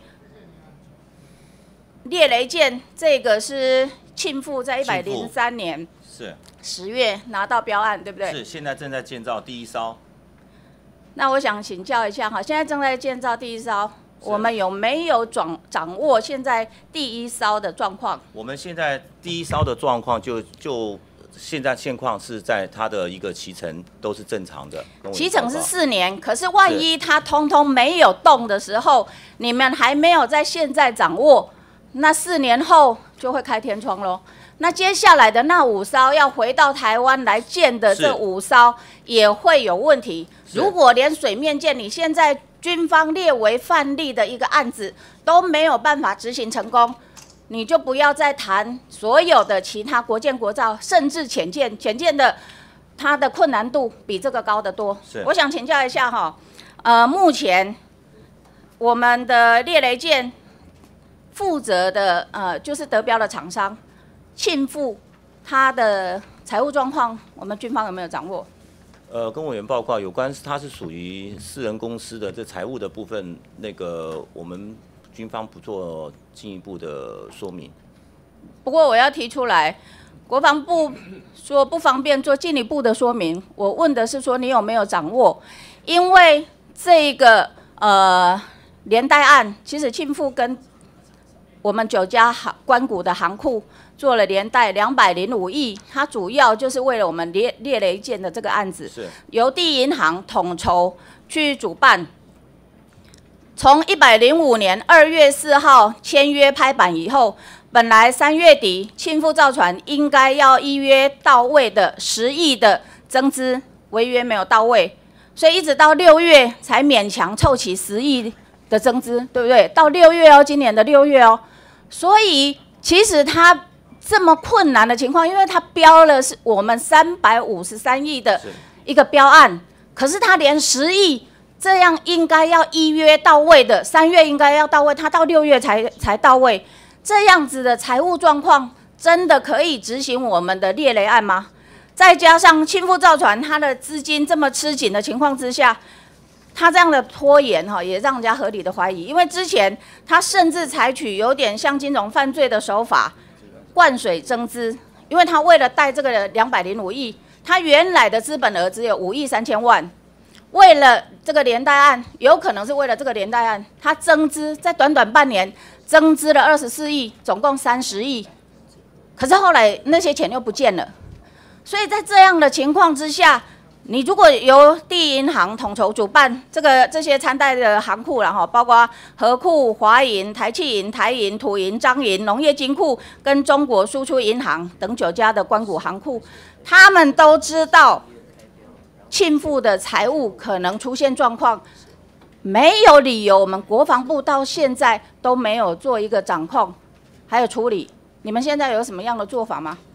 猎雷舰这个是庆富在一百零三年是十月拿到标案，对不对？ 是，现在正在建造第一艘。 那我想请教一下哈，现在正在建造第一艘，我们有没有掌掌握现在第一艘的状况？ 我们现在第一艘的状况就就。现在现况是在它的一个期程都是正常的， 期程是四年，可是万一它通通没有动的时候，你们还没有在现在掌握，那四年后就会开天窗咯。那接下来的那五艘要回到台湾来建的这五艘也会有问题。如果连水面舰你现在军方列为范例的一个案子都没有办法执行成功，你就不要再谈所有的其他国舰国造，甚至潜舰，潜舰的它的困难度比这个高得多。我想请教一下哈，呃，目前我们的猎雷舰负责的呃就是得标的厂商庆富，它的财务状况，我们军方有没有掌握？ 呃，跟委员报告有关，它是属于私人公司的这财务的部分，那个我们军方不做进一步的说明。 不过我要提出来，国防部说不方便做进一步的说明。我问的是说你有没有掌握？因为这个呃连带案，其实庆富跟我们九家航关谷的航库做了连带两百零五亿，它主要就是为了我们猎猎雷舰的这个案子，由第一银行统筹去主办。从一百零五年二月四号签约拍板以后，本来三月底庆富造船应该要依约到位的十亿的增资，违约没有到位，所以一直到六月才勉强凑齐十亿的增资，对不对？到六月哦，今年的六月哦，所以其实它这么困难的情况，因为它标了是我们三百五十三亿的一个标案，可是它连十亿。这样应该要依约到位的，三月应该要到位，他到六月才才到位，这样子的财务状况真的可以执行我们的猎雷案吗？再加上庆富造船它的资金这么吃紧的情况之下，他这样的拖延哈，也让人家合理的怀疑，因为之前他甚至采取有点像金融犯罪的手法，灌水增资，因为他为了贷这个两百零五亿，他原来的资本额只有五亿三千万。为了这个连带案，有可能是为了这个连带案，他增资在短短半年增资了二十四亿，总共三十亿。可是后来那些钱又不见了，所以在这样的情况之下，你如果由第一银行统筹主办这个这些参贷的行库，然后包括和库、华银、台企银、台银、土银、彰银、农业金库跟中国输出银行等九家的关谷行库，他们都知道。庆富的财务可能出现状况，没有理由，我们国防部到现在都没有做一个掌控，还有处理。你们现在有什么样的做法吗？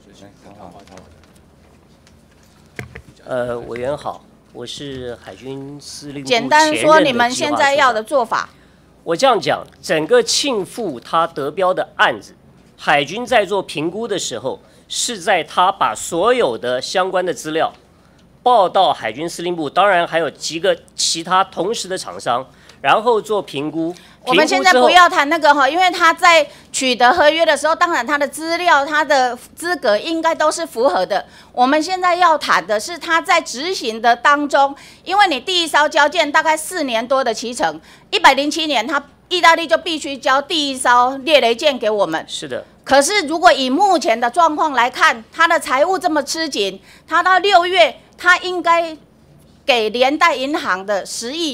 呃，委员好，我是海军司令部简单说，你们现在要的做法。 我这样讲，整个庆富他得标的案子，海军在做评估的时候，是在他把所有的相关的资料。报到海军司令部，当然还有几个其他同时的厂商，然后做评估。 我们现在不要谈那个哈，因为他在取得合约的时候，当然他的资料、他的资格应该都是符合的。我们现在要谈的是他在执行的当中，因为你第一艘交建大概四年多的期程，一百零七年他意大利就必须交第一艘猎雷舰给我们。 是的。 可是如果以目前的状况来看，他的财务这么吃紧，他到六月。他应该给连带银行的十亿，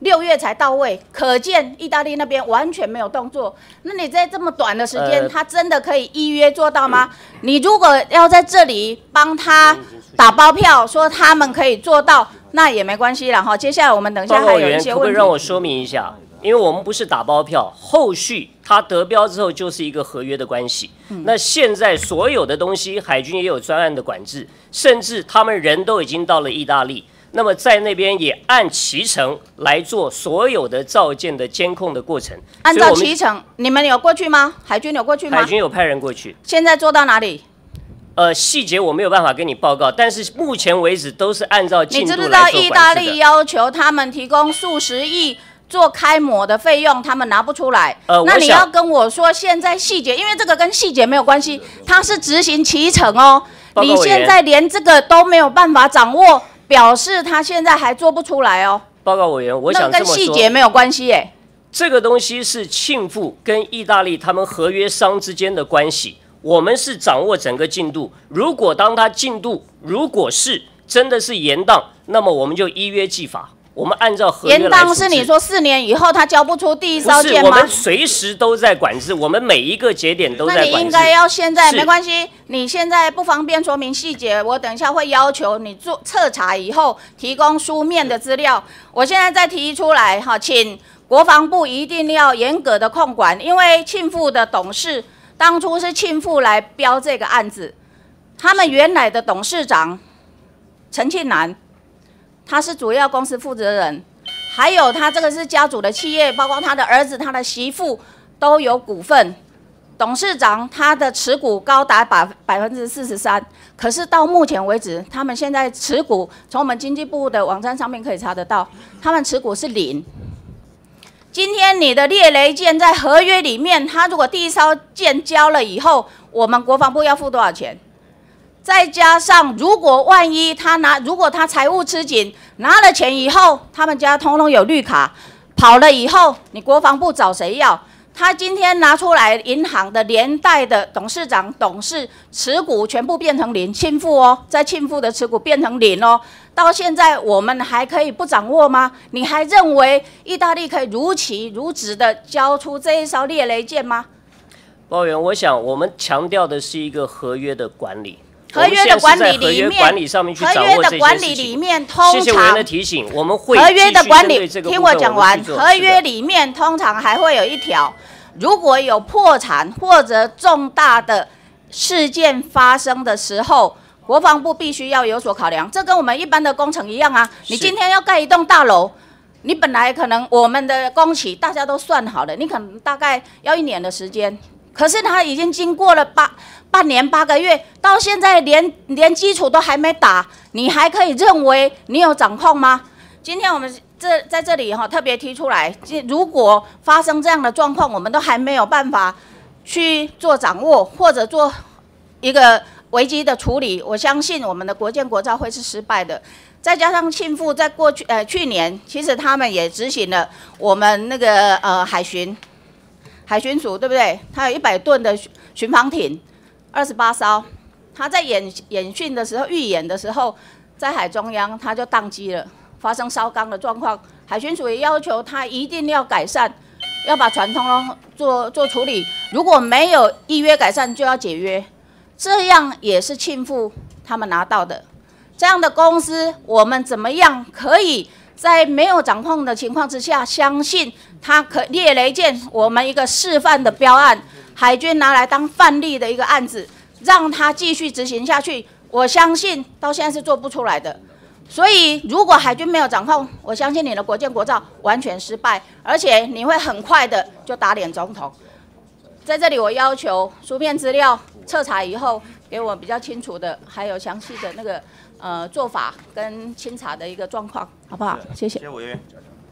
六月才到位，可见意大利那边完全没有动作。那你在这么短的时间， 呃他真的可以依约做到吗？你如果要在这里帮他打包票，说他们可以做到，那也没关系啦哈。接下来我们等一下还有一些可不可问题。 以让我说明一下？因为我们不是打包票，后续他得标之后就是一个合约的关系。 嗯那现在所有的东西，海军也有专案的管制，甚至他们人都已经到了意大利。那么在那边也按期程来做所有的造舰的监控的过程。 按照所以我们期程，你们有过去吗？海军有过去吗？ 海军有派人过去。 现在做到哪里？ 呃，细节我没有办法跟你报告，但是目前为止都是按照进你度来知不知道意做管制的。 大利要求他们提供数十亿做开模的费用，他们拿不出来？那你呃我想要跟我说现在细节，因为这个跟细节没有关系，它是执行期程哦。你报告委员现在连这个都没有办法掌握，表示他现在还做不出来哦。 报告委员，我那个跟想这么说， 细节没有关系耶。 这个东西是庆富跟意大利他们合约商之间的关系，我们是掌握整个进度。如果当它进度如果是真的是延宕，那么我们就依约计法，我们按照合约来延处置。 宕是你说四年以后他交不出第一不是？ 艘舰吗我们？随时都在管制，我们每一个节点都那在管制。 你应该要现在是没关系，你现在不方便说明细节，我等一下会要求你做彻查以后提供书面的资料。我现在再提出来哈，请国防部一定要严格的控管，因为庆富的董事当初是庆富来标这个案子，他们原来的董事长陈庆南，他是主要公司负责人，还有他这个是家族的企业，包括他的儿子、他的媳妇都有股份。董事长他的持股高达百百分之四十三，可是到目前为止，他们现在持股从我们经济部的网站上面可以查得到，他们持股是零。今天你的猎雷舰在合约里面，他如果第一艘舰交了以后，我们国防部要付多少钱？再加上如果万一他拿，如果他财务吃紧，拿了钱以后，他们家通通有绿卡，跑了以后，你国防部找谁要？他今天拿出来，银行的连带的董事长、董事持股全部变成零，庆富哦，在庆富的持股变成零哦。到现在我们还可以不掌握吗？你还认为意大利可以如期如职的交出这一艘猎雷舰吗？ 报告员，我想我们强调的是一个合约的管理。 合约的管理我们现在是在合约里面， 管理上面去合掌握这些约的管理事情里面，通谢谢委员常的提醒，我们会合约的管理， 继续针对这个部听分我讲完。 们去做合约里面通常还会有一条，如果有破产或者重大的事件发生的时候，国防部必须要有所考量。这跟我们一般的工程一样啊。你今天要盖一栋大楼，你本来可能我们的工期大家都算好了，你可能大概要一年的时间，可是它已经经过了八半年八个月，到现在连连基础都还没打，你还可以认为你有掌控吗？今天我们这在这里哈特别提出来，如果发生这样的状况，我们都还没有办法去做掌握或者做一个危机的处理，我相信我们的国建国造会是失败的。再加上庆富在过去呃去年，其实他们也执行了我们那个呃海巡海巡署对不对？它有一百吨的巡防艇，二十八艘。他在演演训的时候、预演的时候，在海中央他就宕机了，发生烧缸的状况。海巡署也要求他一定要改善，要把船通通做做处理。如果没有依约改善，就要解约。这样也是庆富他们拿到的。这样的公司，我们怎么样可以在没有掌控的情况之下，相信它可猎雷舰我们一个示范的标案，海军拿来当范例的一个案子，让它继续执行下去。我相信到现在是做不出来的。所以，如果海军没有掌控，我相信你的国建国造完全失败，而且你会很快的就打脸总统。在这里，我要求书面资料彻查以后，给我比较清楚的，还有详细的那个呃做法跟清查的一个状况，好不好？谢谢。 谢谢委员。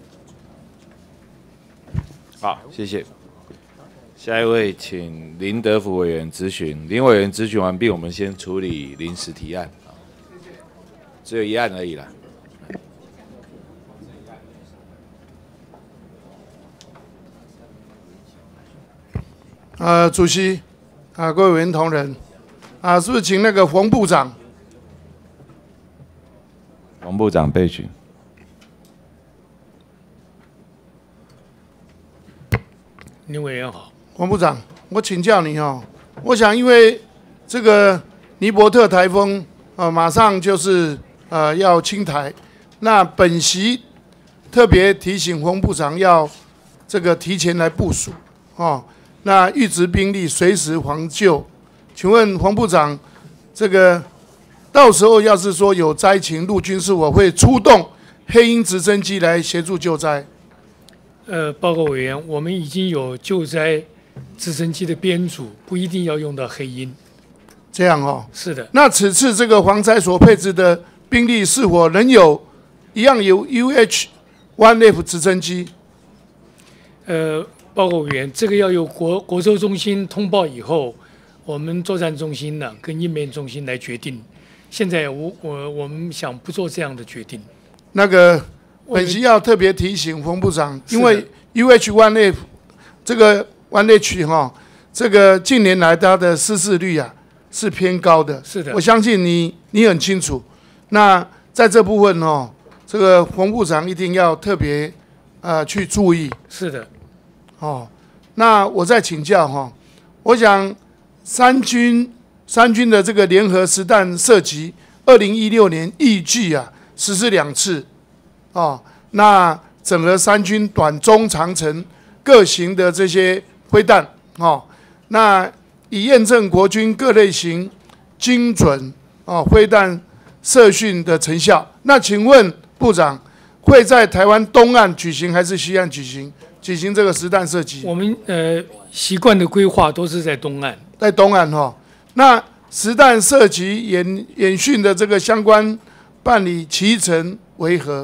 好，谢谢。下一位，请林德福委员质询。林委员质询完毕，我们先处理临时提案。只有一案而已啦。 呃，主席，啊，各位委员同仁，啊，是不是请那个冯部长？ 冯部长备询。 林委员好。 黄部长，我请教你哦，我想因为这个尼伯特台风呃马上就是呃要侵台，那本席特别提醒洪部长要这个提前来部署哦，那预值兵力随时防救。请问洪部长，这个到时候要是说有灾情，陆军是否会出动黑鹰直升机来协助救灾？ 呃，报告委员，我们已经有救灾直升机的编组，不一定要用到黑鹰。 这样哦。 是的。 那此次这个防灾所配置的兵力是否仍有一样有 U H 一 F 直升机？ 呃，报告委员，这个要由国国搜中心通报以后，我们作战中心呢跟应变中心来决定。现在我我我们想不做这样的决定。 那个本席要特别提醒冯部长，因为 U H 一 F 这个 一 H 哈，这个近年来它的失事率啊是偏高的。 是的。 我相信你你很清楚。那在这部分哦，这个冯部长一定要特别呃去注意。 是的。 哦，那我再请教哈、哦，我想三军三军的这个联合实弹射击，二零一六年预计啊实施两次，哦，那整合三军短、中、长程各型的这些挥弹，哦，那以验证国军各类型精准哦挥弹射训的成效。那请问部长，会在台湾东岸举行还是西岸举行？举行这个实弹射击？ 我们呃习惯的规划都是在东岸， 在东岸哈、哦。那实弹射击演演训的这个相关办理期程为何？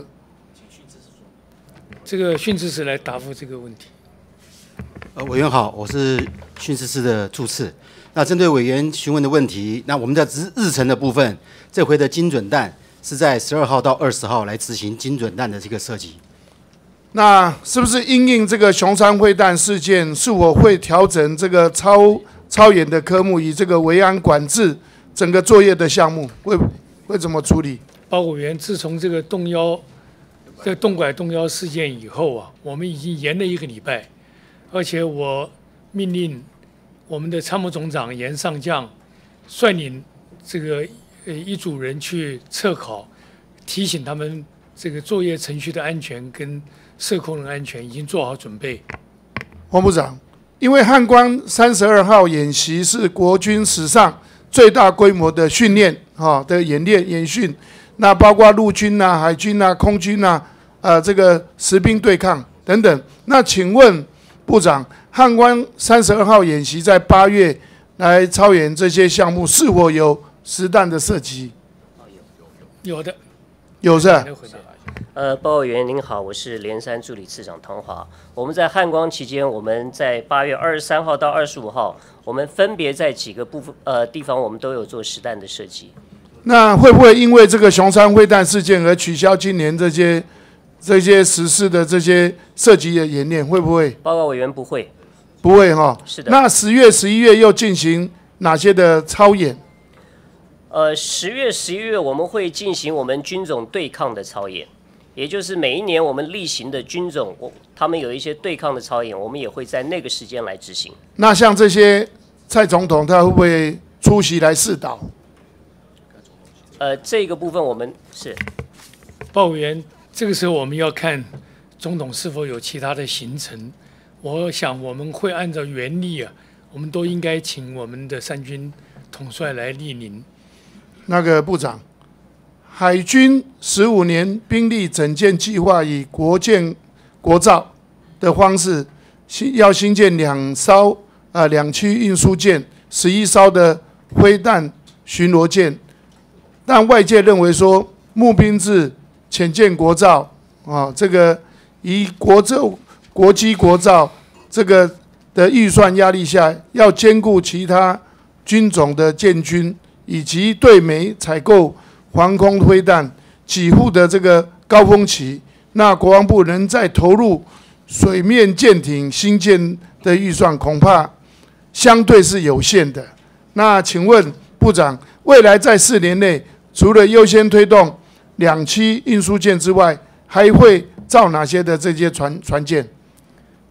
这个训斥室来答复这个问题。 呃，委员好，我是训斥室的助次。那针对委员询问的问题，那我们在日日程的部分，这回的精准弹是在十二号到二十号来执行精准弹的这个射击。 那是不是因应这个熊山会弹事件，是否会调整这个超超演的科目，以这个维安管制整个作业的项目，会会怎么处理？ 报告委员，自从这个动幺、这个动拐动幺事件以后啊，我们已经延了一个礼拜，而且我命令我们的参谋总长严上将率领这个呃一组人去测考，提醒他们这个作业程序的安全跟射控人安全已经做好准备。 黄部长，因为汉光三十二号演习是国军史上最大规模的训练哈、哦、的演练演训，那包括陆军呐、啊、海军呐、啊、空军呐、啊，呃，这个实兵对抗等等。那请问部长，汉光三十二号演习在八月来操演这些项目，是否有实弹的射击？ 有的， 有是。 呃，报告委员您好，我是连山助理次长唐华。我们在汉光期间，我们在八月二十三号到二十五号，我们分别在几个部分呃地方，我们都有做实弹的射击。 那会不会因为这个熊山会弹事件而取消今年这些这些实施的这些射击的演练？会不会？ 报告委员不会， 不会哈。 是的。 那十月、十一月又进行哪些的操演？ 呃，十月、十一月我们会进行我们军种对抗的操演。也就是每一年我们例行的军种，我他们有一些对抗的操演，我们也会在那个时间来执行。 那像这些蔡总统，他会不会出席来示导？ 呃，这个部分我们是。 报委员，这个时候我们要看总统是否有其他的行程。我想我们会按照原例啊，我们都应该请我们的三军统帅来莅临。 那个部长。海军十五年兵力整建计划以国建国造的方式，要新建两艘啊两栖运输舰、十一艘的飞弹巡逻舰，但外界认为说募兵制、潜舰国造啊，这个以国造、国机国造这个的预算压力下，要兼顾其他军种的建军以及对美采购。防空飞弹几乎的这个高峰期，那国防部能再投入水面舰艇新建的预算，恐怕相对是有限的。那请问部长，未来在四年内，除了优先推动两栖运输舰之外，还会造哪些的这些船船舰？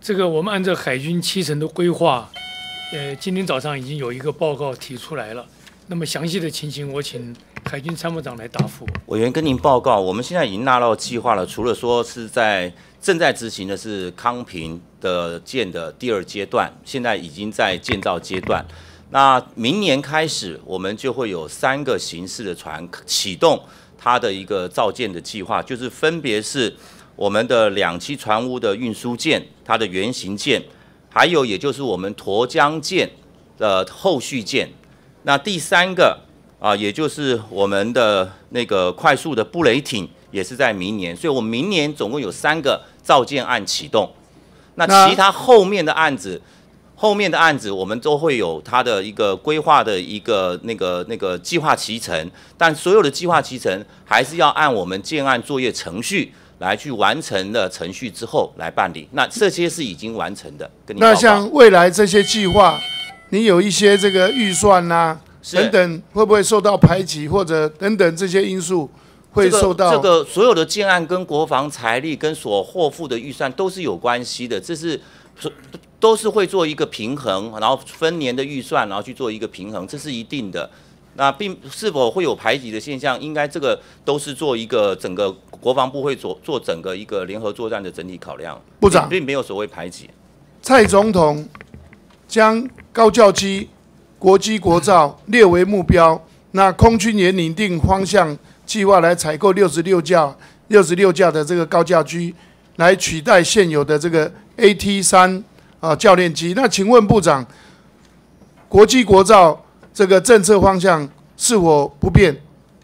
这个我们按照海军七成的规划，呃，今天早上已经有一个报告提出来了。那么详细的情形，我请海军参谋长来答复。 委员跟您报告，我们现在已经纳到计划了，除了说是在正在执行的是康平的舰的第二阶段，现在已经在建造阶段。那明年开始，我们就会有三个形式的船启动它的一个造舰的计划，就是分别是我们的两栖船坞的运输舰，它的原型舰，还有也就是我们沱江舰的后续舰。那第三个啊，也就是我们的那个快速的布雷艇，也是在明年。所以我们明年总共有三个造舰案启动。那其他后面的案子，后面的案子我们都会有它的一个规划的一个那个那个计划期程，但所有的计划期程还是要按我们建案作业程序来去完成的程序之后来办理。那这些是已经完成的，跟你报告。 那像未来这些计划，你有一些这个预算呐、等等，会不会受到排挤或者等等这些因素会受到？ 这个、这个所有的建案跟国防财力跟所获付的预算都是有关系的，这是都是会做一个平衡，然后分年的预算，然后去做一个平衡，这是一定的。那并是否会有排挤的现象？应该这个都是做一个整个国防部会做做整个一个联合作战的整体考量。 部长并没有所谓排挤。 蔡总统将高教机、国机国造列为目标，那空军也拟定方向计划来采购六十六架、六十六架的这个高教机，来取代现有的这个 A T 三啊教练机。那请问部长，国机国造这个政策方向是否不变？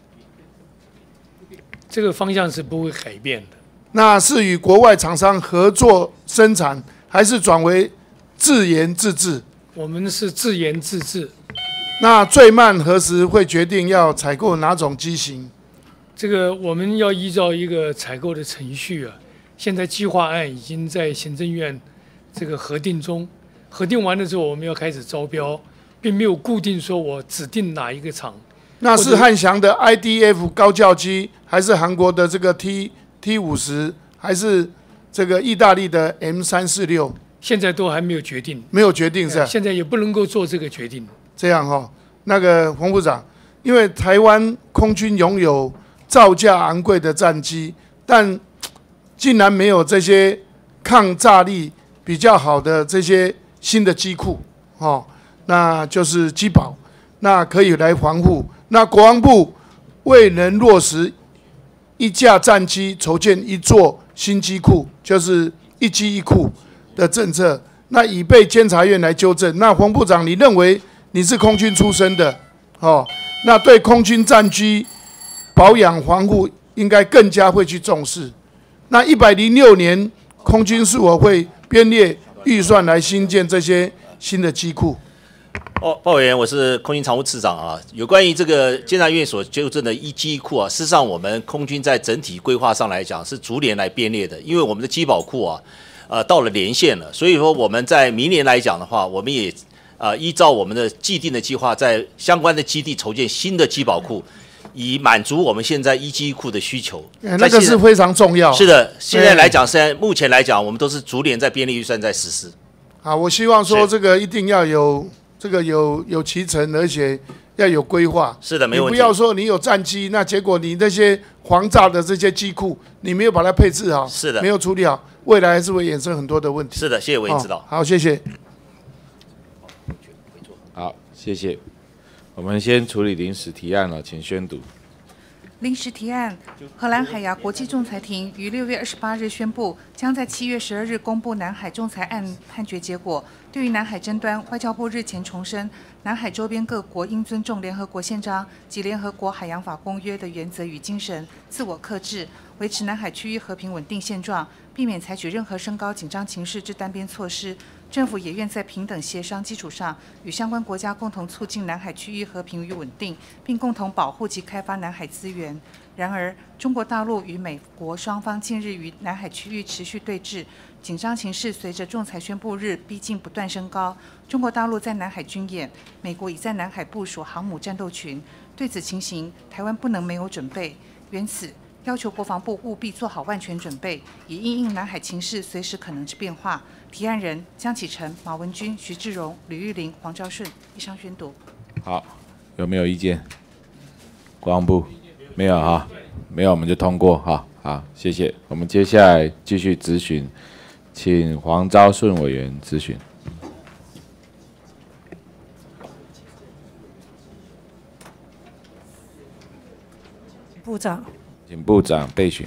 这个方向是不会改变的。 那是与国外厂商合作生产，还是转为自研自制？ 我们是自研自制。 那最慢何时会决定要采购哪种机型？ 这个我们要依照一个采购的程序啊。现在计划案已经在行政院这个核定中，核定完了之后，我们要开始招标，并没有固定说我指定哪一个厂。 那是汉翔的 I D F 高教机，还是韩国的这个 T T 五十，还是这个意大利的 M 三四六？ 现在都还没有决定， 没有决定是吧？ 现在也不能够做这个决定。 这样哈、哦，那个洪部长，因为台湾空军拥有造价昂贵的战机，但竟然没有这些抗炸力比较好的这些新的机库，哦，那就是机保，那可以来防护。那国防部未能落实一架战机筹建一座新机库，就是一机一库的政策，那已被监察院来纠正。那洪部长，你认为你是空军出身的，哦，那对空军战机保养防护应该更加会去重视。那一百零六年，空军是否会编列预算来新建这些新的机库？ 哦，报委员，我是空军常务次长啊。有关于这个监察院所纠正的一机一库啊，事实上我们空军在整体规划上来讲是逐年来编列的，因为我们的机保库啊，呃，到了年限了，所以说我们在明年来讲的话，我们也呃依照我们的既定的计划，在相关的基地筹建新的机保库，以满足我们现在一机一库的需求。 欸、那个是非常重要。 是的，现在来讲，现在目前来讲，我们都是逐年在编列预算在实施。 好，我希望说这个一定要有。这个有有期程，而且要有规划。 是的，没问题。 你不要说你有战机，那结果你那些防炸的这些机库，你没有把它配置好， 是的， 没有处理好，未来还是会衍生很多的问题。 是的，谢谢委员指导。 哦、好，谢谢。 好，谢谢。我们先处理临时提案了，请宣读。 临时提案：荷兰海牙国际仲裁庭于六月二十八日宣布，将在七月十二日公布南海仲裁案判决结果。对于南海争端，外交部日前重申，南海周边各国应尊重联合国宪章及联合国海洋法公约的原则与精神，自我克制，维持南海区域和平稳定现状，避免采取任何升高紧张情势之单边措施。政府也愿在平等协商基础上，与相关国家共同促进南海区域和平与稳定，并共同保护及开发南海资源。然而，中国大陆与美国双方近日于南海区域持续对峙，紧张情势随着仲裁宣布日逼近不断升高。中国大陆在南海军演，美国已在南海部署航母战斗群。对此情形，台湾不能没有准备。缘此， 要求国防部务必做好万全准备，以因应南海情势随时可能之变化。提案人江启臣、马文君、徐志荣、吕玉玲、黄昭顺。以上宣读。 好，有没有意见？国防部没有哈，没有我们就通过哈。好，谢谢。我们接下来继续质询，请黄昭顺委员质询。 部长， 请部长备询。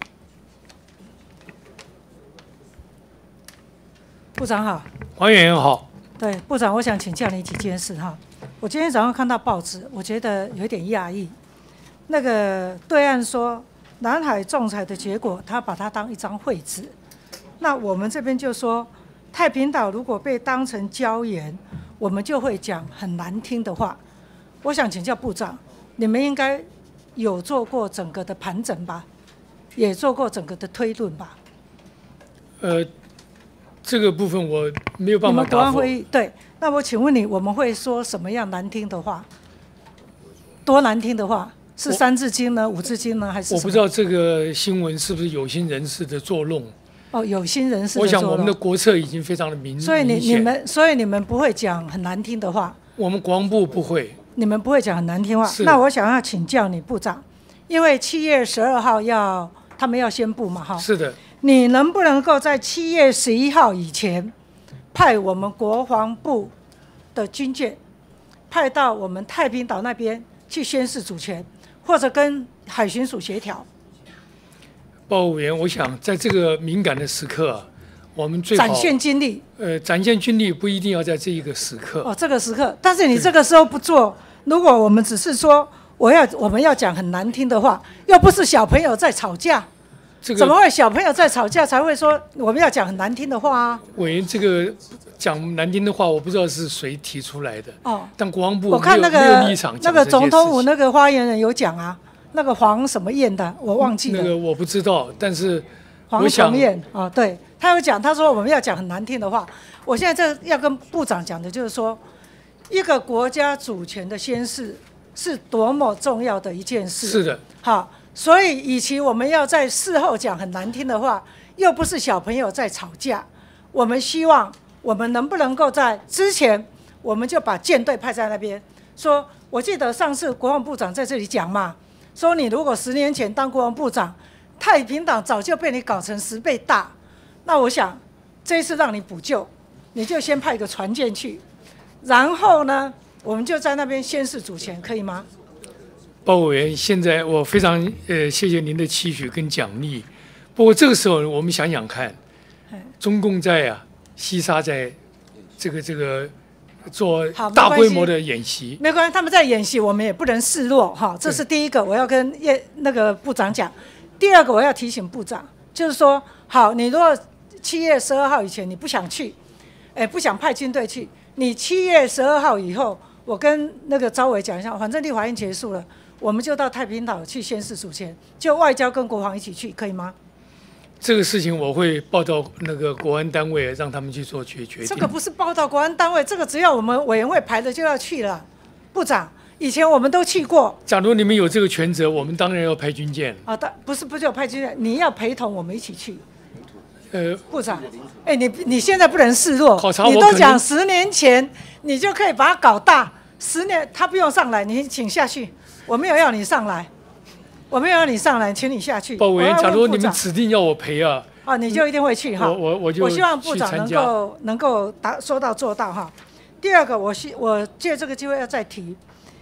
部长好， 黄委员好。 对，部长，我想请教你几件事哈。我今天早上看到报纸，我觉得有点讶异。那个对岸说南海仲裁的结果，他把它当一张废纸。那我们这边就说，太平岛如果被当成礁岩，我们就会讲很难听的话。我想请教部长，你们应该有做过整个的盘整吧，也做过整个的推论吧？ 呃，这个部分我没有办法答复。 你们国安会议对，那我请问你，我们会说什么样难听的话？多难听的话？是三字经呢，五字经呢，还是？ 我不知道这个新闻是不是有心人士的作弄。 哦，有心人士的作弄。 我想我们的国策已经非常的明， 所以你明显你们，所以你们不会讲很难听的话。 我们国防部不会。 你们不会讲很难听话。那我想要请教你部长，因为七月十二号要他们要宣布嘛，哈。 是的。 你能不能够在七月十一号以前，派我们国防部的军舰，派到我们太平岛那边去宣示主权，或者跟海巡署协调？ 报务员，我想在这个敏感的时刻、啊，我们最好展现军力。 呃，展现军力不一定要在这一个时刻。 哦，这个时刻，但是你这个时候不做，如果我们只是说我要我们要讲很难听的话，又不是小朋友在吵架。 这个怎么会小朋友在吵架才会说我们要讲很难听的话啊？ 委员，这个讲难听的话，我不知道是谁提出来的。 哦， 但国防部我看那没有没有个立场那个讲这些总统府事情那个发言人有讲啊，那个黄什么燕的，我忘记了。 那个我不知道，但是黄我想崇彦啊，对他有讲，他说我们要讲很难听的话。我现在这要跟部长讲的就是说，一个国家主权的宣示是多么重要的一件事。 是的。 好。所以，与其我们要在事后讲很难听的话，又不是小朋友在吵架，我们希望我们能不能够在之前，我们就把舰队派在那边。说，我记得上次国防部长在这里讲嘛，说你如果十年前当国防部长，太平岛早就被你搞成十倍大。那我想，这一次让你补救，你就先派一个船舰去，然后呢，我们就在那边宣示主权，可以吗？ 报委员，现在我非常呃谢谢您的期许跟奖励。不过这个时候我们想想看，中共在啊西沙在这个这个做大规模的演习， 没关系，他们在演习，我们也不能示弱哈。这是第一个，我要跟叶那个部长讲。第二个，我要提醒部长，就是说，好，你如果七月十二号以前你不想去，哎，不想派军队去，你七月十二号以后，我跟那个召委讲一下，反正立法院结束了。我们就到太平岛去宣示主权，就外交跟国防一起去，可以吗？ 这个事情我会报到那个国安单位，让他们去做决决定。 这个不是报到国安单位，这个只要我们委员会排的就要去了。部长，以前我们都去过。 假如你们有这个权责，我们当然要派军舰。 啊，但不是不是有派军舰，你要陪同我们一起去。 呃， 部长，哎，你你现在不能示弱， 考察你都讲十年前，你就可以把它搞大。十年他不用上来，你请下去。我没有要你上来，我没有要你上来，请你下去。 报委员，假如你们指定要我陪啊， 啊，你就一定会去哈。 我我我就我希望部长能够能够达说到做到哈。第二个，我希我借这个机会要再提，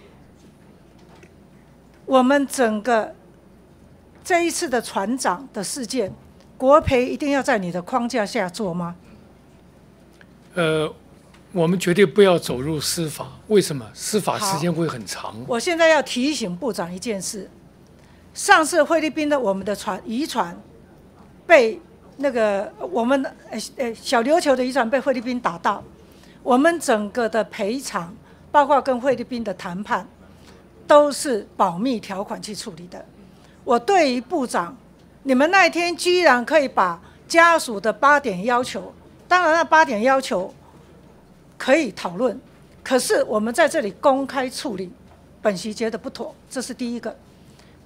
我们整个这一次的船长的事件，国赔一定要在你的框架下做吗？ 呃。我们绝对不要走入司法，为什么？司法时间会很长。 我现在要提醒部长一件事：上次菲律宾的我们的船渔船被那个我们呃呃小琉球的渔船被菲律宾打到，我们整个的赔偿，包括跟菲律宾的谈判，都是保密条款去处理的。我对于部长，你们那一天居然可以把家属的八点要求，当然那八点要求。可以讨论，可是我们在这里公开处理，本席觉得不妥，这是第一个。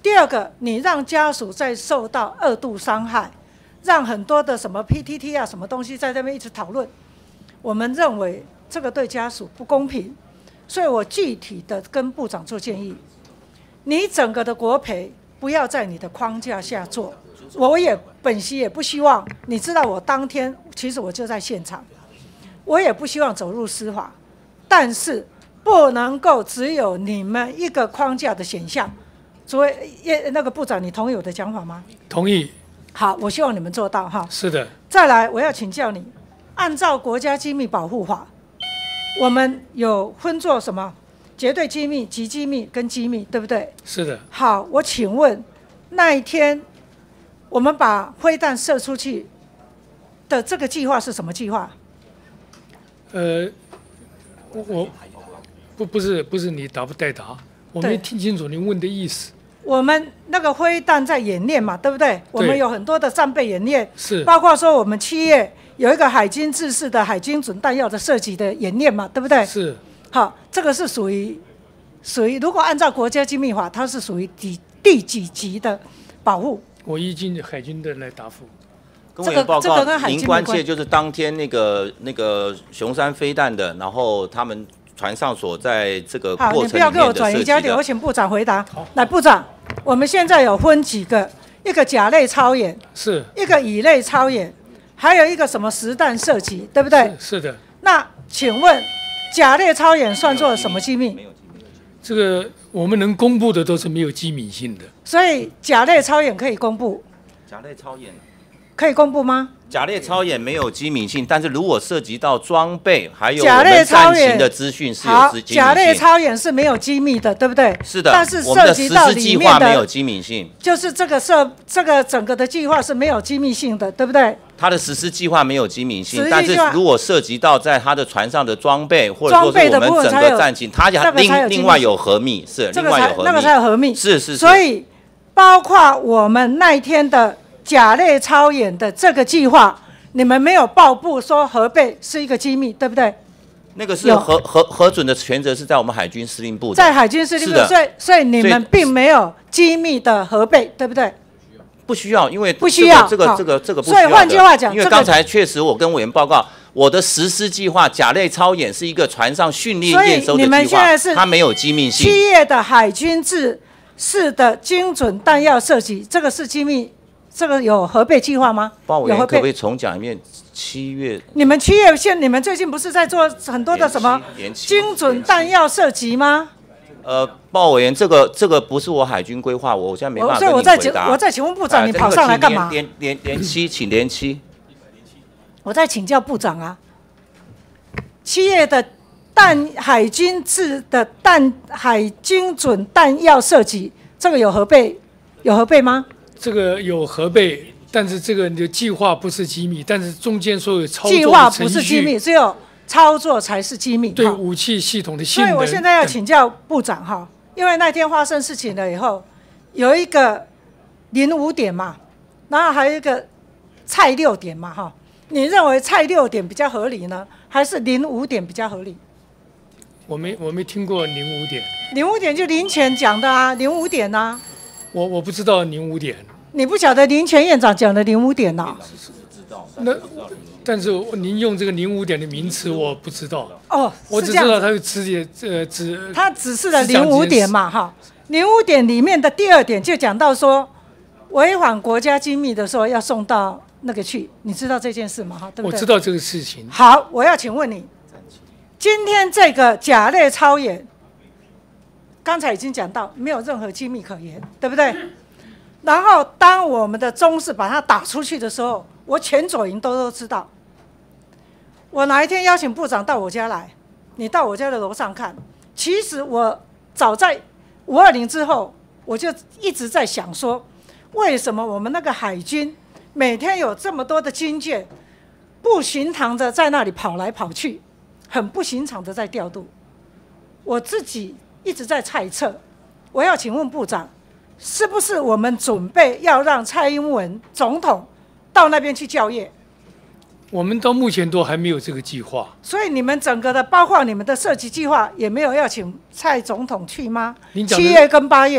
第二个，你让家属再受到二度伤害，让很多的什么 P T T 啊什么东西在这边一直讨论，我们认为这个对家属不公平，所以我具体的跟部长做建议，你整个的国赔不要在你的框架下做。我也本席也不希望，你知道我当天其实我就在现场，我也不希望走入司法，但是不能够只有你们一个框架的选项。诸位，那个部长，你同意我的讲法吗？ 同意。 好，我希望你们做到哈。 是的。 再来，我要请教你，按照国家机密保护法，我们有分作什么绝对机密、极机密跟机密，对不对？ 是的。 好，我请问那一天。我们把飞弹射出去的这个计划是什么计划？ 呃，我我不不是不是你答不代答，我没听清楚您问的意思。 我们那个飞弹在演练嘛，对不对？我们有很多的战备演练， 是包括说我们七月有一个海军制式的海军准弹药的射击的演练嘛，对不对？ 是。 好，这个是属于属于如果按照国家机密法，它是属于第第几级的保护？ 我依据海军的来答复。 跟委员报告，您关切就是当天那个那个雄山飞弹的，然后他们船上所在这个过程里面的设计的。好，你不要给我转移焦点，我请部长回答。来，部长，我们现在有分几个，一个甲类超演， 是一个乙类超演，还有一个什么实弹射击，对不对？ 是的。 那请问甲类超演算作什么机密？ 这个我们能公布的都是没有机密性的。 所以甲类超演可以公布。 甲类超演可以公布吗？ 甲类超演没有机密性，但是如果涉及到装备还有我们战情的资讯是有机密性。 甲类超演是没有机密的，对不对？ 是的。 但是涉及到里面的没有机密性， 就是这个设这个整个的计划是没有机密性的，对不对？ 它的实施计划没有机密性，但是如果涉及到在它的船上的装备，或者说是我们整个战情，它另另外有核密，是另外有核密， 那个才有核密， 是是。 所以包括我们那一天的甲类超演的这个计划，你们没有报部说核备是一个机密，对不对？ 那个是核核核准的权责是在我们海军司令部的， 在海军司令部，所以所以你们并没有机密的核备，对不对？ 不需要，因为不需要这个这个这个不需要。 所以换句话讲， 因为刚才确实我跟委员报告，我的实施计划甲类超演是一个船上训练验收的计划，它没有机密性。 七月的海军制式的精准弹药射击，这个是机密，这个有核备计划吗？ 报委员可不可以重讲一遍？七月， 你们七月现你们最近不是在做很多的什么精准弹药射击吗？ 呃，报委员，这个这个不是我海军规划，我现在没办法跟你回答。 所以我在我在请问部长，你跑上来干嘛？ 连连连七，请连七。 我在请教部长啊，七月的弹海军制的弹海精准弹药射击，这个有核备有核备吗？ 这个有核备，但是这个你的计划不是机密，但是中间所有操作计划不是机密，只有操作才是机密。 对武器系统的性能。 所以我现在要请教部长哈，因为那天发生事情了以后，有一个零五点嘛，然后还有一个蔡六点嘛哈，你认为蔡六点比较合理呢，还是零五点比较合理？ 我没我没听过零五点。 零五点就林前讲的啊，零五点啊。 我我不知道零五点。 你不晓得林前院长讲的零五点呐？ 那但是您用这个零五点的名词，我不知道。 哦， 我只知道它有指点，呃，指。 它指示了零五点嘛，哈，零五点里面的第二点就讲到说，违反国家机密的时候要送到那个去，你知道这件事吗？哈，对不对？ 我知道这个事情。 好，我要请问你，今天这个甲类超演，刚才已经讲到没有任何机密可言，对不对？然后当我们的中视把它打出去的时候，我前左营都都知道。我哪一天邀请部长到我家来，你到我家的楼上看。其实我早在五二零之后，我就一直在想说，为什么我们那个海军每天有这么多的军舰，不寻常的在那里跑来跑去，很不寻常的在调度。我自己一直在猜测，我要请问部长。是不是我们准备要让蔡英文总统到那边去校验？ 我们到目前都还没有这个计划。 所以你们整个的，包括你们的射击计划，也没有要请蔡总统去吗？七月跟八月。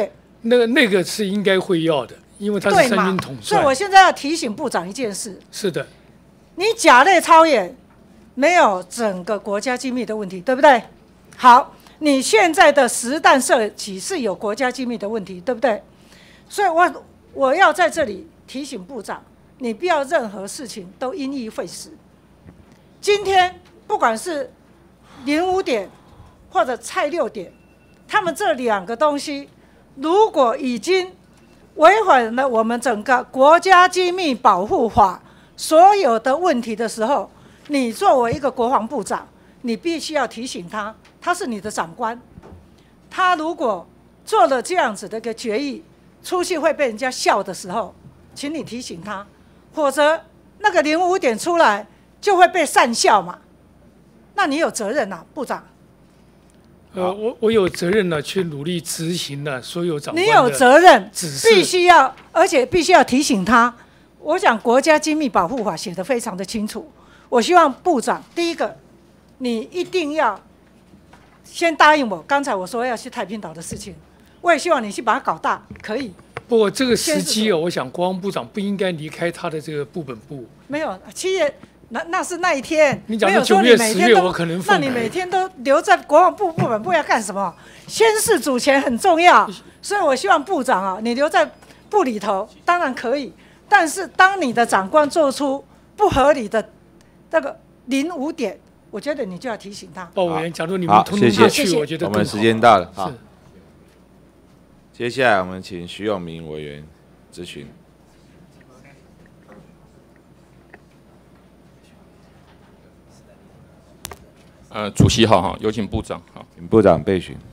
那个那个是应该会要的，因为他是三军统帅。 所以我现在要提醒部长一件事。 是的。 你甲类超演没有整个国家机密的问题，对不对？好，你现在的实弹射击是有国家机密的问题，对不对？所以我我要在这里提醒部长，你不要任何事情都因噎废食。今天不管是零五点或者蔡六点，他们这两个东西，如果已经违反了我们整个国家机密保护法所有的问题的时候，你作为一个国防部长，你必须要提醒他，他是你的长官，他如果做了这样子的一个决议，出去会被人家笑的时候，请你提醒他，否则那个零五点出来就会被讪笑嘛，那你有责任呐、啊，部长。 呃，我我有责任呢，去努力执行了所有长官的你有责任， 指示必须要，而且必须要提醒他。我想国家机密保护法写得非常的清楚，我希望部长第一个，你一定要先答应我，刚才我说要去太平岛的事情，我也希望你去把它搞大，可以。 不过这个时机哦，我想国防部长不应该离开他的这个部本部。 没有，七月那那是那一天， 你讲没有说你的九月、十月， 每天都我可能那你每天都留在国防部部本部要干什么？宣誓主权很重要，所以我希望部长啊，你留在部里头当然可以，但是当你的长官做出不合理的这个零五点，我觉得你就要提醒他。 鲍委员，假如你们好， 通谢谢。 通去，我觉得我们时间到了，好。接下来我们请徐永明委员咨询。 呃，主席好哈，有请部长好。 请部长备询。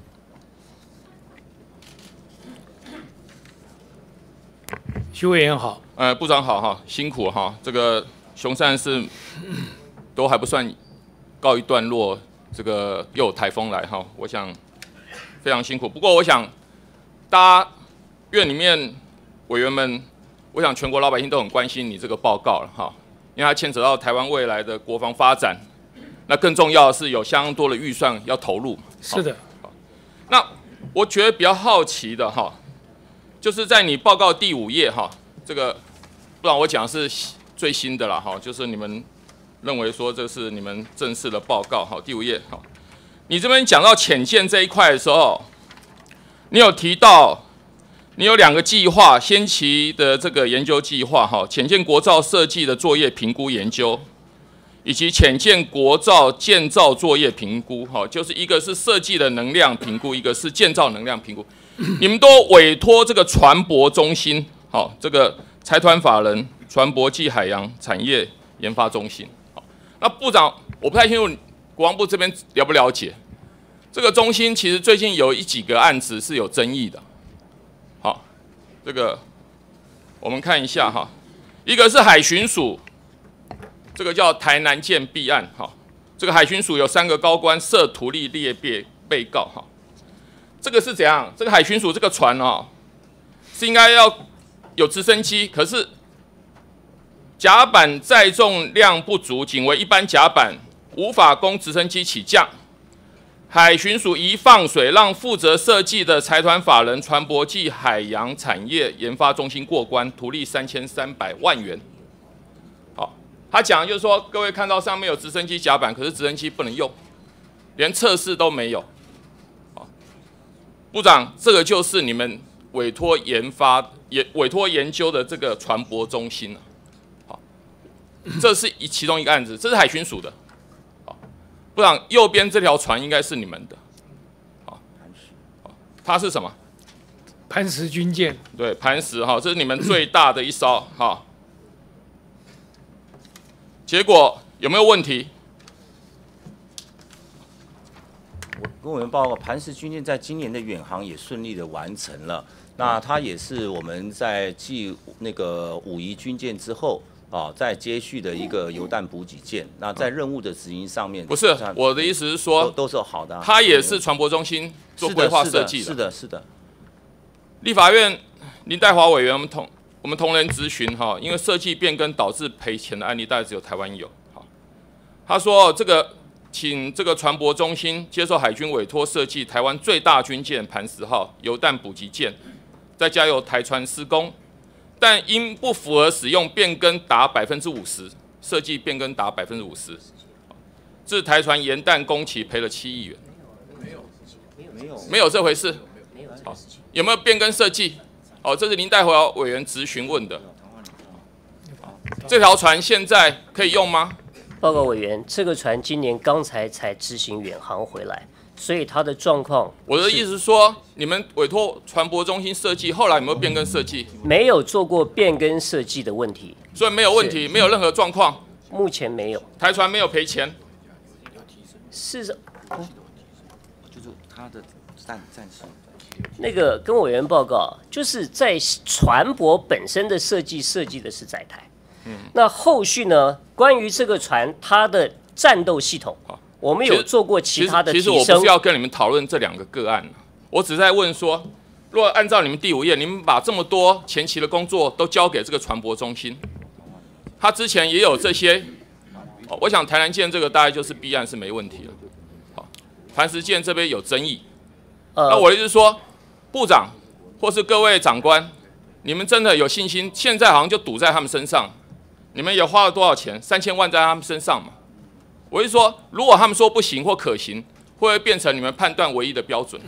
徐委员好。 呃，部长好哈，辛苦哈。这个熊山市都还不算告一段落，这个又有台风来哈，我想非常辛苦。不过我想，大家院里面委员们，我想全国老百姓都很关心你这个报告了哈，因为它牵扯到台湾未来的国防发展。那更重要的是有相当多的预算要投入。 是的。 那我觉得比较好奇的哈，就是在你报告第五页哈，这个不然我讲的是最新的啦哈，就是你们认为说这是你们正式的报告哈，第五页哈，你这边讲到潜舰这一块的时候，你有提到你有两个计划，先期的这个研究计划哈，潜舰国造设计的作业评估研究。以及潜舰国造建造作业评估，哈，就是一个是设计的能量评估，一个是建造能量评估。你们都委托这个船舶中心，好，这个财团法人船舶暨海洋产业研发中心。好，那部长，我不太清楚国防部这边了不了解，这个中心其实最近有一几个案子是有争议的。好，这个我们看一下哈，一个是海巡署。这个叫台南舰弊案，哈，这个海巡署有三个高官涉图利列被被告，哈，这个是怎样？这个海巡署这个船哦，是应该要有直升机，可是甲板载重量不足，仅为一般甲板，无法供直升机起降。海巡署一放水，让负责设计的财团法人船舶暨海洋产业研发中心过关，图利三千三百万元。他讲的就是说，各位看到上面有直升机甲板，可是直升机不能用，连测试都没有。部长，这个就是你们委托研发、也委托研究的这个船舶中心了。好，这是一其中一个案子，这是海巡署的。好，部长，右边这条船应该是你们的。好，它是什么？ 磐石军舰。 对，磐石哈，这是你们最大的一艘哈。结果有没有问题？ 我跟我们报告，磐石军舰在今年的远航也顺利的完成了。那它也是我们在继那个武夷军舰之后啊，在接续的一个油弹补给舰。那在任务的执行上面， 不是我的意思是说， 都, 都是好的、啊。 它也是船舶中心做规划设计的。 是的，是的。 立法院林岱华委员，我们同。我们同仁咨询哈，因为设计变更导致赔钱的案例，大概只有台湾有。好，他说这个，请这个船舶中心接受海军委托设计台湾最大军舰磐石号油弹补给舰， 再加由台船施工，但因不符合使用变更达百分之五十，设计变更达百分之五十，致台船延宕工期赔了七亿元。没有，没有，没有这回事。好，有没有变更设计？哦，这是林代华委员质询问的。这条船现在可以用吗？ 报告委员，这个船今年刚才才执行远航回来，所以它的状况…… 我的意思是说，你们委托船舶中心设计，后来有没有变更设计？ 没有做过变更设计的问题， 所以没有问题，没有任何状况。 目前没有， 台船没有赔钱。 是的，哦、 就是它的暂暂时。 那个跟委员报告，就是在船舶本身的设计设计的是载台，嗯，那后续呢，关于这个船它的战斗系统，我们有做过其他的提升。 其实我不是要跟你们讨论这两个个案，我只在问说，如果按照你们第五页，你们把这么多前期的工作都交给这个船舶中心，他之前也有这些，我想台南舰这个大概就是弊案是没问题了。好，磐石舰这边有争议。 呃、 那我的意思是说，部长或是各位长官，你们真的有信心？现在好像就赌在他们身上，你们也花了多少钱？三千万在他们身上嘛？我是说，如果他们说不行或可行，会不会变成你们判断唯一的标准？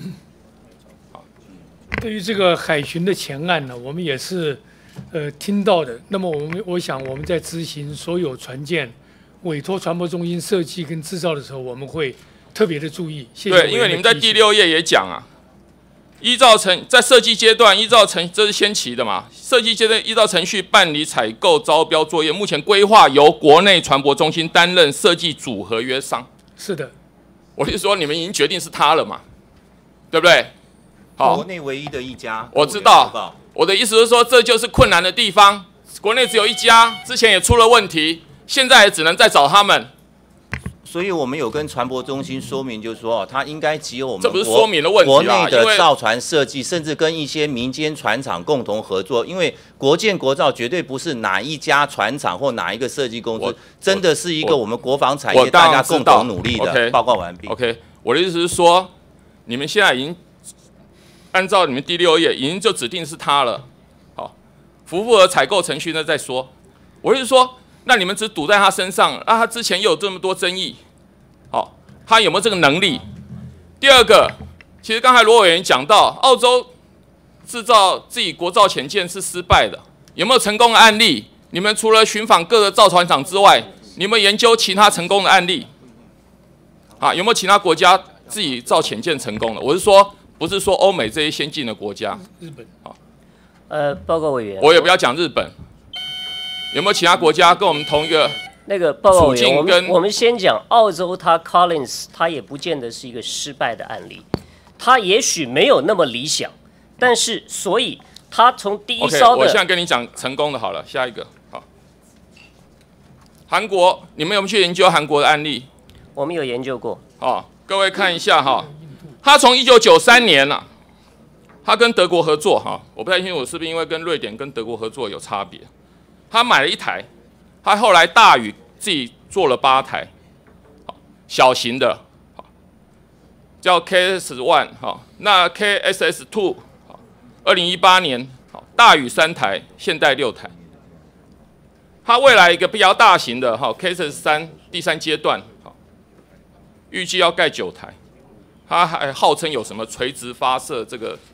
对于这个海巡的前案呢，我们也是呃听到的。那么我们我想我们在执行所有船舰委托船舶中心设计跟制造的时候，我们会特别的注意。谢谢。 对，因为你们在第六页也讲啊，依照程在设计阶段，依照程这是先期的嘛，设计阶段依照程序办理采购招标作业，目前规划由国内船舶中心担任设计主合约商。 是的， 我是说你们已经决定是他了嘛，对不对？好， 国内唯一的一家。 我知道，我的意思是说，这就是困难的地方。国内只有一家，之前也出了问题，现在也只能再找他们。 所以我们有跟船舶中心说明，就是说，哦，它应该只有我们这不是说明的问题国内的造船设计，甚至跟一些民间船厂共同合作。因为国建国造绝对不是哪一家船厂或哪一个设计公司，真的是一个我们国防产业大家共同努力的。 OK， 报告完毕。 OK， 我的意思是说，你们现在已经按照你们第六页，已经就指定是他了。好，符不符合采购程序呢？再说。我是说。那你们只赌在他身上，那、啊、他之前又有这么多争议，好、哦，他有没有这个能力？第二个，其实刚才罗委员讲到，澳洲制造自己国造潜舰是失败的，有没有成功的案例？你们除了寻访各个造船厂之外，你们研究其他成功的案例？啊，有没有其他国家自己造潜舰成功的？我是说，不是说欧美这些先进的国家。 日本啊，呃，报告委员， 我也不要讲日本。有没有其他国家跟我们同一个那个报告委员？我们我们先讲澳洲，它 Collins 它也不见得是一个失败的案例，它也许没有那么理想，但是所以它从第一艘的， okay, 我现在跟你讲成功的好了，下一个好。韩国，你们有没有去研究韩国的案例？ 我们有研究过。 好，各位看一下哈，他从一九九三年啊，他跟德国合作哈，我不太清楚是不是因为跟瑞典跟德国合作有差别。他买了一台，他后来大宇自己做了八台，小型的，叫 K S 一 哈，那 K S S 二，二零一八年大宇三台，现代六台。他未来一个比较大型的哈 K S S 三第三阶段，预计要盖九台，他还号称有什么垂直发射这个。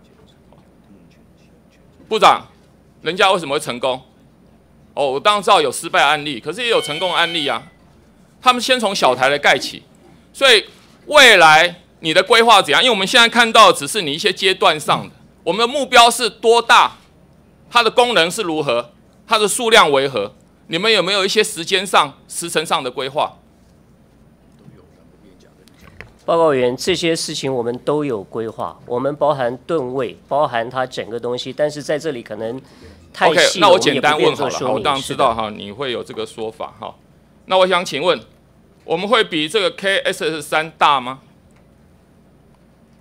部长，人家为什么会成功？哦，我当然知道有失败案例，可是也有成功的案例啊。他们先从小台的盖起，所以未来你的规划怎样？因为我们现在看到的只是你一些阶段上的，我们的目标是多大，它的功能是如何，它的数量为何？你们有没有一些时间上、时程上的规划？ 报告委员，这些事情我们都有规划，我们包含吨位，包含它整个东西，但是在这里可能。 OK， 那我简单问好了，我当然知道哈，你会有这个说法哈。那我想请问，我们会比这个 K S S 三大吗？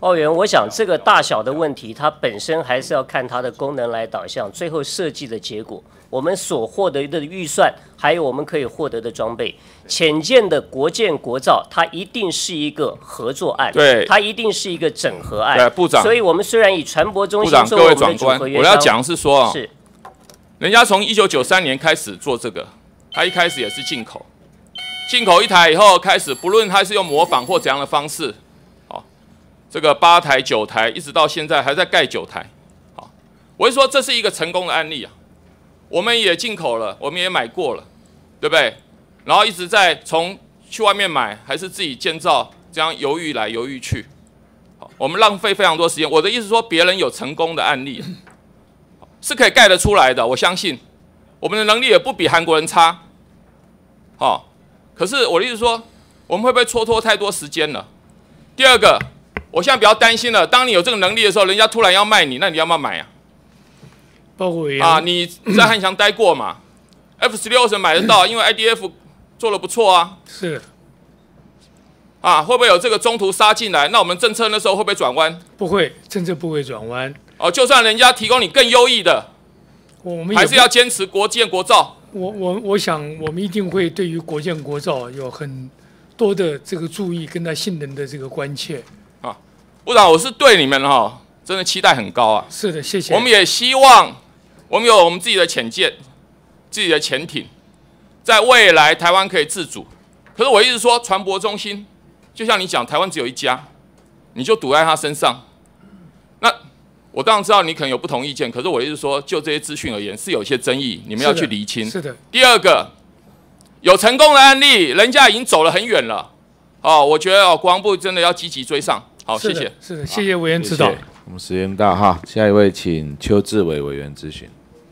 报员，我想这个大小的问题，它本身还是要看它的功能来导向，最后设计的结果，我们所获得的预算，还有我们可以获得的装备。浅见的国建国造，它一定是一个合作案， 对， 它一定是一个整合案。 对，部长。 所以我们虽然以船舶中部长， 心作为各位长官， 我们的主合约我要讲的是说啊， 是， 人家从一九九三年开始做这个，他一开始也是进口，进口一台以后开始，不论他是用模仿或怎样的方式。这个八台九台，一直到现在还在盖九台，好，我是说这是一个成功的案例啊。我们也进口了，我们也买过了，对不对？然后一直在从去外面买还是自己建造，这样犹豫来犹豫去，好，我们浪费非常多时间。我的意思说，别人有成功的案例，是可以盖得出来的，我相信我们的能力也不比韩国人差，好，可是我的意思说，我们会不会蹉跎太多时间了？第二个。我现在比较担心了，当你有这个能力的时候，人家突然要卖你，那你要不要买啊？ 包括啊，你在汉翔待过嘛 ？F 十六 买得到，因为 I D F 做得不错啊。 是。 啊，会不会有这个中途杀进来？那我们政策那时候会不会转弯？ 不会，政策不会转弯。 哦，就算人家提供你更优异的， 我们还是要坚持国建国造。 我我我想，我们一定会对于国建国造有很多的这个注意，跟他信任的这个关切。 部长，我是对你们哈，真的期待很高啊。 是的，谢谢。 我们也希望，我们有我们自己的潜舰、自己的潜艇，在未来台湾可以自主。可是我一直说，船舶中心，就像你讲，台湾只有一家，你就赌在他身上。那我当然知道你可能有不同意见，可是我一直说，就这些资讯而言，是有些争议，你们要去厘清。 是的。 第二个，有成功的案例，人家已经走了很远了。哦，我觉得哦，国防部真的要积极追上。好，谢谢。 是的，谢谢委员指导。 我们时间到哈，下一位请邱志伟委员咨询。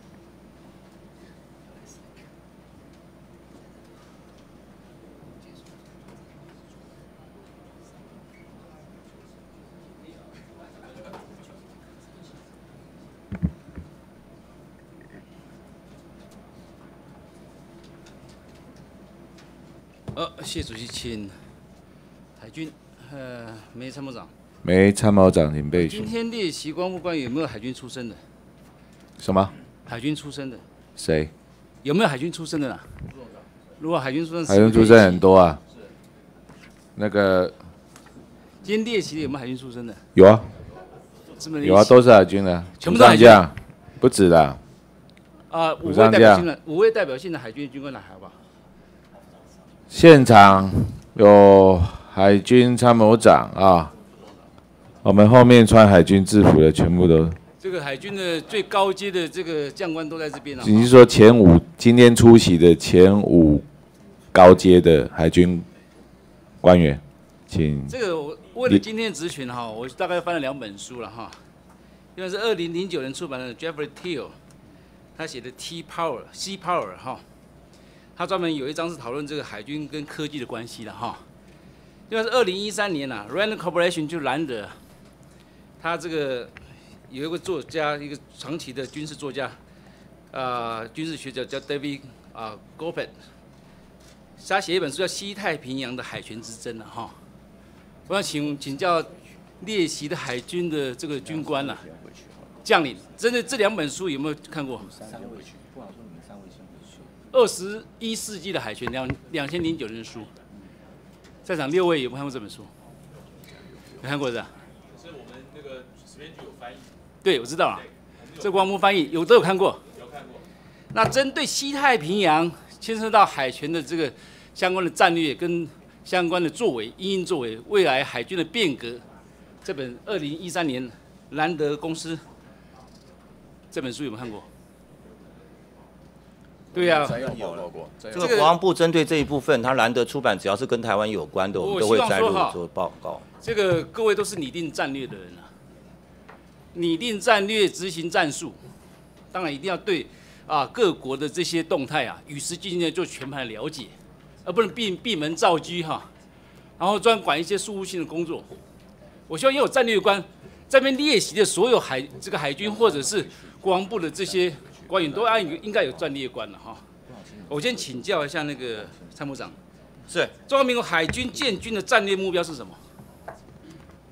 呃，谢主席，请海军。呃，梅参谋长， 梅参谋长，请备询。 今天列席公务官员有没有海军出身的？ 什么？ 海军出身的？ 谁？ 有没有海军出身的啦？如果海军出身， 海军出身很多啊。那个， 今天列席的有没有海军出身的？ 有啊，有啊，都是海军的， 全部都海军， 不止的。 啊，五位代表性的，五位代表性的海军军官来，好不好？ 现场有。海军参谋长啊，我们后面穿海军制服的全部都。 这个海军的最高阶的这个将官都在这边啊。 你是说前五今天出席的前五高阶的海军官员，请。 这个我为了今天的咨询哈，我大概翻了两本书了哈，因为是二零零九年出版的 Jeffrey Thiel 他写的 T Power Sea Power 哈，他专门有一章是讨论这个海军跟科技的关系的哈。因为是二零一三年呐 ，Rand Corporation 就兰德，他这个有一个作家，一个长期的军事作家，啊、呃，军事学者叫 David 啊 Goffin， 他写一本书叫《西太平洋的海权之争》了哈。我想请请教列席的海军的这个军官呐、啊，将领，真的这两本书有没有看过？二十一世纪的海权，两两千零九年的书。在场六位有没有看过这本书？有看过的？ 是我们那个史编局有翻译。 对，我知道了。这光幕翻译有都有看过。 有看过。 那针对西太平洋牵涉到海权的这个相关的战略跟相关的作为、因应作为、未来海军的变革，这本二零一三年兰德公司这本书有没有看过？对呀、啊， 有了。这个国防部针对这一部分，它兰德出版只要是跟台湾有关的，我们都会摘录做报告。 这个各位都是拟定战略的人啊，拟定战略、执行战术，当然一定要对啊各国的这些动态啊与时俱进的做全盘的了解，而不能闭闭门造车哈，然后专管一些事务性的工作。我希望也有战略官这边列席的所有海这个海军或者是国防部的这些官员都按应该有战略官了哈。我先请教一下那个参谋长， 是中华民国海军建军的战略目标是什么？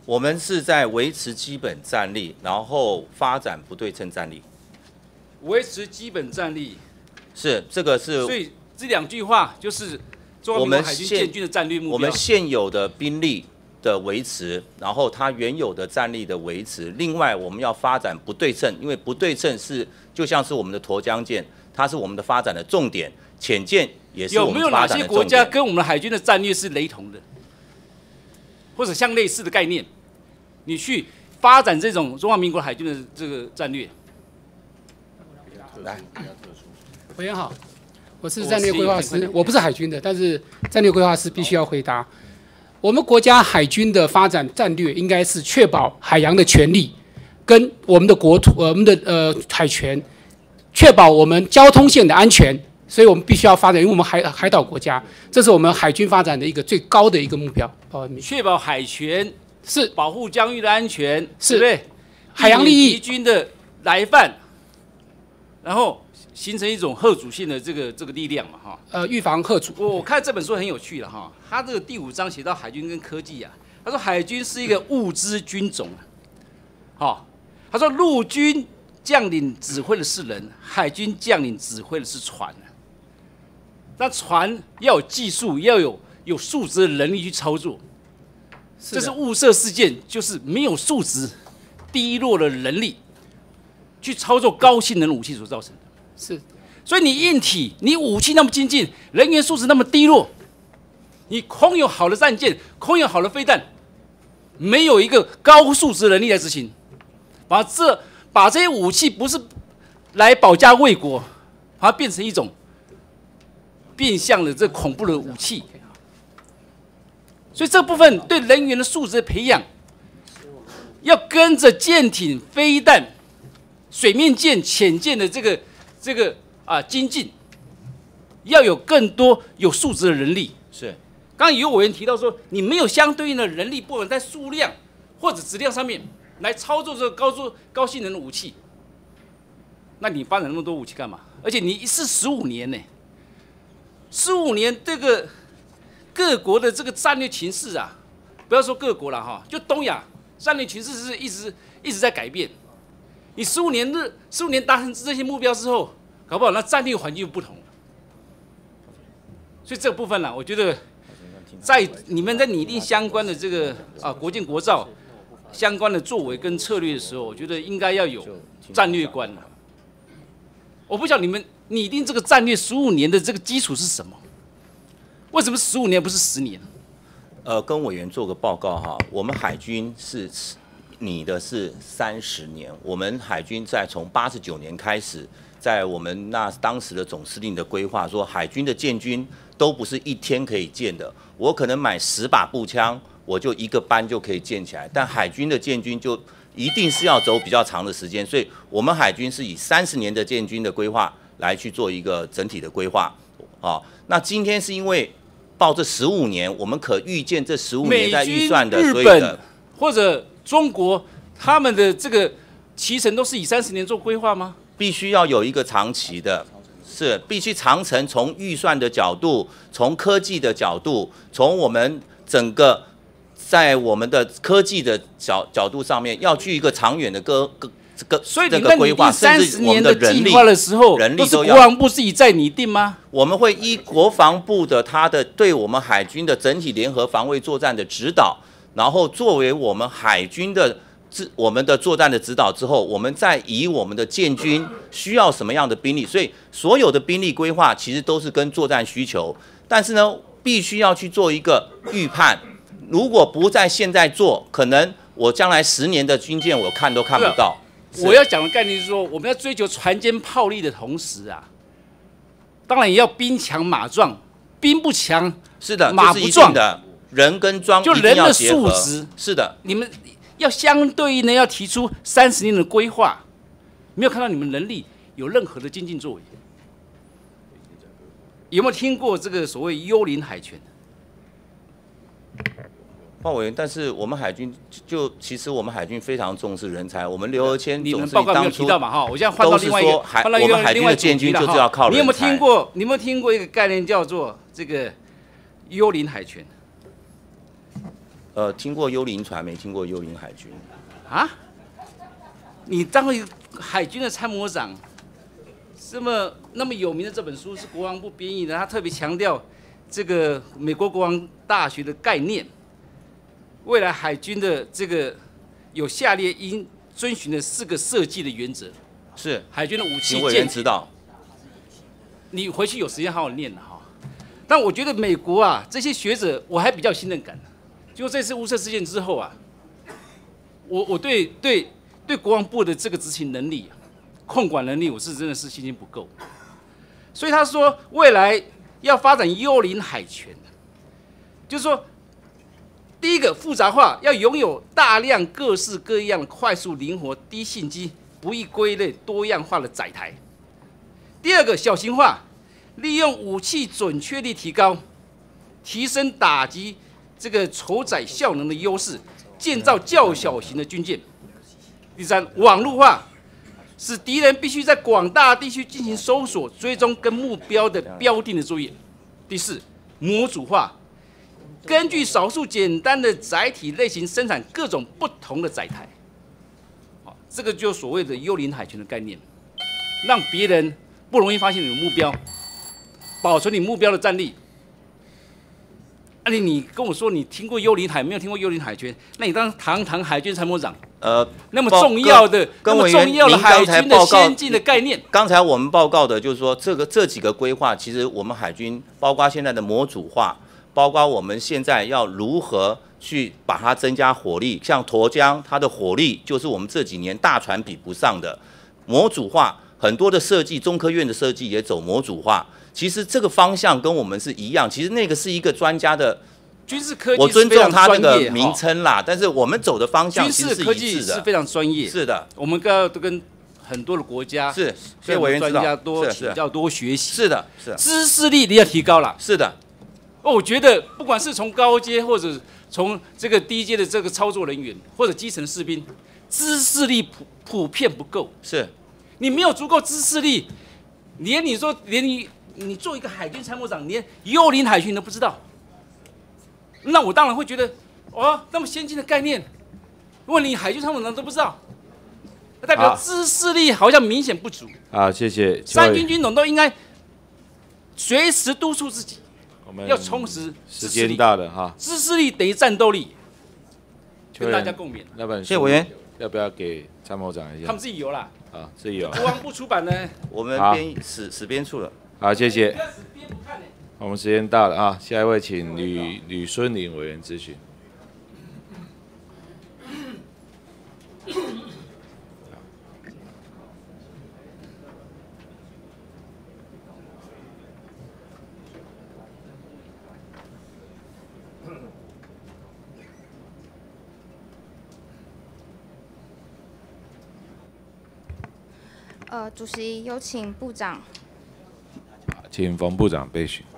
我们是在维持基本战力，然后发展不对称战力。 维持基本战力， 是这个是。 所以这两句话就是中华民国海军建军的战略目标。 我们现有的兵力的维持，然后它原有的战力的维持。另外，我们要发展不对称，因为不对称是就像是我们的沱江舰，它是我们的发展的重点，潜舰也是我们发展的重点。有没有哪些国家跟我们的海军的战略是雷同的，或者像类似的概念？你去发展这种中华民国海军的这个战略。 来， 委员好，我是战略规划师，我不是海军的，但是战略规划师必须要回答。我们国家海军的发展战略应该是确保海洋的权利，跟我们的国土、我们的呃海权，确保我们交通线的安全，所以我们必须要发展，因为我们海海岛国家，这是我们海军发展的一个最高的一个目标。 确保海权是保护疆域的安全， 是对不对？ 海洋利益敌军的来犯。然后形成一种嚇阻性的这个这个力量嘛，哈。 呃，预防嚇阻。 我我看这本书很有趣了哈，它这个第五章写到海军跟科技啊，他说海军是一个物资军种啊，好，他说陆军将领指挥的是人，海军将领指挥的是船啊。那船要有技术，要有有素质的能力去操作，这是雾社事件，就是没有素质、低落的能力。去操作高性能的武器所造成的， 是， 所以你硬体，你武器那么精进，人员素质那么低落，你空有好的战舰，空有好的飞弹，没有一个高素质能力来执行，把这把这些武器不是来保家卫国，把它变成一种变相的这恐怖的武器，所以这部分对人员的素质的培养，要跟着舰艇、飞弹。水面舰、潜舰的这个这个啊精进，要有更多有素质的人力。 是， 刚刚有委员提到说，你没有相对应的人力，不管在数量或者质量上面来操作这个高速高性能的武器，那你发展那么多武器干嘛？而且你是十五年呢，十五年这个各国的这个战略情势啊，不要说各国了哈，就东亚战略情势是一直一直在改变。你十五年日十五年达成这些目标之后，搞不好那战略环境就不同了。所以这个部分呢，我觉得在你们在拟定相关的这个啊国建国造相关的作为跟策略的时候，我觉得应该要有战略观了。我不晓得你们拟定这个战略十五年的这个基础是什么？为什么十五年不是十年？ 呃，跟委员做个报告哈，我们海军是。你的是三十年，我们海军在从八十九年开始，在我们那当时的总司令的规划说，海军的建军都不是一天可以建的。我可能买十把步枪，我就一个班就可以建起来，但海军的建军就一定是要走比较长的时间，所以我们海军是以三十年的建军的规划来去做一个整体的规划。啊，那今天是因为报这十五年，我们可预见这十五年在预算的，所以的或者。中国他们的这个期程都是以三十年做规划吗？ 必须要有一个长期的，是必须长程从预算的角度，从科技的角度，从我们整个在我们的科技的角角度上面，要具一个长远的个个这个所以这个规划，甚至我们的人力的时候， 人力都要。 国防部自己在拟定吗？ 我们会依国防部的他的对我们海军的整体联合防卫作战的指导。然后作为我们海军的我们的作战的指导之后，我们再以我们的建军需要什么样的兵力，所以所有的兵力规划其实都是跟作战需求，但是呢，必须要去做一个预判。如果不在现在做，可能我将来十年的军舰我看都看不到。 我要讲的概念是说，我们要追求船坚炮利的同时啊，当然也要兵强马壮，兵不强是的， 马不壮的。人跟装就人的素质是的， 你们要相对应的要提出三十年的规划，没有看到你们能力有任何的精进作为。有没有听过这个所谓幽灵海权？ 鲍委员，但是我们海军就其实我们海军非常重视人才，我们刘和谦你们报告没有提到嘛哈？我现在换到另外一个， 换到另外另外建军就是要靠人才。 你有没有听过？你有没有听过一个概念叫做这个幽灵海权？ 呃，听过幽灵船，没听过幽灵海军。 啊？你当了海军的参谋长，这么那么有名的这本书是国防部编译的，他特别强调这个美国国防大学的概念，未来海军的这个有下列应遵循的四个设计的原则。 是海军的武器请委员指导。 你回去有时间好好念了哈。但我觉得美国啊，这些学者我还比较有信任感。就这次乌瑟事件之后啊，我我对对对国防部的这个执行能力、控管能力，我是真的是信心不够。所以他说未来要发展幽灵海权，就是说，第一个复杂化，要拥有大量各式各样的快速、灵活、低信机、不易归类、多样化的载台。第二个小型化，利用武器准确率提高，提升打击这个筹载效能的优势，建造较小型的军舰。第三，网络化，使敌人必须在广大地区进行搜索、追踪跟目标的标定的作业。第四，模组化，根据少数简单的载体类型生产各种不同的载台。好，这个就所谓的幽灵海权的概念，让别人不容易发现你的目标，保存你目标的战力。啊你，你跟我说你听过幽灵海，没有听过幽灵海权，那你当堂堂海军参谋长， 呃， 那么重要的、那么重要的海军的先进的概念。 刚才我们报告的就是说，这个这几个规划，其实我们海军包括现在的模组化，包括我们现在要如何去把它增加火力，像沱江，它的火力就是我们这几年大船比不上的模组化。很多的设计，中科院的设计也走模组化。其实这个方向跟我们是一样，其实那个是一个专家的军事科技， 我尊重他那个名称啦，但是我们走的方向其实是一致的。 军事科技是非常专业， 是的， 我们跟都跟很多的国家是，所以委员专家多请教多学习。 是的，是的， 知识力你要提高了。 是的， 哦，我觉得不管是从高阶或者从这个低阶的这个操作人员，或者基层士兵，知识力普普遍不够。 是。 你没有足够知识力，连你说连你你做一个海军参谋长，连幽灵海军都不知道，那我当然会觉得，哦，那么先进的概念，问你海军参谋长都不知道，那代表知识力好像明显不足。 好，谢谢。 三军军统都应该随时督促自己， 我们要充实时间到了哈， 知识力等于战斗力，跟大家共勉。 那本谢委员要不要给参谋长一下？ 他们自己有啦。 啊，自己有。 国防部出版呢？ 我们编史史编处了。 好，谢谢。我们时间到了啊，下一位请吕吕孙林委员咨询。 呃，主席有请部长。 请冯部长备询。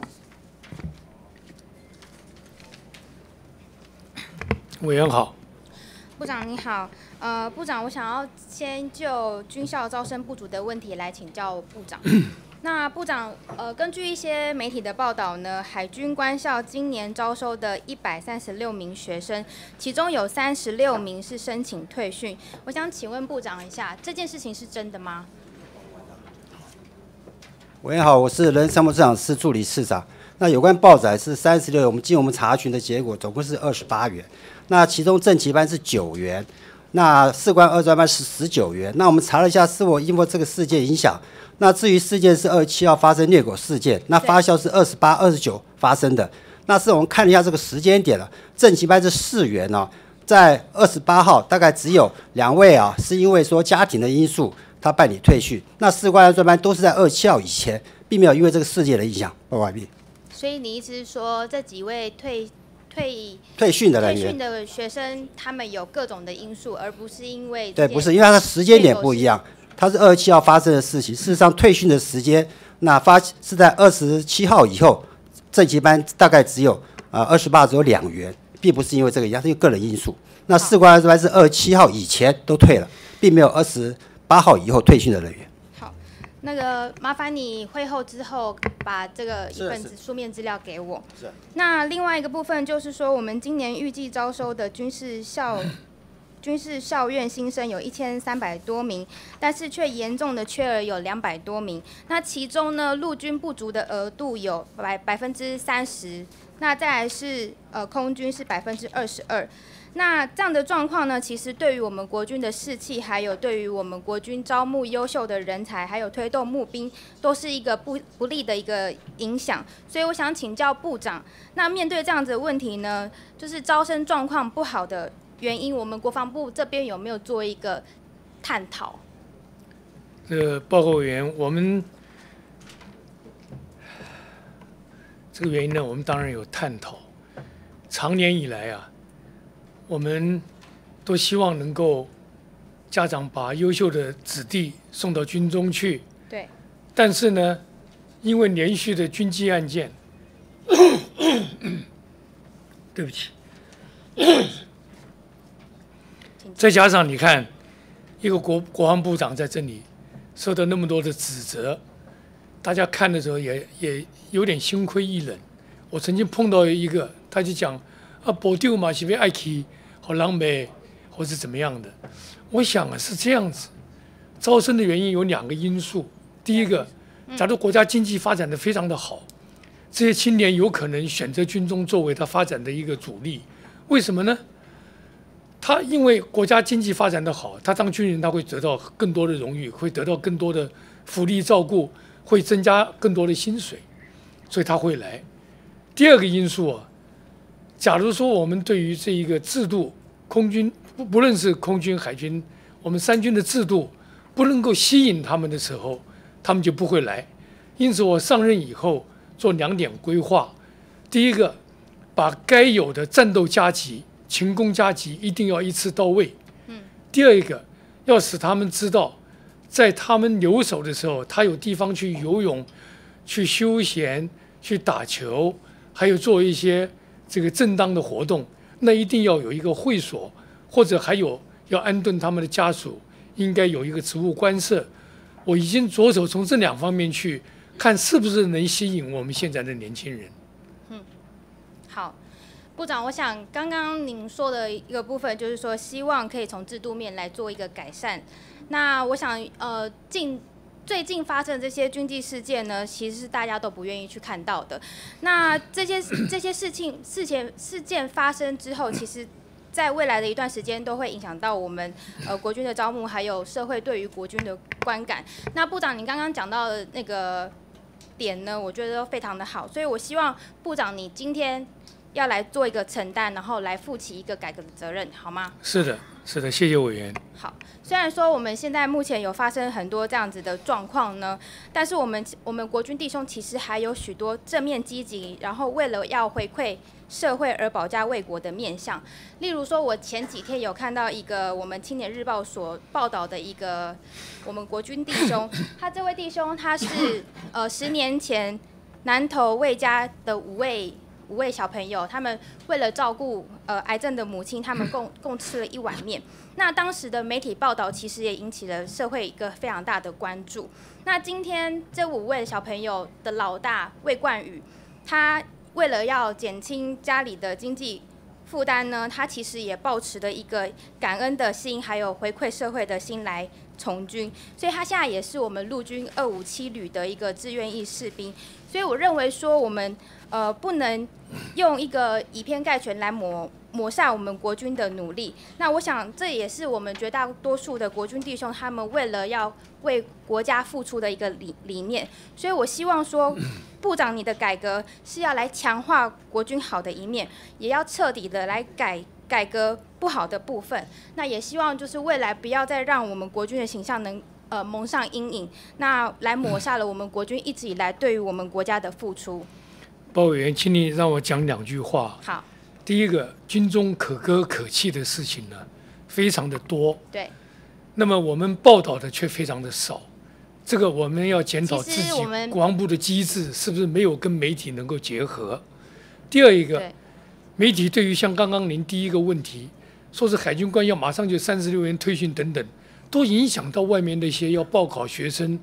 委员好。 部长你好，呃，部长，我想要先就军校招生不足的问题来请教部长。那部长，呃，根据一些媒体的报道呢，海军官校今年招收的一百三十六名学生，其中有三十六名是申请退训。我想请问部长一下，这件事情是真的吗？ 委员好，我是人参谋市长室助理市长。那有关报载是三十六，我们经我们查询的结果，总共是二十八元。那其中正旗班是九元，那士官二专班是十九元。那我们查了一下，是否因为这个事件影响？那至于事件是二十七号发生虐狗事件，那发校是二十八、二十九发生的。那是我们看了一下这个时间点了，正旗班是四元哦，在二十八号大概只有两位啊，是因为说家庭的因素。他办理退训，那士官二专班都是在二十七号以前，并没有因为这个事件的影响。报告完毕。 所以你意思是说，这几位退退退训的人员、 退训的学生，他们有各种的因素，而不是因为对，不是因为他的时间点不一样，他是二十七号发生的事情。事实上，退训的时间那发是在二十七号以后，正旗班大概只有啊二十八只有两元，并不是因为这个，是因为个人因素。那士官二专班是二十七号以前都退了，并没有二十。八号以后退训的人员。 好， 那个麻烦你会后之后把这个一份是书面资料给我。 是。 那另外一个部分就是说，我们今年预计招收的军事校军事校院新生有一千三百多名，但是却严重的缺额有两百多名。那其中呢，陆军不足的额度有百百分之三十，那再来是呃空军是百分之二十二。那这样的状况呢，其实对于我们国军的士气，还有对于我们国军招募优秀的人才，还有推动募兵，都是一个不不利的一个影响。所以我想请教部长，那面对这样子的问题呢，就是招生状况不好的原因，我们国防部这边有没有做一个探讨？ 这个报告委员，我们这个原因呢，我们当然有探讨。长年以来啊，我们都希望能够家长把优秀的子弟送到军中去。 对。 但是呢，因为连续的军机案件，对不起，再加上你看，一个国国防部长在这里受到那么多的指责，大家看的时候也也有点心灰意冷。我曾经碰到一个，他就讲啊，部长嘛是要爱去好人美，或是怎么样的。我想啊是这样子，招生的原因有两个因素。第一个，假如国家经济发展的非常的好，这些青年有可能选择军中作为他发展的一个主力。为什么呢？他因为国家经济发展的好，他当军人他会得到更多的荣誉，会得到更多的福利照顾，会增加更多的薪水，所以他会来。第二个因素啊，假如说我们对于这一个制度，空军不不论是空军、海军，我们三军的制度不能够吸引他们的时候，他们就不会来。因此，我上任以后做两点规划：第一个，把该有的战斗加级、勤工加级一定要一次到位；第二一个，要使他们知道，在他们留守的时候，他有地方去游泳、去休闲、去打球，还有做一些这个正当的活动，那一定要有一个会所，或者还有要安顿他们的家属，应该有一个职务官舍。我已经着手从这两方面去看，是不是能吸引我们现在的年轻人。 嗯，好。部长，我想刚刚您说的一个部分，就是说希望可以从制度面来做一个改善。那我想，呃，近最近发生的这些军纪事件呢，其实是大家都不愿意去看到的。那这些这些事情事前事件发生之后，其实在未来的一段时间都会影响到我们呃国军的招募，还有社会对于国军的观感。那部长，你刚刚讲到的那个点呢，我觉得都非常的好，所以我希望部长你今天要来做一个承担，然后来负起一个改革的责任，好吗？ 是的，是的，谢谢委员。 好，虽然说我们现在目前有发生很多这样子的状况呢，但是我们我们国军弟兄其实还有许多正面积极，然后为了要回馈社会而保家卫国的面向。例如说，我前几天有看到一个我们青年日报所报道的一个我们国军弟兄，他这位弟兄他是呃十年前南投魏家的五位。五位小朋友，他们为了照顾呃癌症的母亲，他们共共吃了一碗面。那当时的媒体报道其实也引起了社会一个非常大的关注。那今天这五位小朋友的老大魏冠宇，他为了要减轻家里的经济负担呢，他其实也抱持了一个感恩的心，还有回馈社会的心来从军。所以他现在也是我们陆军二五七旅的一个志愿役士兵。所以我认为说，我们呃不能用一个以偏概全来抹抹煞我们国军的努力。那我想这也是我们绝大多数的国军弟兄他们为了要为国家付出的一个理理念。所以我希望说，部长你的改革是要来强化国军好的一面，也要彻底的来改改革不好的部分。那也希望就是未来不要再让我们国军的形象能呃蒙上阴影，那来抹杀了我们国军一直以来对于我们国家的付出。 包委员，请你让我讲两句话。 好。 第一个，军中可歌可泣的事情呢，非常的多。 对。 那么我们报道的却非常的少，这个我们要检讨自己国防部的机制是不是没有跟媒体能够结合。第二一个，媒体对于像刚刚您第一个问题，说是海军官要马上就三十六元退训等等，都影响到外面那些要报考学生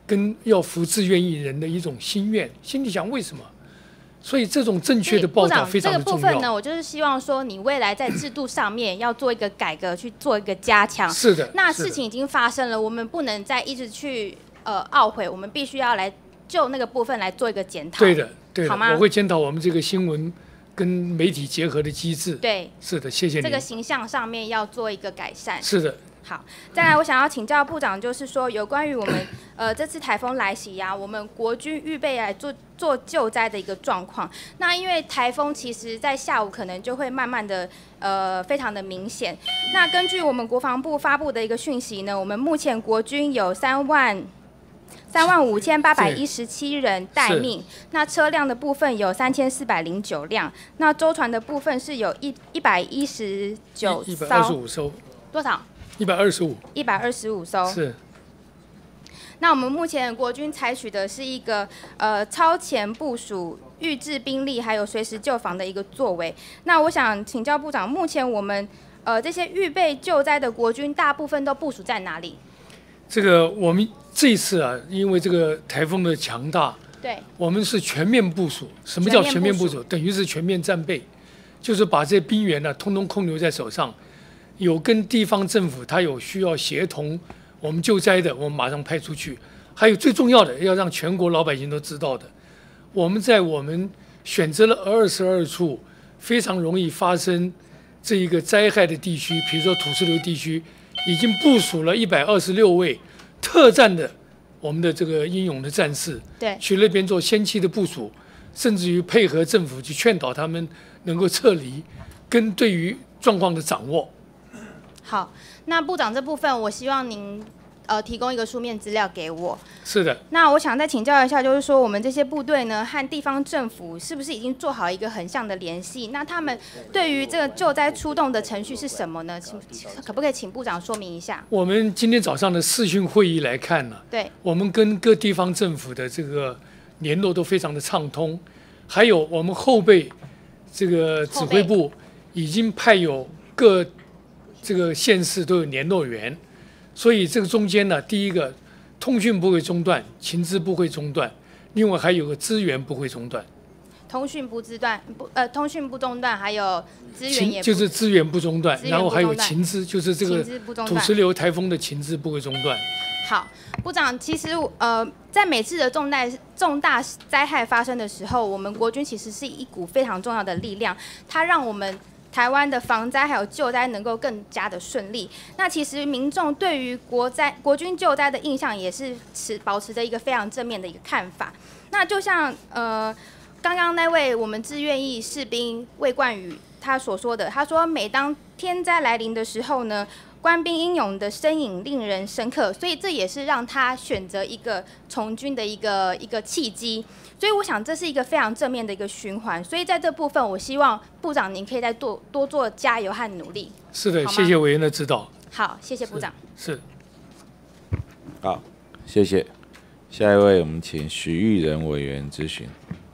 跟要服志愿役人的一种心愿，心里想为什么？所以这种正确的报道非常的重要。 这个部分呢，我就是希望说，你未来在制度上面要做一个改革，去做一个加强。 是的。 那事情已经发生了，我们不能再一直去呃懊悔，我们必须要来就那个部分来做一个检讨。 对的，对的。 好吗？ 我会检讨我们这个新闻跟媒体结合的机制。 对。 是的，谢谢你。 这个形象上面要做一个改善。 是的。 好，再来，我想要请教部长，就是说有关于我们呃这次台风来袭呀、啊，我们国军预备来做做救灾的一个状况。那因为台风其实在下午可能就会慢慢的呃非常的明显。那根据我们国防部发布的一个讯息呢，我们目前国军有三万。三万五千八百一十七人待命，那车辆的部分有三千四百零九辆，那舟船的部分是有一一百一十九艘， 一百二十五艘， 多少？ 一百二十五， 一百二十五艘。 是。 那我们目前国军采取的是一个呃超前部署、预置兵力，还有随时救防的一个作为。那我想请教部长，目前我们呃这些预备救灾的国军，大部分都部署在哪里？ 这个我们这一次啊，因为这个台风的强大， 对，我们是全面部署。什么叫全面部署？等于是全面战备，就是把这些兵员呢、啊，通通控留在手上。有跟地方政府，他有需要协同我们救灾的，我们马上派出去。还有最重要的，要让全国老百姓都知道的，我们在我们选择了二十二处非常容易发生这一个灾害的地区，比如说土石流地区。已经部署了一百二十六位特战的我们的这个英勇的战士， 对， 去那边做先期的部署，甚至于配合政府去劝导他们能够撤离，跟对于状况的掌握。 好，那部长这部分，我希望您呃提供一个书面资料给我。 是的。 那我想再请教一下，就是说我们这些部队呢和地方政府是不是已经做好一个横向的联系？那他们对于这个救灾出动的程序是什么呢？请可不可以请部长说明一下？ 我们今天早上的视讯会议来看呢、啊， 对， 我们跟各地方政府的这个联络都非常的畅通，还有我们后备这个指挥部已经派有各这个县市都有联络员。所以这个中间呢，第一个通讯不会中断，情资不会中断，另外还有个资源不会中断。 通讯不中断，不呃，通讯不中断，还有资源也不就是资源不中断，然后还有情资，就是这个土石流台风的情资不会中断。 好，部长，其实呃，在每次的重大重大灾害发生的时候，我们国军其实是一股非常重要的力量，它让我们台湾的防灾还有救灾能够更加的顺利。那其实民众对于国灾国军救灾的印象也是持保持着一个非常正面的一个看法。那就像呃刚刚那位我们志愿役士兵魏冠宇他所说的，他说每当天灾来临的时候呢，官兵英勇的身影令人深刻，所以这也是让他选择一个从军的一个一个契机。所以我想这是一个非常正面的一个循环，所以在这部分，我希望部长您可以再多多做加油和努力。 是的，谢谢委员的指导。 好，谢谢部长。 是。 好，谢谢。下一位，我们请许玉仁委员咨询。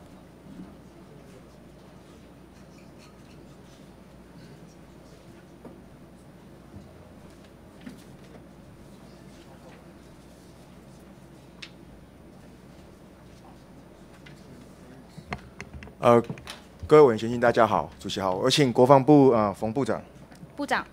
呃，各位委员先进，大家好，主席好，我请国防部呃冯部长。 部长。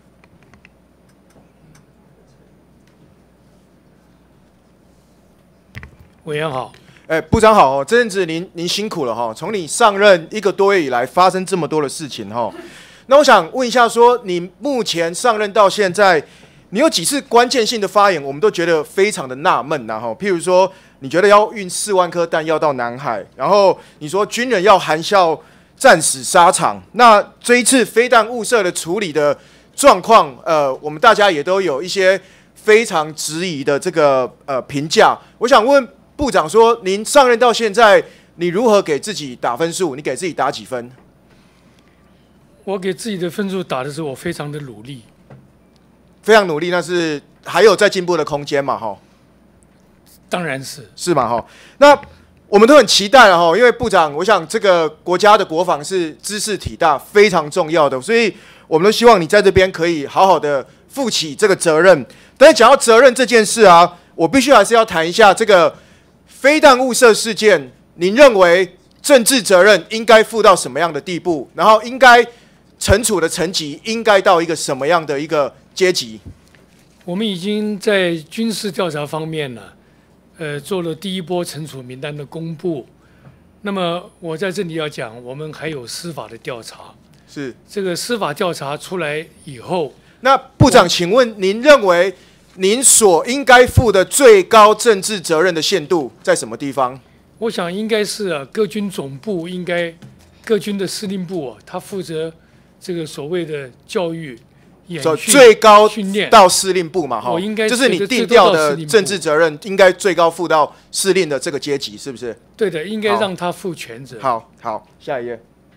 委员好。 哎，部长好哦，这阵子您您辛苦了哈，从你上任一个多月以来，发生这么多的事情哈，那我想问一下说，你目前上任到现在，你有几次关键性的发言，我们都觉得非常的纳闷呐哈，譬如说。你觉得要运四万颗弹药到南海，然后你说军人要含笑战死沙场，那这一次飞弹误射的处理的状况，呃，我们大家也都有一些非常质疑的这个呃评价。我想问部长说，您上任到现在，你如何给自己打分数？你给自己打几分？ 我给自己的分数打的是我非常的努力， 非常努力，那是还有在进步的空间嘛？哈。 当然是是嘛哈，那我们都很期待了哈，因为部长，我想这个国家的国防是知识体大，非常重要的，所以我们都希望你在这边可以好好的负起这个责任。但是讲到责任这件事啊，我必须还是要谈一下这个飞弹误射事件，您认为政治责任应该负到什么样的地步？然后应该惩处的层级应该到一个什么样的一个阶级？ 我们已经在军事调查方面呢，呃，做了第一波惩处名单的公布。那么我在这里要讲，我们还有司法的调查。 是这个司法调查出来以后， 那部长，请问您认为您所应该负的最高政治责任的限度在什么地方？ 我想应该是啊，各军总部应该，各军的司令部啊，他负责这个所谓的教育、演训、 最高训练到司令部嘛，哈， 我应该就是你定调的政治责任应该最高负到司令的这个阶级，是不是？ 对的，应该让他负全责。 好好，下一页。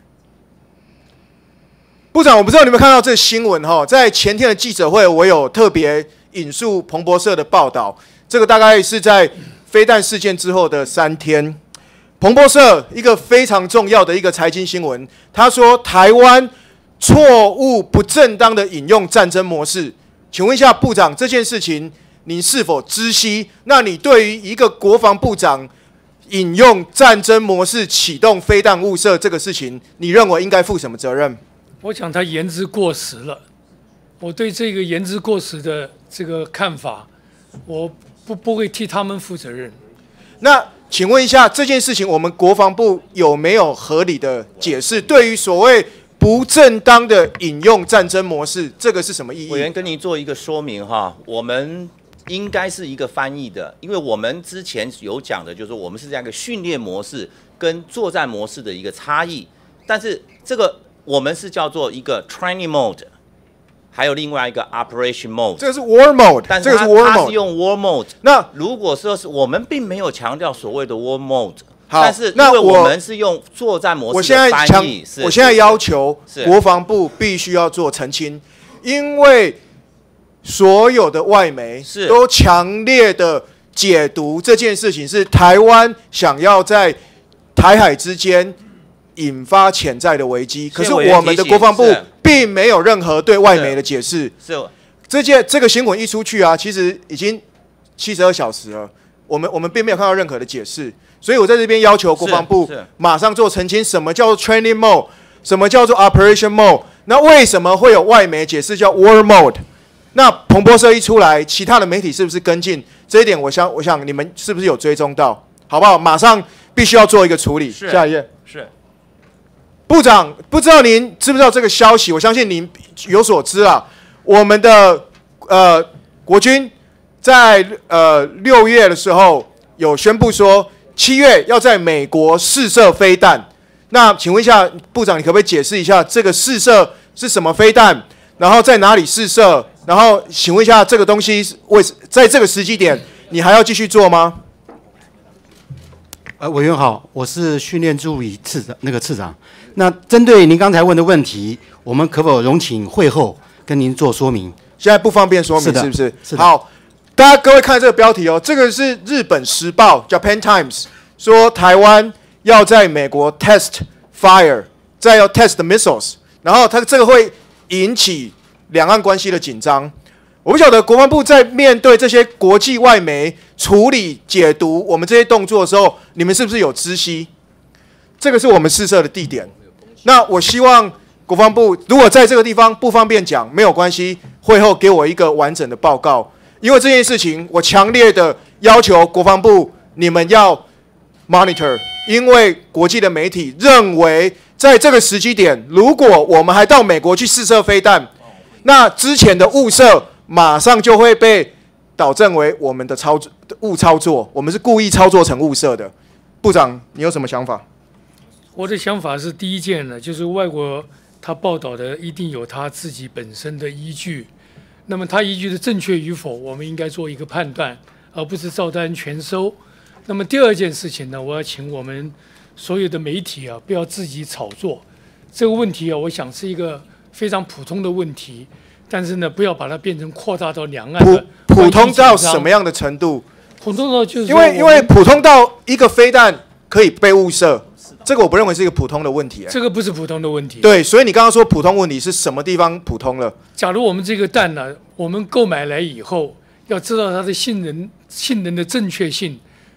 部长，我不知道你们看到这个新闻哈，在前天的记者会，我有特别引述彭博社的报道，这个大概是在飞弹事件之后的三天。彭博社一个非常重要的一个财经新闻，他说台湾错误不正当的引用战争模式。请问一下部长，这件事情您是否知悉？那你对于一个国防部长引用战争模式启动飞弹误射这个事情，你认为应该负什么责任？ 我想他言之过时了。我对这个言之过时的这个看法，我不不会替他们负责任。 那请问一下，这件事情我们国防部有没有合理的解释？对于所谓不正当的引用战争模式，这个是什么意义？ 委员跟您做一个说明哈，我们应该是一个翻译的，因为我们之前有讲的就是我们是这样一个训练模式跟作战模式的一个差异，但是这个我们是叫做一个 training mode， 还有另外一个 operation mode， 这个是 war mode， 但是这个是 war mode， 它是用 war mode。 那如果说是我们并没有强调所谓的 war mode， 好， 但是因那为我我们是用作战模我式的现在强翻译，是我现在要求是国防部必须要做澄清，因为所有的外媒都强烈的解读这件事情是台湾想要在台海之间引发潜在的危机，可是我们的国防部并没有任何对外媒的解释。 是这件这个新闻一出去啊，其实已经七十二小时了，我们我们并没有看到任何的解释，所以我在这边要求国防部马上做澄清，什么叫做 training mode， 什么叫做 operation mode， 那为什么会有外媒解释叫 war mode？ 那彭博社一出来，其他的媒体是不是跟进这一点？我想，我想你们是不是有追踪到？好不好？马上必须要做一个处理。下一页。 是。 部长，不知道您知不知道这个消息？我相信您有所知啊。我们的呃国军在呃六月的时候有宣布说，七月要在美国试射飞弹。那请问一下部长，你可不可以解释一下这个试射是什么飞弹？然后在哪里试射？然后请问一下，这个东西为在这个时机点，你还要继续做吗？ 呃，委员好，我是训练助理次长那个次长。那针对您刚才问的问题，我们可否容请会后跟您做说明？ 现在不方便说明，是不是？ 是的。 好，大家各位看这个标题哦，这个是日本时报 Japan Times 说台湾要在美国 test fire， 再要 test missiles， 然后它这个会引起两岸关系的紧张。我不晓得国防部在面对这些国际外媒处理解读我们这些动作的时候，你们是不是有知悉？这个是我们试射的地点。那我希望国防部如果在这个地方不方便讲，没有关系，会后给我一个完整的报告。因为这件事情，我强烈的要求国防部你们要 monitor， 因为国际的媒体认为，在这个时机点，如果我们还到美国去试射飞弹，那之前的误射马上就会被导正为我们的操作误操作，我们是故意操作成误射的。部长，你有什么想法？ 我的想法是，第一件呢，就是外国他报道的一定有他自己本身的依据，那么他依据的正确与否，我们应该做一个判断，而不是照单全收。那么第二件事情呢，我要请我们所有的媒体啊，不要自己炒作这个问题啊，我想是一个非常普通的问题，但是呢，不要把它变成扩大到两岸的普普通到什么样的程度？ 普通到就是因为因为普通到一个飞弹可以被误射。这个我不认为是一个普通的问题、欸， 这个不是普通的问题。 对，所以你刚刚说普通问题是什么地方普通了？ 假如我们这个弹呢，我们购买来以后，要知道它的性能、性能的正确性，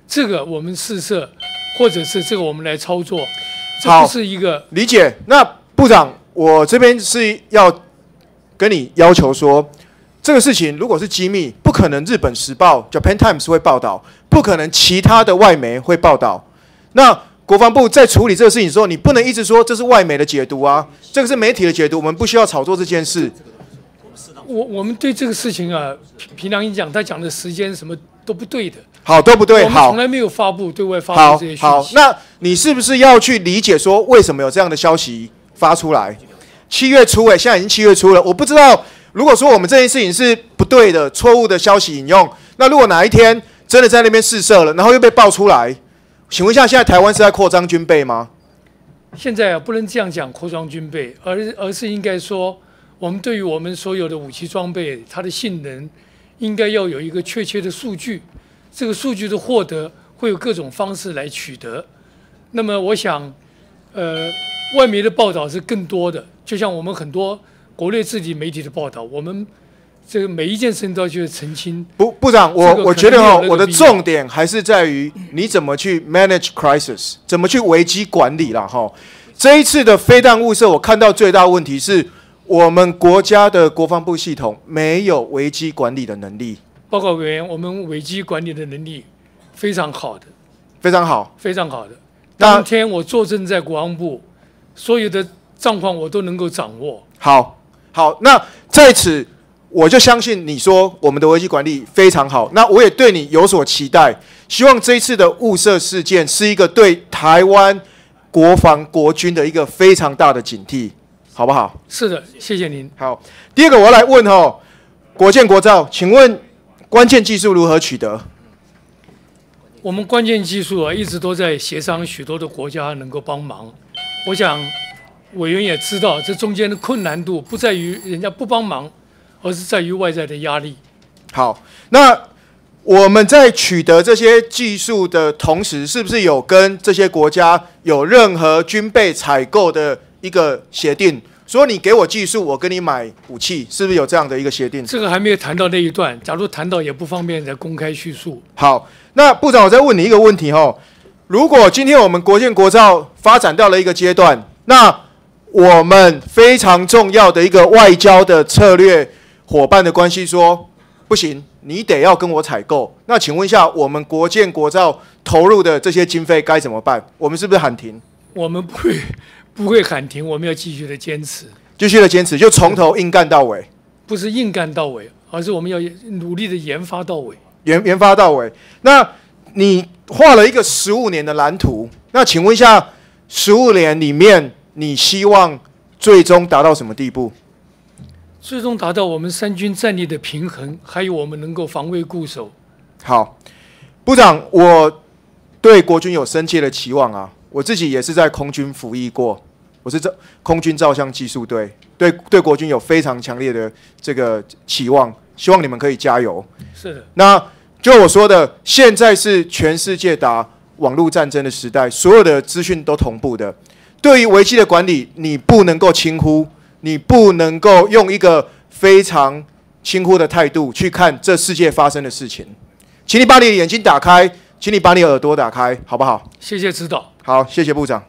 这个我们试射，或者是这个我们来操作，这好不是一个理解。那部长，我这边是要跟你要求说，这个事情如果是机密，不可能日本时报 Japan Times 会报道，不可能其他的外媒会报道。那国防部在处理这个事情的时候，你不能一直说这是外媒的解读啊，这个是媒体的解读，我们不需要炒作这件事。 我我们对这个事情啊，平平常一讲，他讲的时间什么都不对的。 好，都不对。 我们好， 从来没有发布对外发好布这些讯息。 好，那你是不是要去理解说为什么有这样的消息发出来？七月初，哎，现在已经七月初了，我不知道，如果说我们这件事情是不对的、错误的消息引用，那如果哪一天真的在那边试射了，然后又被爆出来，请问一下，现在台湾是在扩张军备吗？ 现在啊，不能这样讲扩张军备，而而是应该说，我们对于我们所有的武器装备，它的性能，应该要有一个确切的数据。这个数据的获得会有各种方式来取得。那么，我想，呃，外媒的报道是更多的，就像我们很多国内自己媒体的报道，我们这个每一件事情都要去澄清。 部部长，我、 这个我觉得哈， 可能有那个我的必要重点还是在于你怎么去 manage crisis， 怎么去危机管理啦哈。这一次的飞弹误射，我看到最大问题是我们国家的国防部系统没有危机管理的能力。 报告委员，我们危机管理的能力非常好的， 非常好， 非常好的。 那当天我坐镇在国防部，所有的状况我都能够掌握。 好，好，那在此我就相信你说我们的危机管理非常好，那我也对你有所期待，希望这一次的误射事件是一个对台湾国防国军的一个非常大的警惕，好不好？ 是的，谢谢您。 好，第二个我要来问哈，国建国造，请问关键技术如何取得？ 我们关键技术啊，一直都在协商许多的国家能够帮忙。我想委员也知道，这中间的困难度不在于人家不帮忙，而是在于外在的压力。 好，那我们在取得这些技术的同时，是不是有跟这些国家有任何军备采购的一个协定？说你给我技术，我跟你买武器，是不是有这样的一个协定？ 这个还没有谈到那一段，假如谈到也不方便再公开叙述。 好，那部长，我再问你一个问题哈，如果今天我们国建国造发展到了一个阶段，那我们非常重要的一个外交的策略伙伴的关系说不行，你得要跟我采购。那请问一下，我们国建国造投入的这些经费该怎么办？我们是不是喊停？ 我们不会不会喊停，我们要继续的坚持， 继续的坚持，就从头硬干到尾， 不是硬干到尾，而是我们要努力的研发到尾。 研研发到尾。那你画了一个十五年的蓝图，那请问一下，十五年里面你希望最终达到什么地步？ 最终达到我们三军战力的平衡，还有我们能够防卫固守。 好，部长，我对国军有深切的期望啊，我自己也是在空军服役过，我是这空军照相技术队，对对国军有非常强烈的这个期望，希望你们可以加油。 是的。 那就我说的，现在是全世界打网络战争的时代，所有的资讯都同步的。对于危机的管理，你不能够轻忽，你不能够用一个非常轻忽的态度去看这世界发生的事情。请你把你的眼睛打开，请你把你耳朵打开，好不好？ 谢谢指导。 好，谢谢部长。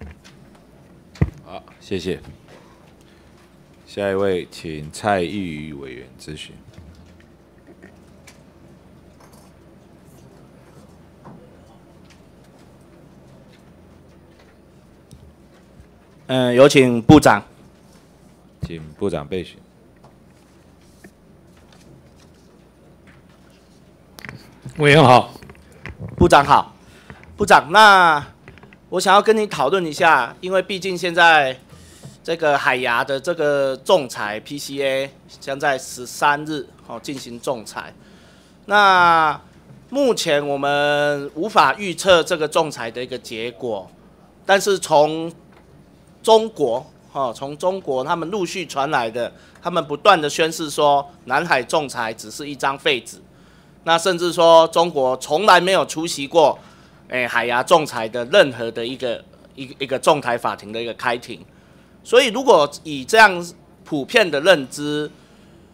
好，谢谢。下一位，请蔡益瑜委员咨询。 嗯，有请部长。 请部长备询。 委员好， 部长好，部长，那我想要跟你讨论一下，因为毕竟现在这个海牙的这个仲裁 P C A 将在十三日哦进行仲裁，那目前我们无法预测这个仲裁的一个结果，但是从中国哦，从中国他们陆续传来的，他们不断的宣示说，南海仲裁只是一张废纸。那甚至说，中国从来没有出席过，诶、欸、海牙仲裁的任何的一个一个一个仲裁法庭的一个开庭。所以，如果以这样普遍的认知，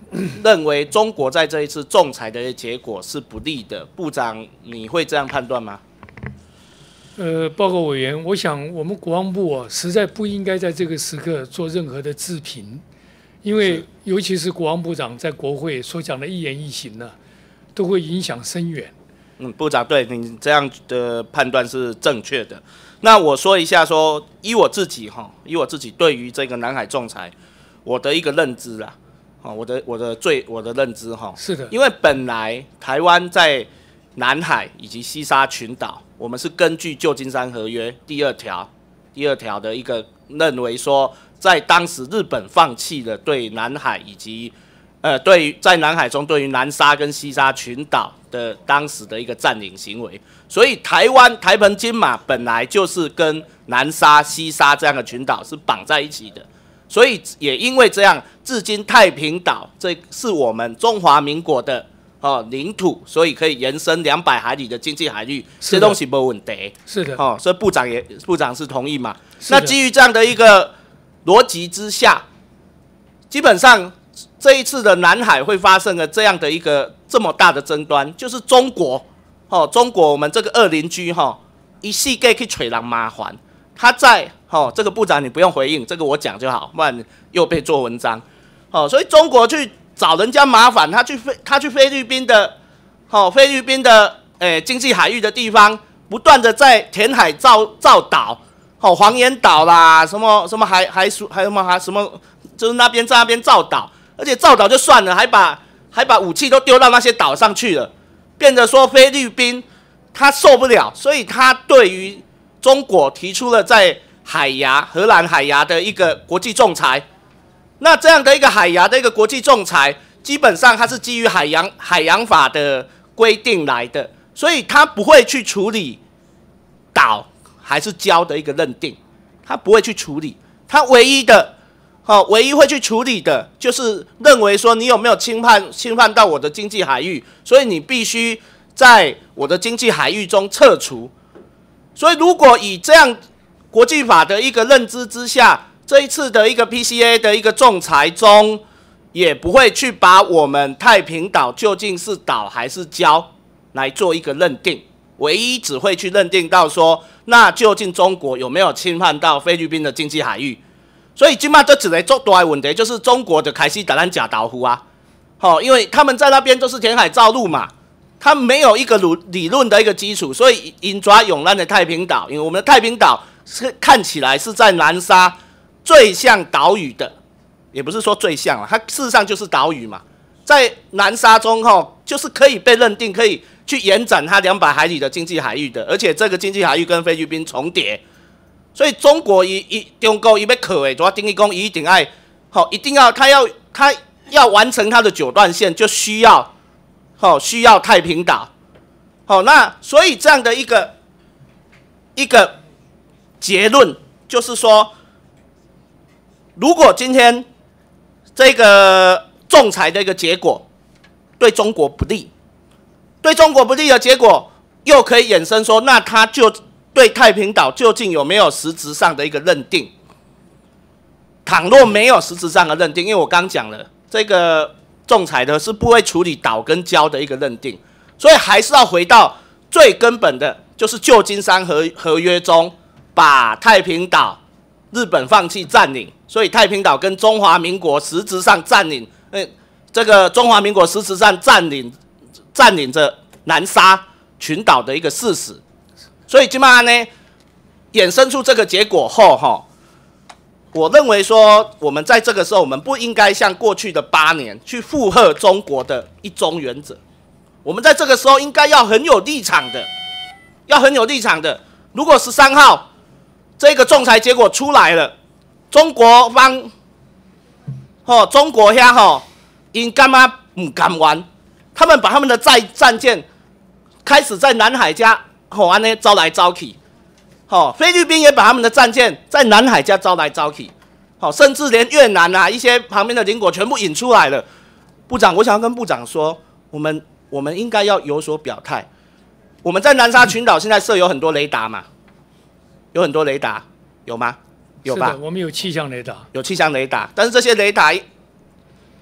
认为中国在这一次仲裁的结果是不利的。部长，你会这样判断吗？ 呃，报告委员，我想我们国防部啊，实在不应该在这个时刻做任何的置评，因为尤其是国防部长在国会所讲的一言一行呢，都会影响深远。 嗯，部长，对你这样的判断是正确的。那我说一下说，以我自己哈，以我自己对于这个南海仲裁，我的一个认知啦，啊，我的我的最我的认知哈， 是的， 因为本来台湾在南海以及西沙群岛，我们是根据旧金山合约第二条第二条的一个认为说，在当时日本放弃了对南海以及呃对于在南海中对于南沙跟西沙群岛的当时的一个占领行为，所以台湾台澎金马本来就是跟南沙、西沙这样的群岛是绑在一起的，所以也因为这样，至今太平岛这是我们中华民国的哦领土，所以可以延伸两百海里的经济海域，这东西没问题。 是的， 哦，所以部长也部长是同意嘛？那基于这样的一个逻辑之下，基本上这一次的南海会发生了这样的一个这么大的争端，就是中国哦，中国我们这个二邻居哈、哦，一系给去吹人麻烦，他在哦，这个部长你不用回应，这个我讲就好，不然又被做文章。哦，所以中国去找人家麻烦，他去菲他去菲律宾的，哦，菲律宾的诶经济海域的地方，不断的在填海造造岛，哦，黄岩岛啦，什么什么海海属还有什么还什么，就是那边在那边造岛，而且造岛就算了，还把还把武器都丢到那些岛上去了，变得说菲律宾他受不了，所以他对于中国提出了在海牙荷兰海牙的一个国际仲裁。那这样的一个海牙的一个国际仲裁，基本上它是基于海洋海洋法的规定来的，所以它不会去处理岛还是礁的一个认定，它不会去处理，它唯一的，哦，唯一会去处理的就是认为说你有没有侵犯侵犯到我的经济海域，所以你必须在我的经济海域中撤除。所以如果以这样国际法的一个认知之下，这一次的一个 P C A 的一个仲裁中，也不会去把我们太平岛究竟是岛还是礁来做一个认定，唯一只会去认定到说，那究竟中国有没有侵犯到菲律宾的经济海域？所以今嘛这只能做大的问题，就是中国的开始打咱假岛湖啊，好、哦，因为他们在那边都是填海造陆嘛，他们没有一个理论的一个基础，所以因抓永烂的太平岛，因为我们的太平岛是看起来是在南沙。最像岛屿的，也不是说最像了，它事实上就是岛屿嘛，在南沙中哈，就是可以被认定可以去延展它两百海里的经济海域的，而且这个经济海域跟菲律宾重叠，所以中国一一中国一被可诶，主要定义公一定爱好，一定要他要他要完成他的九段线，就需要好需要太平岛，好，那所以这样的一个一个结论就是说。如果今天这个仲裁的一个结果对中国不利，对中国不利的结果，又可以衍生说，那他就对太平岛究竟有没有实质上的一个认定？倘若没有实质上的认定，因为我刚讲了，这个仲裁的是不会处理岛跟礁的一个认定，所以还是要回到最根本的，就是旧金山合合约中把太平岛日本放弃占领。所以太平岛跟中华民国实质上占领，呃，这个中华民国实质上占领占领着南沙群岛的一个事实。所以今嘛呢，衍生出这个结果后，哈，我认为说，我们在这个时候，我们不应该像过去的八年去附和中国的一中原则。我们在这个时候应该要很有立场的，要很有立场的。如果十三号这个仲裁结果出来了。中国方，哦，中国遐吼，因干嘛不敢玩？他们把他们的战战舰开始在南海家吼安尼招来招去，哦，菲律宾也把他们的战舰在南海家招来招去，哦，甚至连越南啊一些旁边的邻国全部引出来了。部长，我想要跟部长说，我们我们应该要有所表态。我们在南沙群岛现在设有很多雷达嘛，有很多雷达，有吗？有吧？ 我们有气象雷达， 有气象雷达，但是这些雷达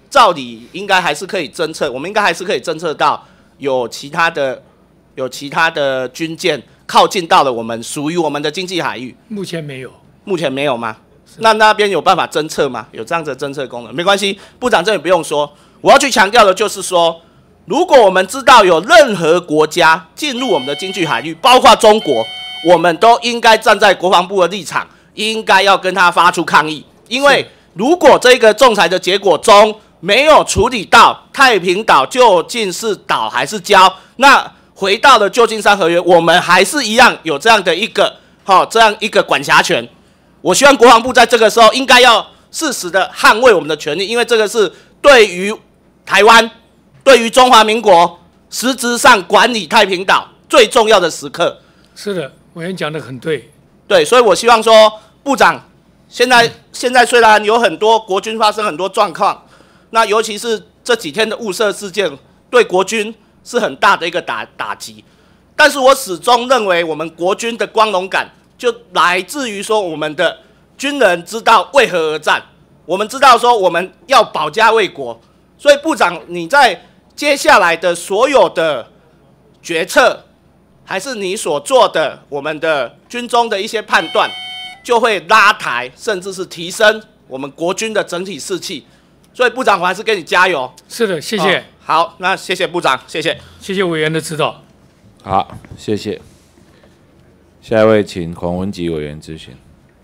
照理应该还是可以侦测，我们应该还是可以侦测到有其他的有其他的军舰靠近到了我们属于我们的经济海域。 目前没有， 目前没有吗？那那边有办法侦测吗？有这样子的侦测功能？没关系，部长这也不用说。我要去强调的就是说，如果我们知道有任何国家进入我们的经济海域，包括中国，我们都应该站在国防部的立场，应该要跟他发出抗议。因为如果这个仲裁的结果中没有处理到太平岛究竟是岛还是礁，那回到了旧金山合约，我们还是一样有这样的一个好、哦、这样一个管辖权。我希望国防部在这个时候应该要适时的捍卫我们的权利，因为这个是对于台湾、对于中华民国实质上管理太平岛最重要的时刻。 是的，委员讲得很对。 对，所以我希望说，部长，现在现在虽然有很多国军发生很多状况，那尤其是这几天的雾社事件，对国军是很大的一个打打击，但是我始终认为我们国军的光荣感就来自于说我们的军人知道为何而战，我们知道说我们要保家卫国，所以部长你在接下来的所有的决策，还是你所做的我们的军中的一些判断，就会拉抬甚至是提升我们国军的整体士气。所以部长，我还是给你加油。 是的，谢谢。 哦、好，那谢谢部长，谢谢， 谢谢委员的指导。 好，谢谢。下一位，请黄文吉委员咨询。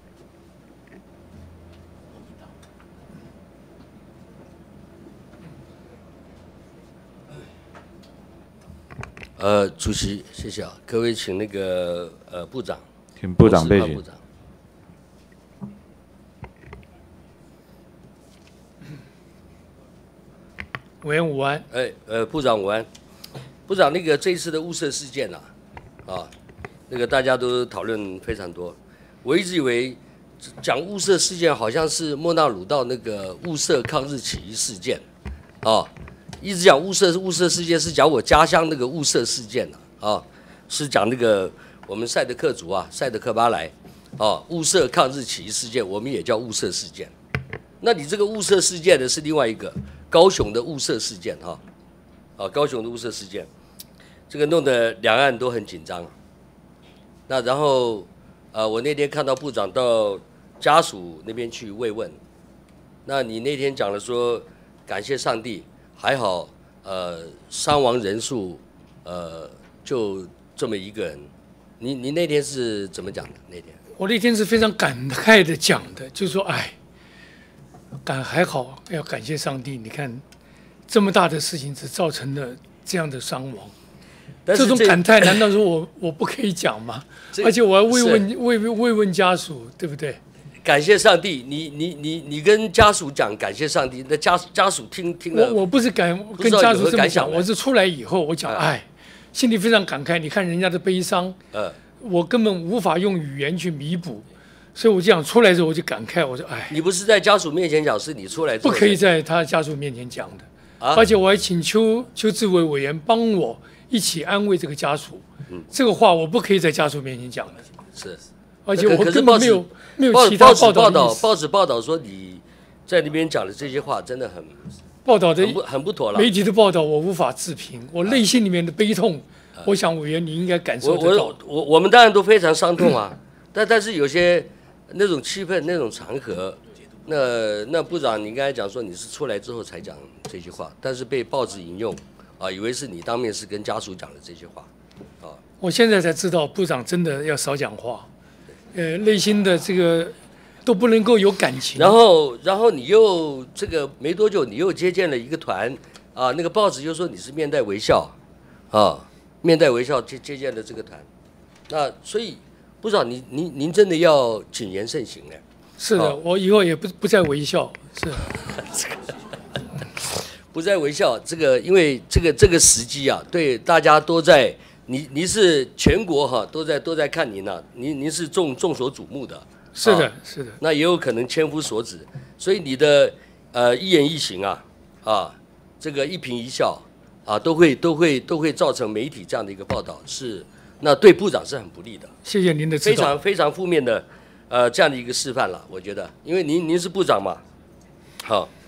呃，主席，谢谢啊，可不可以请那个呃部长？ 请部长备询。 部长。 委员午安。 哎，呃，部长午安。部长，那个这一次的雾社事件啊，啊，那个大家都讨论非常多。我一直以为讲雾社事件好像是莫纳鲁道那个雾社抗日起义事件，啊，一直讲雾社雾社事件是讲我家乡那个雾社事件啊，啊，是讲那个我们赛德克族啊，赛德克巴莱，啊，雾社抗日起义事件，我们也叫雾社事件。那你这个雾社事件呢是另外一个高雄的雾社事件哈，啊，高雄的雾社事件，这个弄得两岸都很紧张。那然后，呃，我那天看到部长到家属那边去慰问，那你那天讲了说感谢上帝，还好，呃，伤亡人数，呃，就这么一个人。你你那天是怎么讲的？那天我那天是非常感慨的讲的，就是说，哎。感还好，要感谢上帝。你看，这么大的事情只造成了这样的伤亡，这, 这种感慨难道说我我不可以讲吗？而且我要慰问慰慰问家属，对不对？ 感谢上帝，你你你你跟家属讲感谢上帝，那家家属听听了， 我我不是感跟家属这么讲，我是出来以后我讲，哎，心里非常感慨。你看人家的悲伤， 呃， 我根本无法用语言去弥补。所以我这样出来之后，我就感慨，我说：“哎， 你不是在家属面前讲，是你出来之后不可以在他家属面前讲的。 啊、 而且我还请邱邱志伟委员帮我一起安慰这个家属。嗯，这个话我不可以在家属面前讲的。 是， 而且我根本没有没有其他报道道报纸报道说你在那边讲的这些话真的很报道的很不很不妥了。 媒体的报道我无法置评，我内心里面的悲痛，啊、我想委员你应该感受得到。 我我我我们当然都非常伤痛啊，但但是有些。那种气氛，那种场合，那那部长，你刚才讲说你是出来之后才讲这句话，但是被报纸引用，啊，以为是你当面是跟家属讲的这些话，啊。 我现在才知道，部长真的要少讲话，呃，内心的这个都不能够有感情。 然后，然后你又这个没多久，你又接见了一个团，啊，那个报纸又说你是面带微笑，啊，面带微笑接接见了这个团，那所以。部长，您您您真的要谨言慎行呢？ 是的，我以后也不不再微笑，是不再微笑。这个因为这个这个时机啊，对大家都在，您您是全国哈、啊、都在都在看您呐、啊，您您是众众所瞩目的。 是的，啊、是的。 那也有可能千夫所指，所以你的呃一言一行啊啊，这个一颦一笑啊，都会都会都会造成媒体这样的一个报道是。那对部长是很不利的， 谢谢您的指导， 非常非常负面的，呃，这样的一个示范了，我觉得，因为您您是部长嘛，好，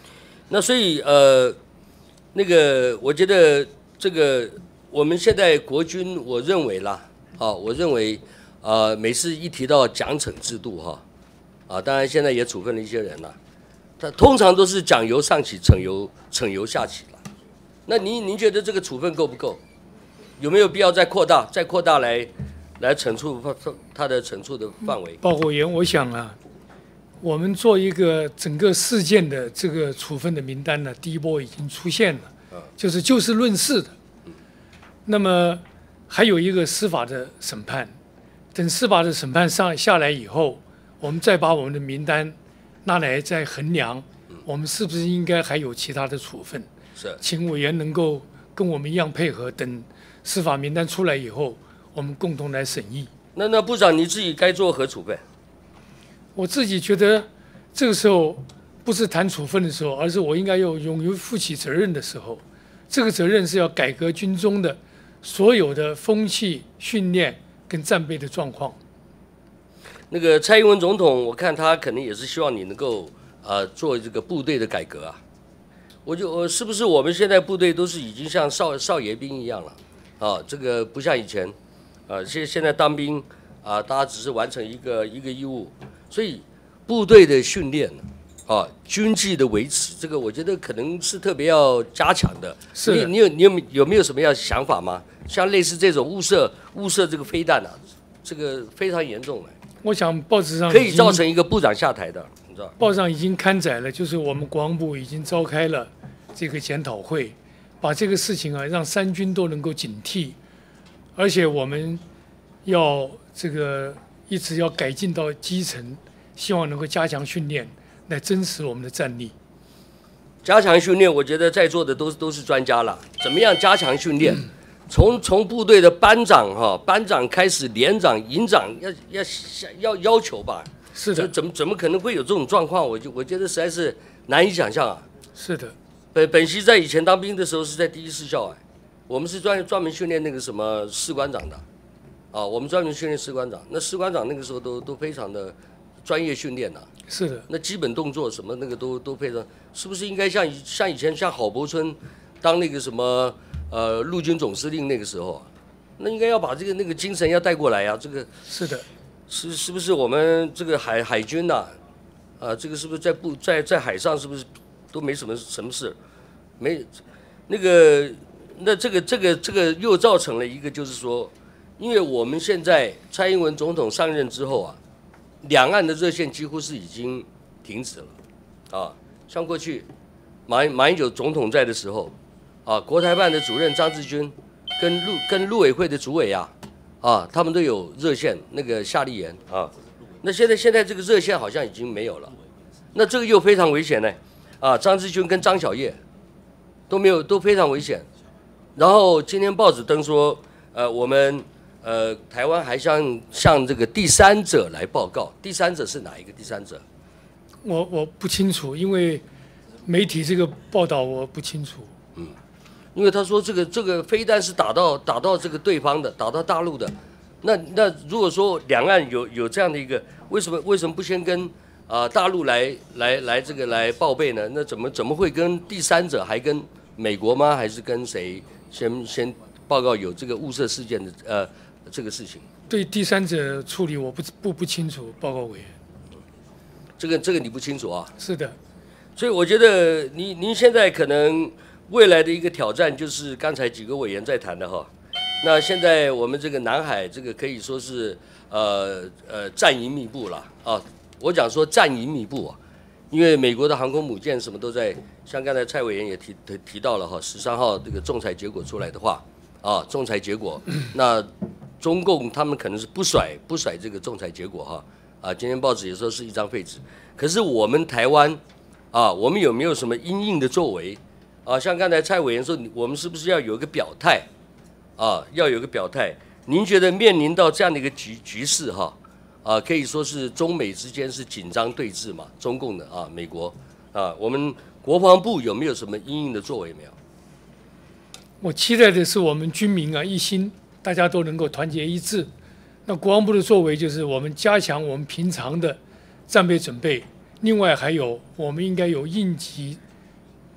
那所以呃，那个我觉得这个我们现在国军，我认为啦，啊，我认为呃，每次一提到奖惩制度哈，啊，当然现在也处分了一些人了，他通常都是奖由上起，惩由惩由下起了。那您您觉得这个处分够不够？有没有必要再扩大，再扩大来来惩处他的惩处的范围？ 报告委员，我想啊。我们做一个整个事件的这个处分的名单呢，第一波已经出现了，就是就事论事的。那么还有一个司法的审判，等司法的审判上下来以后，我们再把我们的名单拿来再衡量，我们是不是应该还有其他的处分？ 是， 请委员能够跟我们一样配合，等司法名单出来以后，我们共同来审议。 那那部长你自己该做何处分？ 我自己觉得，这个时候不是谈处分的时候，而是我应该要勇于负起责任的时候。这个责任是要改革军中的所有的风气、训练跟战备的状况。 那个蔡英文总统，我看他可能也是希望你能够呃做这个部队的改革啊。我就我是不是我们现在部队都是已经像少少爷兵一样了啊？这个不像以前，呃，现现在当兵啊，大家只是完成一个一个义务。所以部队的训练啊，军纪的维持，这个我觉得可能是特别要加强的。 是你你有你有有没有什么样的想法吗？像类似这种误射误射这个飞弹啊，这个非常严重的。 我想报纸上可以造成一个部长下台的，你知道？ 报上已经刊载了，就是我们国防部已经召开了这个检讨会，把这个事情啊让三军都能够警惕，而且我们要这个。一直要改进到基层，希望能够加强训练，来增持我们的战力。 加强训练，我觉得在座的都都是专家了。怎么样加强训练？从从部队的班长哈，班长开始，连长、营长要要要要求吧。 是的。 怎么怎么可能会有这种状况？我就我觉得实在是难以想象啊。 是的。 本本席在以前当兵的时候是在第一士校哎，我们是专专门训练那个什么士官长的。啊，我们专门训练士官长，那士官长那个时候都都非常的专业训练呐、啊。 是的。 那基本动作什么那个都都非常，是不是应该像像以前像郝柏村当那个什么呃陆军总司令那个时候，那应该要把这个那个精神要带过来呀、啊。这个是的， 是是不是我们这个海海军呐、啊？啊，这个是不是在部在在海上是不是都没什么什么事？没那个那这个这个这个又造成了一个就是说。因为我们现在蔡英文总统上任之后啊，两岸的热线几乎是已经停止了，啊，像过去马马英九总统在的时候，啊，国台办的主任张志军跟陆跟陆委会的主委啊，啊，他们都有热线那个夏立言啊，那现在现在这个热线好像已经没有了，那这个又非常危险呢，啊，张志军跟张小叶都没有都非常危险，然后今天报纸登说，呃，我们。呃，台湾还向向这个第三者来报告，第三者是哪一个第三者？ 我我不清楚，因为媒体这个报道我不清楚。 嗯，因为他说这个这个飞弹是打到打到这个对方的，打到大陆的。那那如果说两岸有有这样的一个，为什么为什么不先跟啊、呃、大陆来来来这个来报备呢？那怎么怎么会跟第三者还跟美国吗？还是跟谁先先报告有这个误射事件的呃？这个事情对第三者处理我不不不清楚，报告委员。 这个这个你不清楚啊？ 是的， 所以我觉得您您现在可能未来的一个挑战就是刚才几个委员在谈的哈。那现在我们这个南海这个可以说是呃呃战营密布了啊。我讲说战营密布啊，因为美国的航空母舰什么都在，像刚才蔡委员也提提提到了哈，十三号这个仲裁结果出来的话啊，仲裁结果那。中共他们可能是不甩不甩这个仲裁结果哈啊，今天报纸也说是一张废纸。可是我们台湾啊，我们有没有什么因应的作为啊？像刚才蔡委员说，我们是不是要有一个表态啊？要有一个表态。您觉得面临到这样的一个局局势哈啊，可以说是中美之间是紧张对峙嘛？中共的啊，美国啊，我们国防部有没有什么因应的作为没有？ 我期待的是我们军民啊一心。大家都能够团结一致。那国防部的作为就是我们加强我们平常的战备准备，另外还有我们应该有应急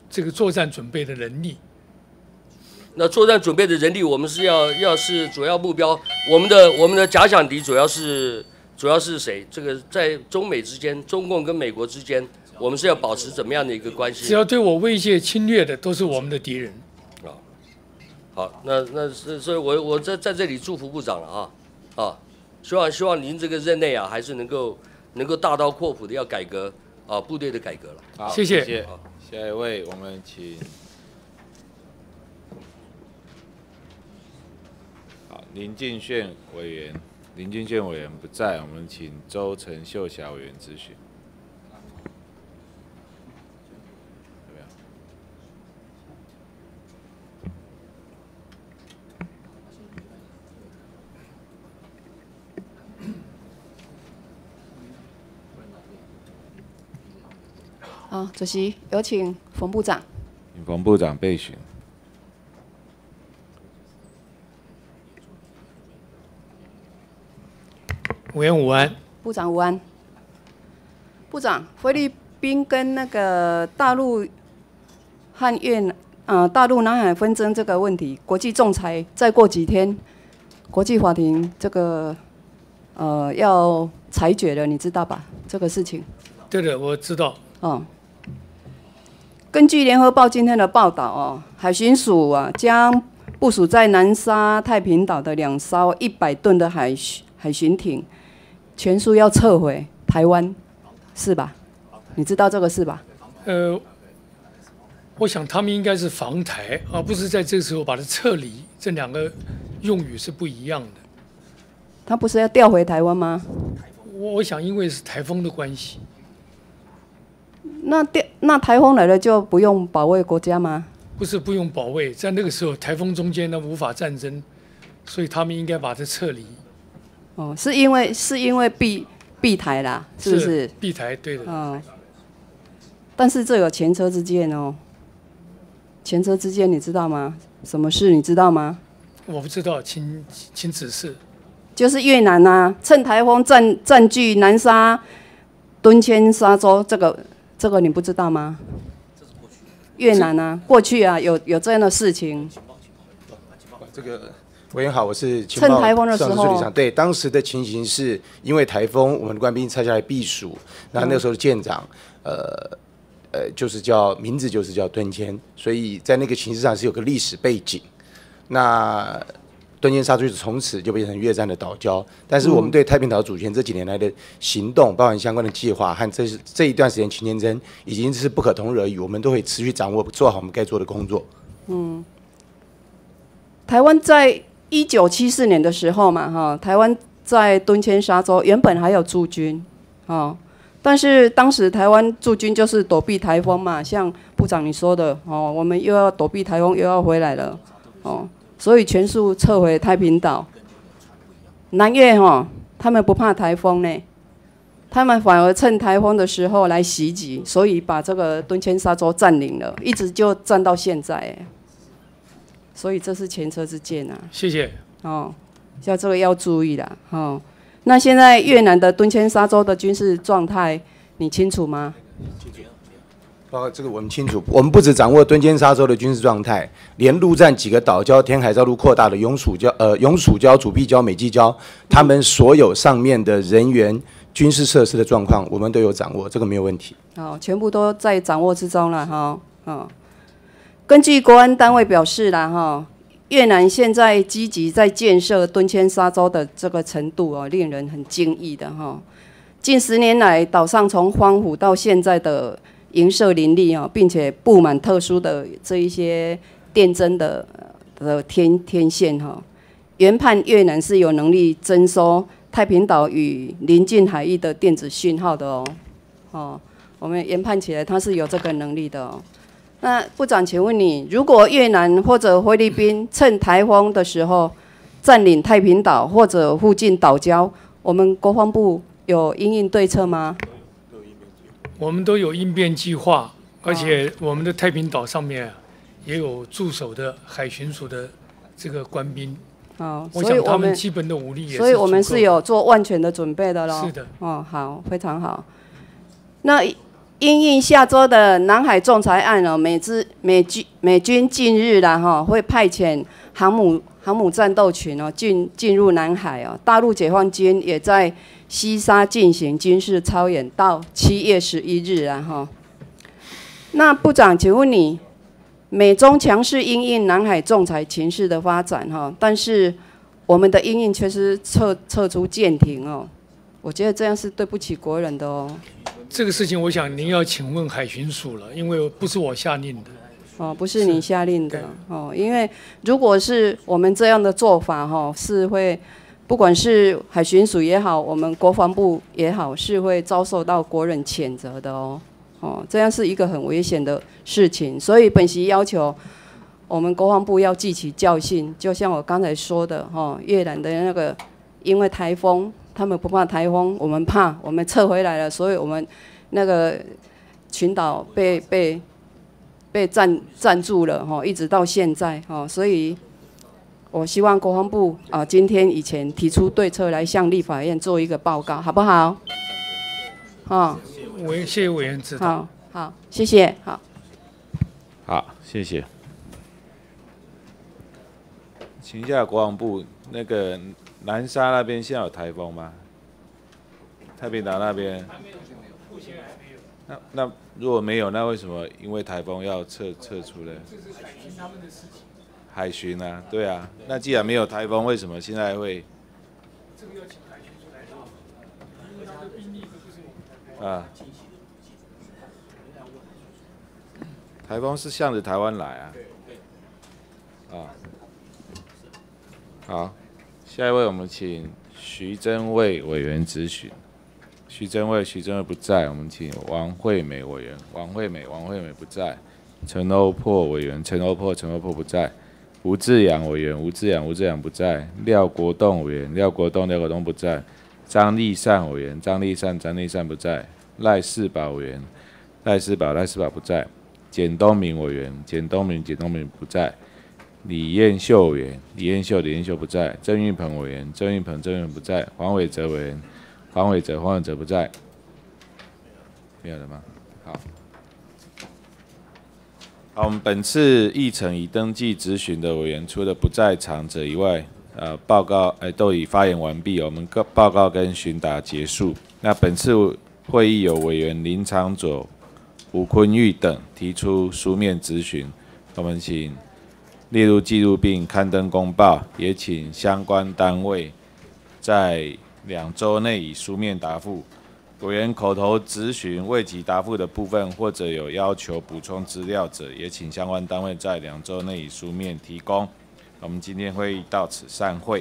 这个作战准备的能力。 那作战准备的人力，我们是要要是主要目标，我们的我们的假想敌主要是主要是谁？这个在中美之间，中共跟美国之间，我们是要保持怎么样的一个关系？ 只要对我威胁侵略的，都是我们的敌人。 啊，好，那那所所以我我在在这里祝福部长了啊啊，希望希望您这个任内啊，还是能够能够大刀阔斧的要改革啊部队的改革了。 好， 谢谢。 谢谢。下一位，我们请。好，林敬炫委员，林敬炫委员不在，我们请周陈秀霞委员咨询。 好，主席有请冯部长。 请冯部长备询。 委员午安。 部长午安。部长，菲律宾跟那个大陆和越南，呃，大陆南海纷争这个问题，国际仲裁再过几天，国际法庭这个呃要裁决了，你知道吧？这个事情。 对的，我知道。 哦。根据联合报今天的报道哦，海巡署啊将部署在南沙太平岛的两艘一百吨的海海巡艇，全数要撤回台湾，是吧？你知道这个是吧？ 呃，我想他们应该是防台，而不是在这个时候把它撤离，这两个用语是不一样的。 他不是要调回台湾吗？ 我我想因为是台风的关系。 那调那台风来了就不用保卫国家吗？ 不是不用保卫，在那个时候台风中间呢无法战争，所以他们应该把它撤离。 哦，是因为是因为避避台啦，是不是？ 避台，对的。 哦。但是这有前车之鉴哦。前车之鉴你知道吗？什么事你知道吗？ 我不知道，请请指示。 就是越南啊，趁台风占占据南沙、敦谦沙洲，这个这个你不知道吗？越南啊，过去啊有有这样的事情。 这个委员好，我是情趁报台风的时候上助理长。对，当时的情形是因为台风，我们的官兵撤下来避暑，那那时候的舰长，呃呃，就是叫名字就是叫敦谦，所以在那个情势上是有个历史背景。那敦谦沙洲从此就变成越战的岛礁，但是我们对太平岛主权这几年来的行动，包含相关的计划和这这一段时间秦天真已经是不可同日而语，我们都会持续掌握，做好我们该做的工作。 嗯，台湾在一九七四年的时候嘛，哈，台湾在敦谦沙洲原本还有驻军，哦，但是当时台湾驻军就是躲避台风嘛，像部长你说的，哦，我们又要躲避台风，又要回来了，哦。所以全数撤回太平岛。南越哈，他们不怕台风呢，他们反而趁台风的时候来袭击，所以把这个敦谦沙洲占领了，一直就占到现在。所以这是前车之鉴啊。 谢谢。 哦，像这个要注意啦。哦，那现在越南的敦谦沙洲的军事状态，你清楚吗？ 包括这个我们清楚，我们不只掌握敦谦沙洲的军事状态，连陆战几个岛礁、填海造陆扩大的永暑礁、呃永暑礁、主碧礁、美济礁，他们所有上面的人员、军事设施的状况，我们都有掌握，这个没有问题。 哦，全部都在掌握之中了哈。哦，根据国安单位表示啦哈，越南现在积极在建设敦谦沙洲的这个程度哦，令人很惊异的哈。近十年来，岛上从荒芜到现在的营舍林立哦，并且布满特殊的这一些电侦的的天天线哈，研判越南是有能力征收太平岛与邻近海域的电子讯号的哦。哦，我们研判起来它是有这个能力的哦。那部长，请问你，如果越南或者菲律宾趁台风的时候占领太平岛或者附近岛礁，我们国防部有因应对策吗？ 我们都有应变计划，而且我们的太平岛上面也有驻守的海巡署的这个官兵。 哦， 我想他所以我们们基本的武力也是所以我们足够是有做万全的准备的咯。 是的。 哦，好，非常好。那因应下周的南海仲裁案哦，美资美军美军近日啦哈，会派遣航母航母战斗群哦进进入南海哦。大陆解放军也在西沙进行军事操演，到七月十一日啊哈。那部长，请问你，美中强势因应南海仲裁情势的发展哈，但是我们的因应却是撤撤出舰艇哦，我觉得这样是对不起国人的哦。 这个事情，我想您要请问海巡署了，因为不是我下令的。 哦，不是你下令的哦，因为如果是我们这样的做法哈，是会不管是海巡署也好，我们国防部也好，是会遭受到国人谴责的哦。哦，这样是一个很危险的事情，所以本席要求我们国防部要记起教训，就像我刚才说的哈，越南的那个因为台风。他们不怕台风，我们怕，我们撤回来了，所以我们那个群岛被被被占占住了哈，一直到现在哈，所以我希望国防部啊，今天以前提出对策来向立法院做一个报告，好不好？啊， 委谢谢委员指导。 好，好，谢谢，好。 好，谢谢。请一下国防部那个。南沙那边现在有台风吗？太平岛那边？ 目前还没有。 那那如果没有，那为什么因为台风要撤撤出呢？ 这是海巡他们的事情。 海巡啊，对啊。那既然没有台风，为什么现在会？ 这个要请海巡署来说，因为他的兵力都不是我们的。 啊。台风是向着台湾来啊。啊。好。下一位，我们请徐祯卫委员质询。徐祯卫，徐祯卫不在，我们请王惠美委员。王惠美，王惠美不在。陈欧珀委员，陈欧珀，陈欧珀不在。吴志阳委员，吴志阳，吴志阳不在。廖国栋委员，廖国栋，廖国栋不在。张立善委员，张立善，张立善不在。赖世宝委员，赖世宝，赖世宝不在。简东明委员，简东明，简东明不在。李彦秀委员，李彦秀，李彦秀不在；郑运鹏委员，郑运鹏，郑运鹏不在；黄伟哲委员，黄伟哲，黄伟哲不在。没有了吗？好，好，我们本次议程已登记质询的委员，除了不在场者以外，呃，报告哎都已发言完毕，我们各报告跟询答结束。那本次会议有委员林长佐、吴坤玉等提出书面质询，我们请。列入记录并刊登公报，也请相关单位在两周内以书面答复。委员口头质询未及答复的部分，或者有要求补充资料者，也请相关单位在两周内以书面提供。我们今天会议到此散会。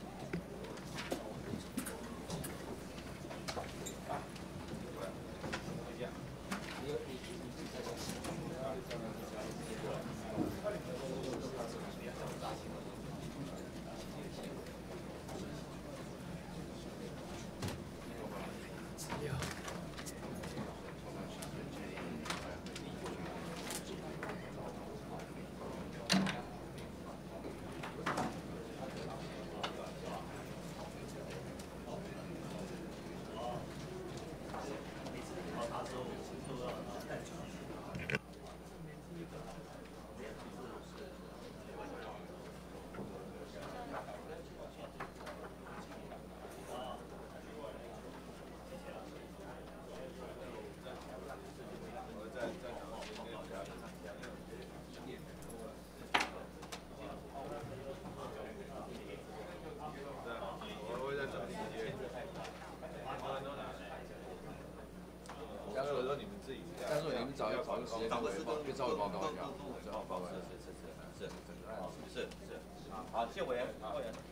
找找个时间稍微报，可以稍微报告一下，报告一下。 是是是是是是是是，好，谢委员，委员。